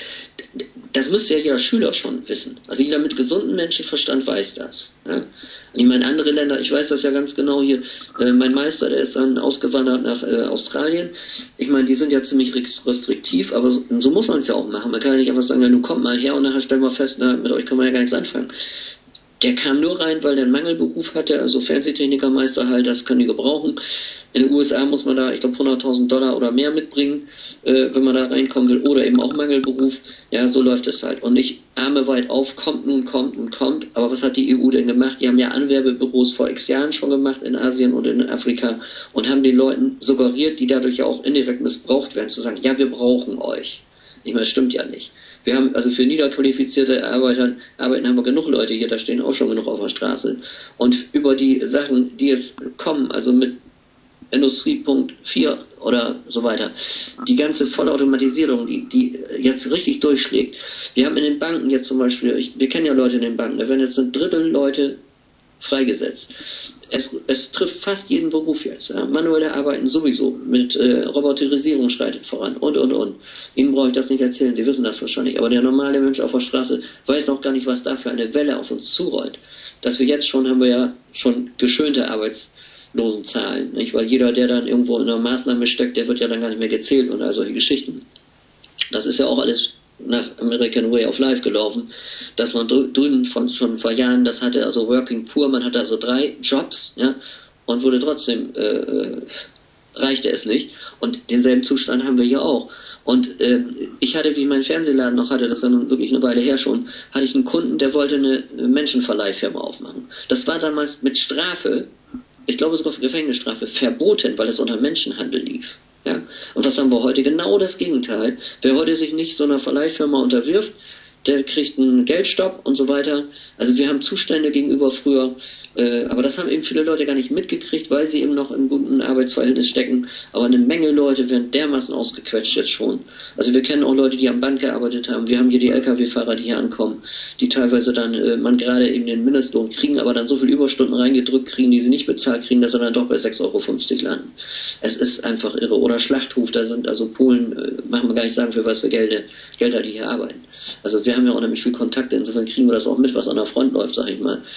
das müsste ja jeder Schüler schon wissen. Also jeder mit gesundem Menschenverstand weiß das. Ja? Und ich meine, andere Länder, ich weiß das ja ganz genau hier, äh, mein Meister, der ist dann ausgewandert nach äh, Australien. Ich meine, die sind ja ziemlich restriktiv, aber so, so muss man es ja auch machen. Man kann ja nicht einfach sagen, ja, nun kommt mal her und nachher stellen wir fest, na, mit euch können wir ja gar nichts anfangen. Der kam nur rein, weil der einen Mangelberuf hatte, also Fernsehtechnikermeister halt, das können die gebrauchen. In den U S A muss man da, ich glaube, hunderttausend Dollar oder mehr mitbringen, äh, wenn man da reinkommen will, oder eben auch Mangelberuf. Ja, so läuft es halt. Und nicht Arme weit auf, kommt nun, kommt und kommt. Aber was hat die E U denn gemacht? Die haben ja Anwerbebüros vor x Jahren schon gemacht in Asien und in Afrika und haben den Leuten suggeriert, die dadurch ja auch indirekt missbraucht werden, zu sagen, ja, wir brauchen euch. Ich meine, das stimmt ja nicht. Wir haben also für niederqualifizierte Arbeiter, Arbeiten haben wir genug Leute hier, da stehen auch schon genug auf der Straße. Und über die Sachen, die jetzt kommen, also mit Industrie Punkt vier oder so weiter, die ganze Vollautomatisierung, die, die jetzt richtig durchschlägt. Wir haben in den Banken jetzt zum Beispiel, ich, wir kennen ja Leute in den Banken, da werden jetzt ein Drittel Leute freigesetzt. Es, es trifft fast jeden Beruf jetzt. Ja. Manuelle Arbeiten sowieso. Mit äh, Roboterisierung schreitet voran und, und, und. Ihnen brauche ich das nicht erzählen, Sie wissen das wahrscheinlich. Aber der normale Mensch auf der Straße weiß noch gar nicht, was da für eine Welle auf uns zurollt. Dass wir jetzt schon, haben wir ja schon geschönte Arbeitslosenzahlen. Nicht? Weil jeder, der dann irgendwo in einer Maßnahme steckt, der wird ja dann gar nicht mehr gezählt und all solche Geschichten. Das ist ja auch alles nach American Way of Life gelaufen, dass man drüben von schon vor Jahren das hatte, also Working Poor, man hatte also drei Jobs, ja, und wurde trotzdem, äh, reichte es nicht. Und denselben Zustand haben wir hier auch. Und äh, ich hatte, wie ich meinen Fernsehladen noch hatte, das ist ja nun wirklich eine Weile her schon, hatte ich einen Kunden, der wollte eine Menschenverleihfirma aufmachen. Das war damals mit Strafe, ich glaube sogar Gefängnisstrafe, verboten, weil es unter Menschenhandel lief. Ja. Und was haben wir heute? Genau das Gegenteil. Wer heute sich nicht so einer Verleihfirma unterwirft, der kriegt einen Geldstopp und so weiter. Also wir haben Zustände gegenüber früher, äh, aber das haben eben viele Leute gar nicht mitgekriegt, weil sie eben noch in guten Arbeitsverhältnis stecken. Aber eine Menge Leute werden dermaßen ausgequetscht jetzt schon. Also wir kennen auch Leute, die am Band gearbeitet haben. Wir haben hier die L K W-Fahrer, die hier ankommen, die teilweise dann, äh, man gerade eben den Mindestlohn kriegen, aber dann so viel Überstunden reingedrückt kriegen, die sie nicht bezahlt kriegen, dass sie dann doch bei sechs Euro fünfzig landen. Es ist einfach irre. Oder Schlachthof, da sind also Polen, äh, machen wir gar nicht sagen, für was für Gelder, Gelder die hier arbeiten. Also wir haben ja auch nämlich viel Kontakte, insofern kriegen wir das auch mit, was an der Front läuft, sag ich mal.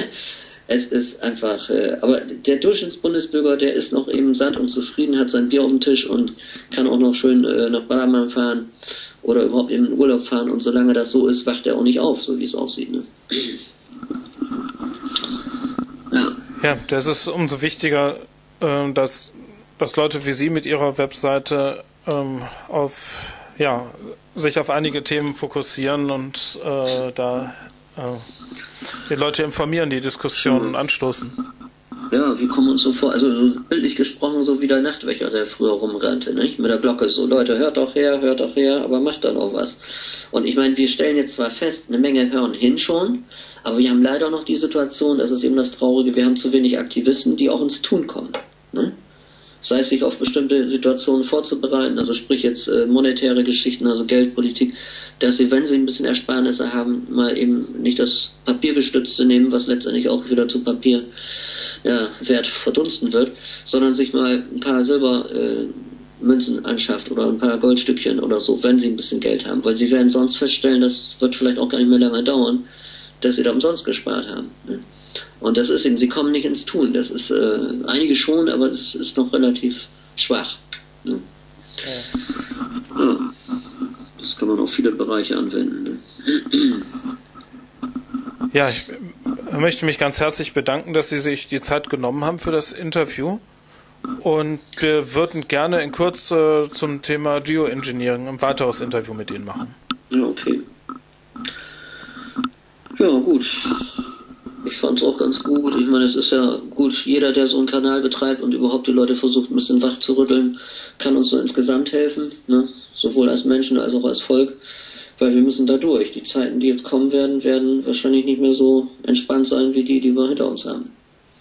Es ist einfach, äh, aber der Durchschnittsbundesbürger, der ist noch eben satt und zufrieden, hat sein Bier auf dem Tisch und kann auch noch schön äh, nach Ballermann fahren oder überhaupt eben in den Urlaub fahren, und solange das so ist, wacht er auch nicht auf, so wie es aussieht. Ne? Ja. Ja, das ist umso wichtiger, äh, dass, dass Leute wie Sie mit Ihrer Webseite ähm, auf ja, sich auf einige Themen fokussieren und äh, da äh, die Leute informieren, die Diskussionen anstoßen. Ja, wir kommen uns so vor, also bildlich gesprochen, so wie der Nachtwächter, der früher rumrannte, nicht? Mit der Glocke so, Leute, hört doch her, hört doch her, aber macht dann auch was. Und ich meine, wir stellen jetzt zwar fest, eine Menge hören hin schon, aber wir haben leider noch die Situation, das ist eben das Traurige, wir haben zu wenig Aktivisten, die auch ins Tun kommen, ne? Sei es sich auf bestimmte Situationen vorzubereiten, also sprich jetzt äh, monetäre Geschichten, also Geldpolitik, dass sie, wenn sie ein bisschen Ersparnisse haben, mal eben nicht das Papiergestützte nehmen, was letztendlich auch wieder zu Papier ja, Wert verdunsten wird, sondern sich mal ein paar Silbermünzen äh, anschafft oder ein paar Goldstückchen oder so, wenn sie ein bisschen Geld haben, weil sie werden sonst feststellen, das wird vielleicht auch gar nicht mehr lange dauern, dass sie da umsonst gespart haben. Ne? Und das ist eben, sie kommen nicht ins Tun. Das ist äh, einige schon, aber es ist noch relativ schwach. Ne? Ja. Ja. Das kann man auf viele Bereiche anwenden. Ne? Ja, ich möchte mich ganz herzlich bedanken, dass Sie sich die Zeit genommen haben für das Interview. Und wir würden gerne in Kürze zum Thema Geoengineering ein weiteres Interview mit Ihnen machen. Ja, okay. Ja, gut. Ich fand es auch ganz gut. Ich meine, es ist ja gut, jeder, der so einen Kanal betreibt und überhaupt die Leute versucht, ein bisschen wach zu rütteln, kann uns so insgesamt helfen, ne? Sowohl als Menschen als auch als Volk. weil wir müssen da durch. Die Zeiten, die jetzt kommen werden, werden wahrscheinlich nicht mehr so entspannt sein wie die, die wir hinter uns haben.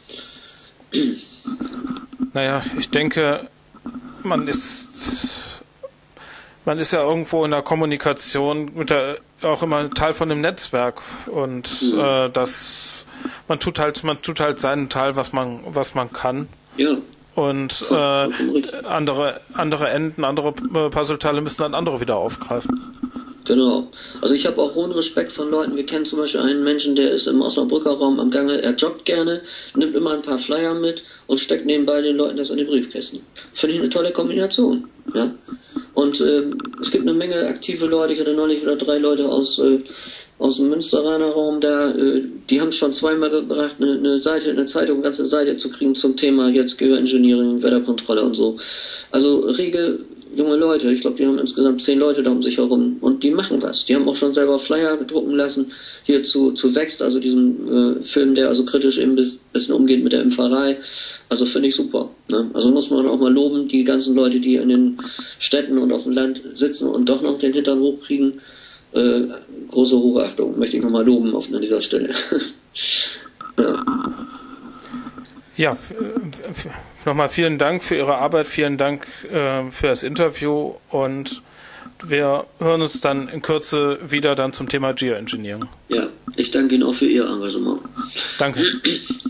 Naja, ich denke, man ist, man ist ja irgendwo in der Kommunikation mit der, auch immer Teil von dem Netzwerk und mhm. äh, das, man tut halt, man tut halt seinen Teil, was man, was man kann. Ja. Und äh, andere, andere Enden, andere Puzzleteile müssen dann andere wieder aufgreifen. Genau. Also ich habe auch hohen Respekt von Leuten. Wir kennen zum Beispiel einen Menschen, der ist im Osnabrücker Raum am Gange. Er joggt gerne, nimmt immer ein paar Flyer mit und steckt nebenbei den Leuten das in die Briefkästen. Finde ich eine tolle Kombination. Ja. Und äh, es gibt eine Menge aktive Leute. Ich hatte neulich wieder drei Leute aus äh, aus dem Münsteraner Raum da. Äh, die haben es schon zweimal gebracht, eine, eine Seite, eine Zeitung, eine ganze Seite zu kriegen zum Thema jetzt Gehörengineering, Wetterkontrolle und so. Also rege junge Leute, ich glaube, die haben insgesamt zehn Leute da um sich herum und die machen was. Die haben auch schon selber Flyer drucken lassen, hier zu, zu Wächst, also diesem äh, Film, der also kritisch eben ein bis, bisschen umgeht mit der Impferei. Also finde ich super. Ne? Also muss man auch mal loben, die ganzen Leute, die in den Städten und auf dem Land sitzen und doch noch den Hintern hochkriegen. Äh, große Hochachtung, möchte ich nochmal loben auf, an dieser Stelle. Ja. Ja, nochmal vielen Dank für Ihre Arbeit, vielen Dank äh, für das Interview und wir hören uns dann in Kürze wieder dann zum Thema Geoengineering. Ja, ich danke Ihnen auch für Ihr Engagement. Danke.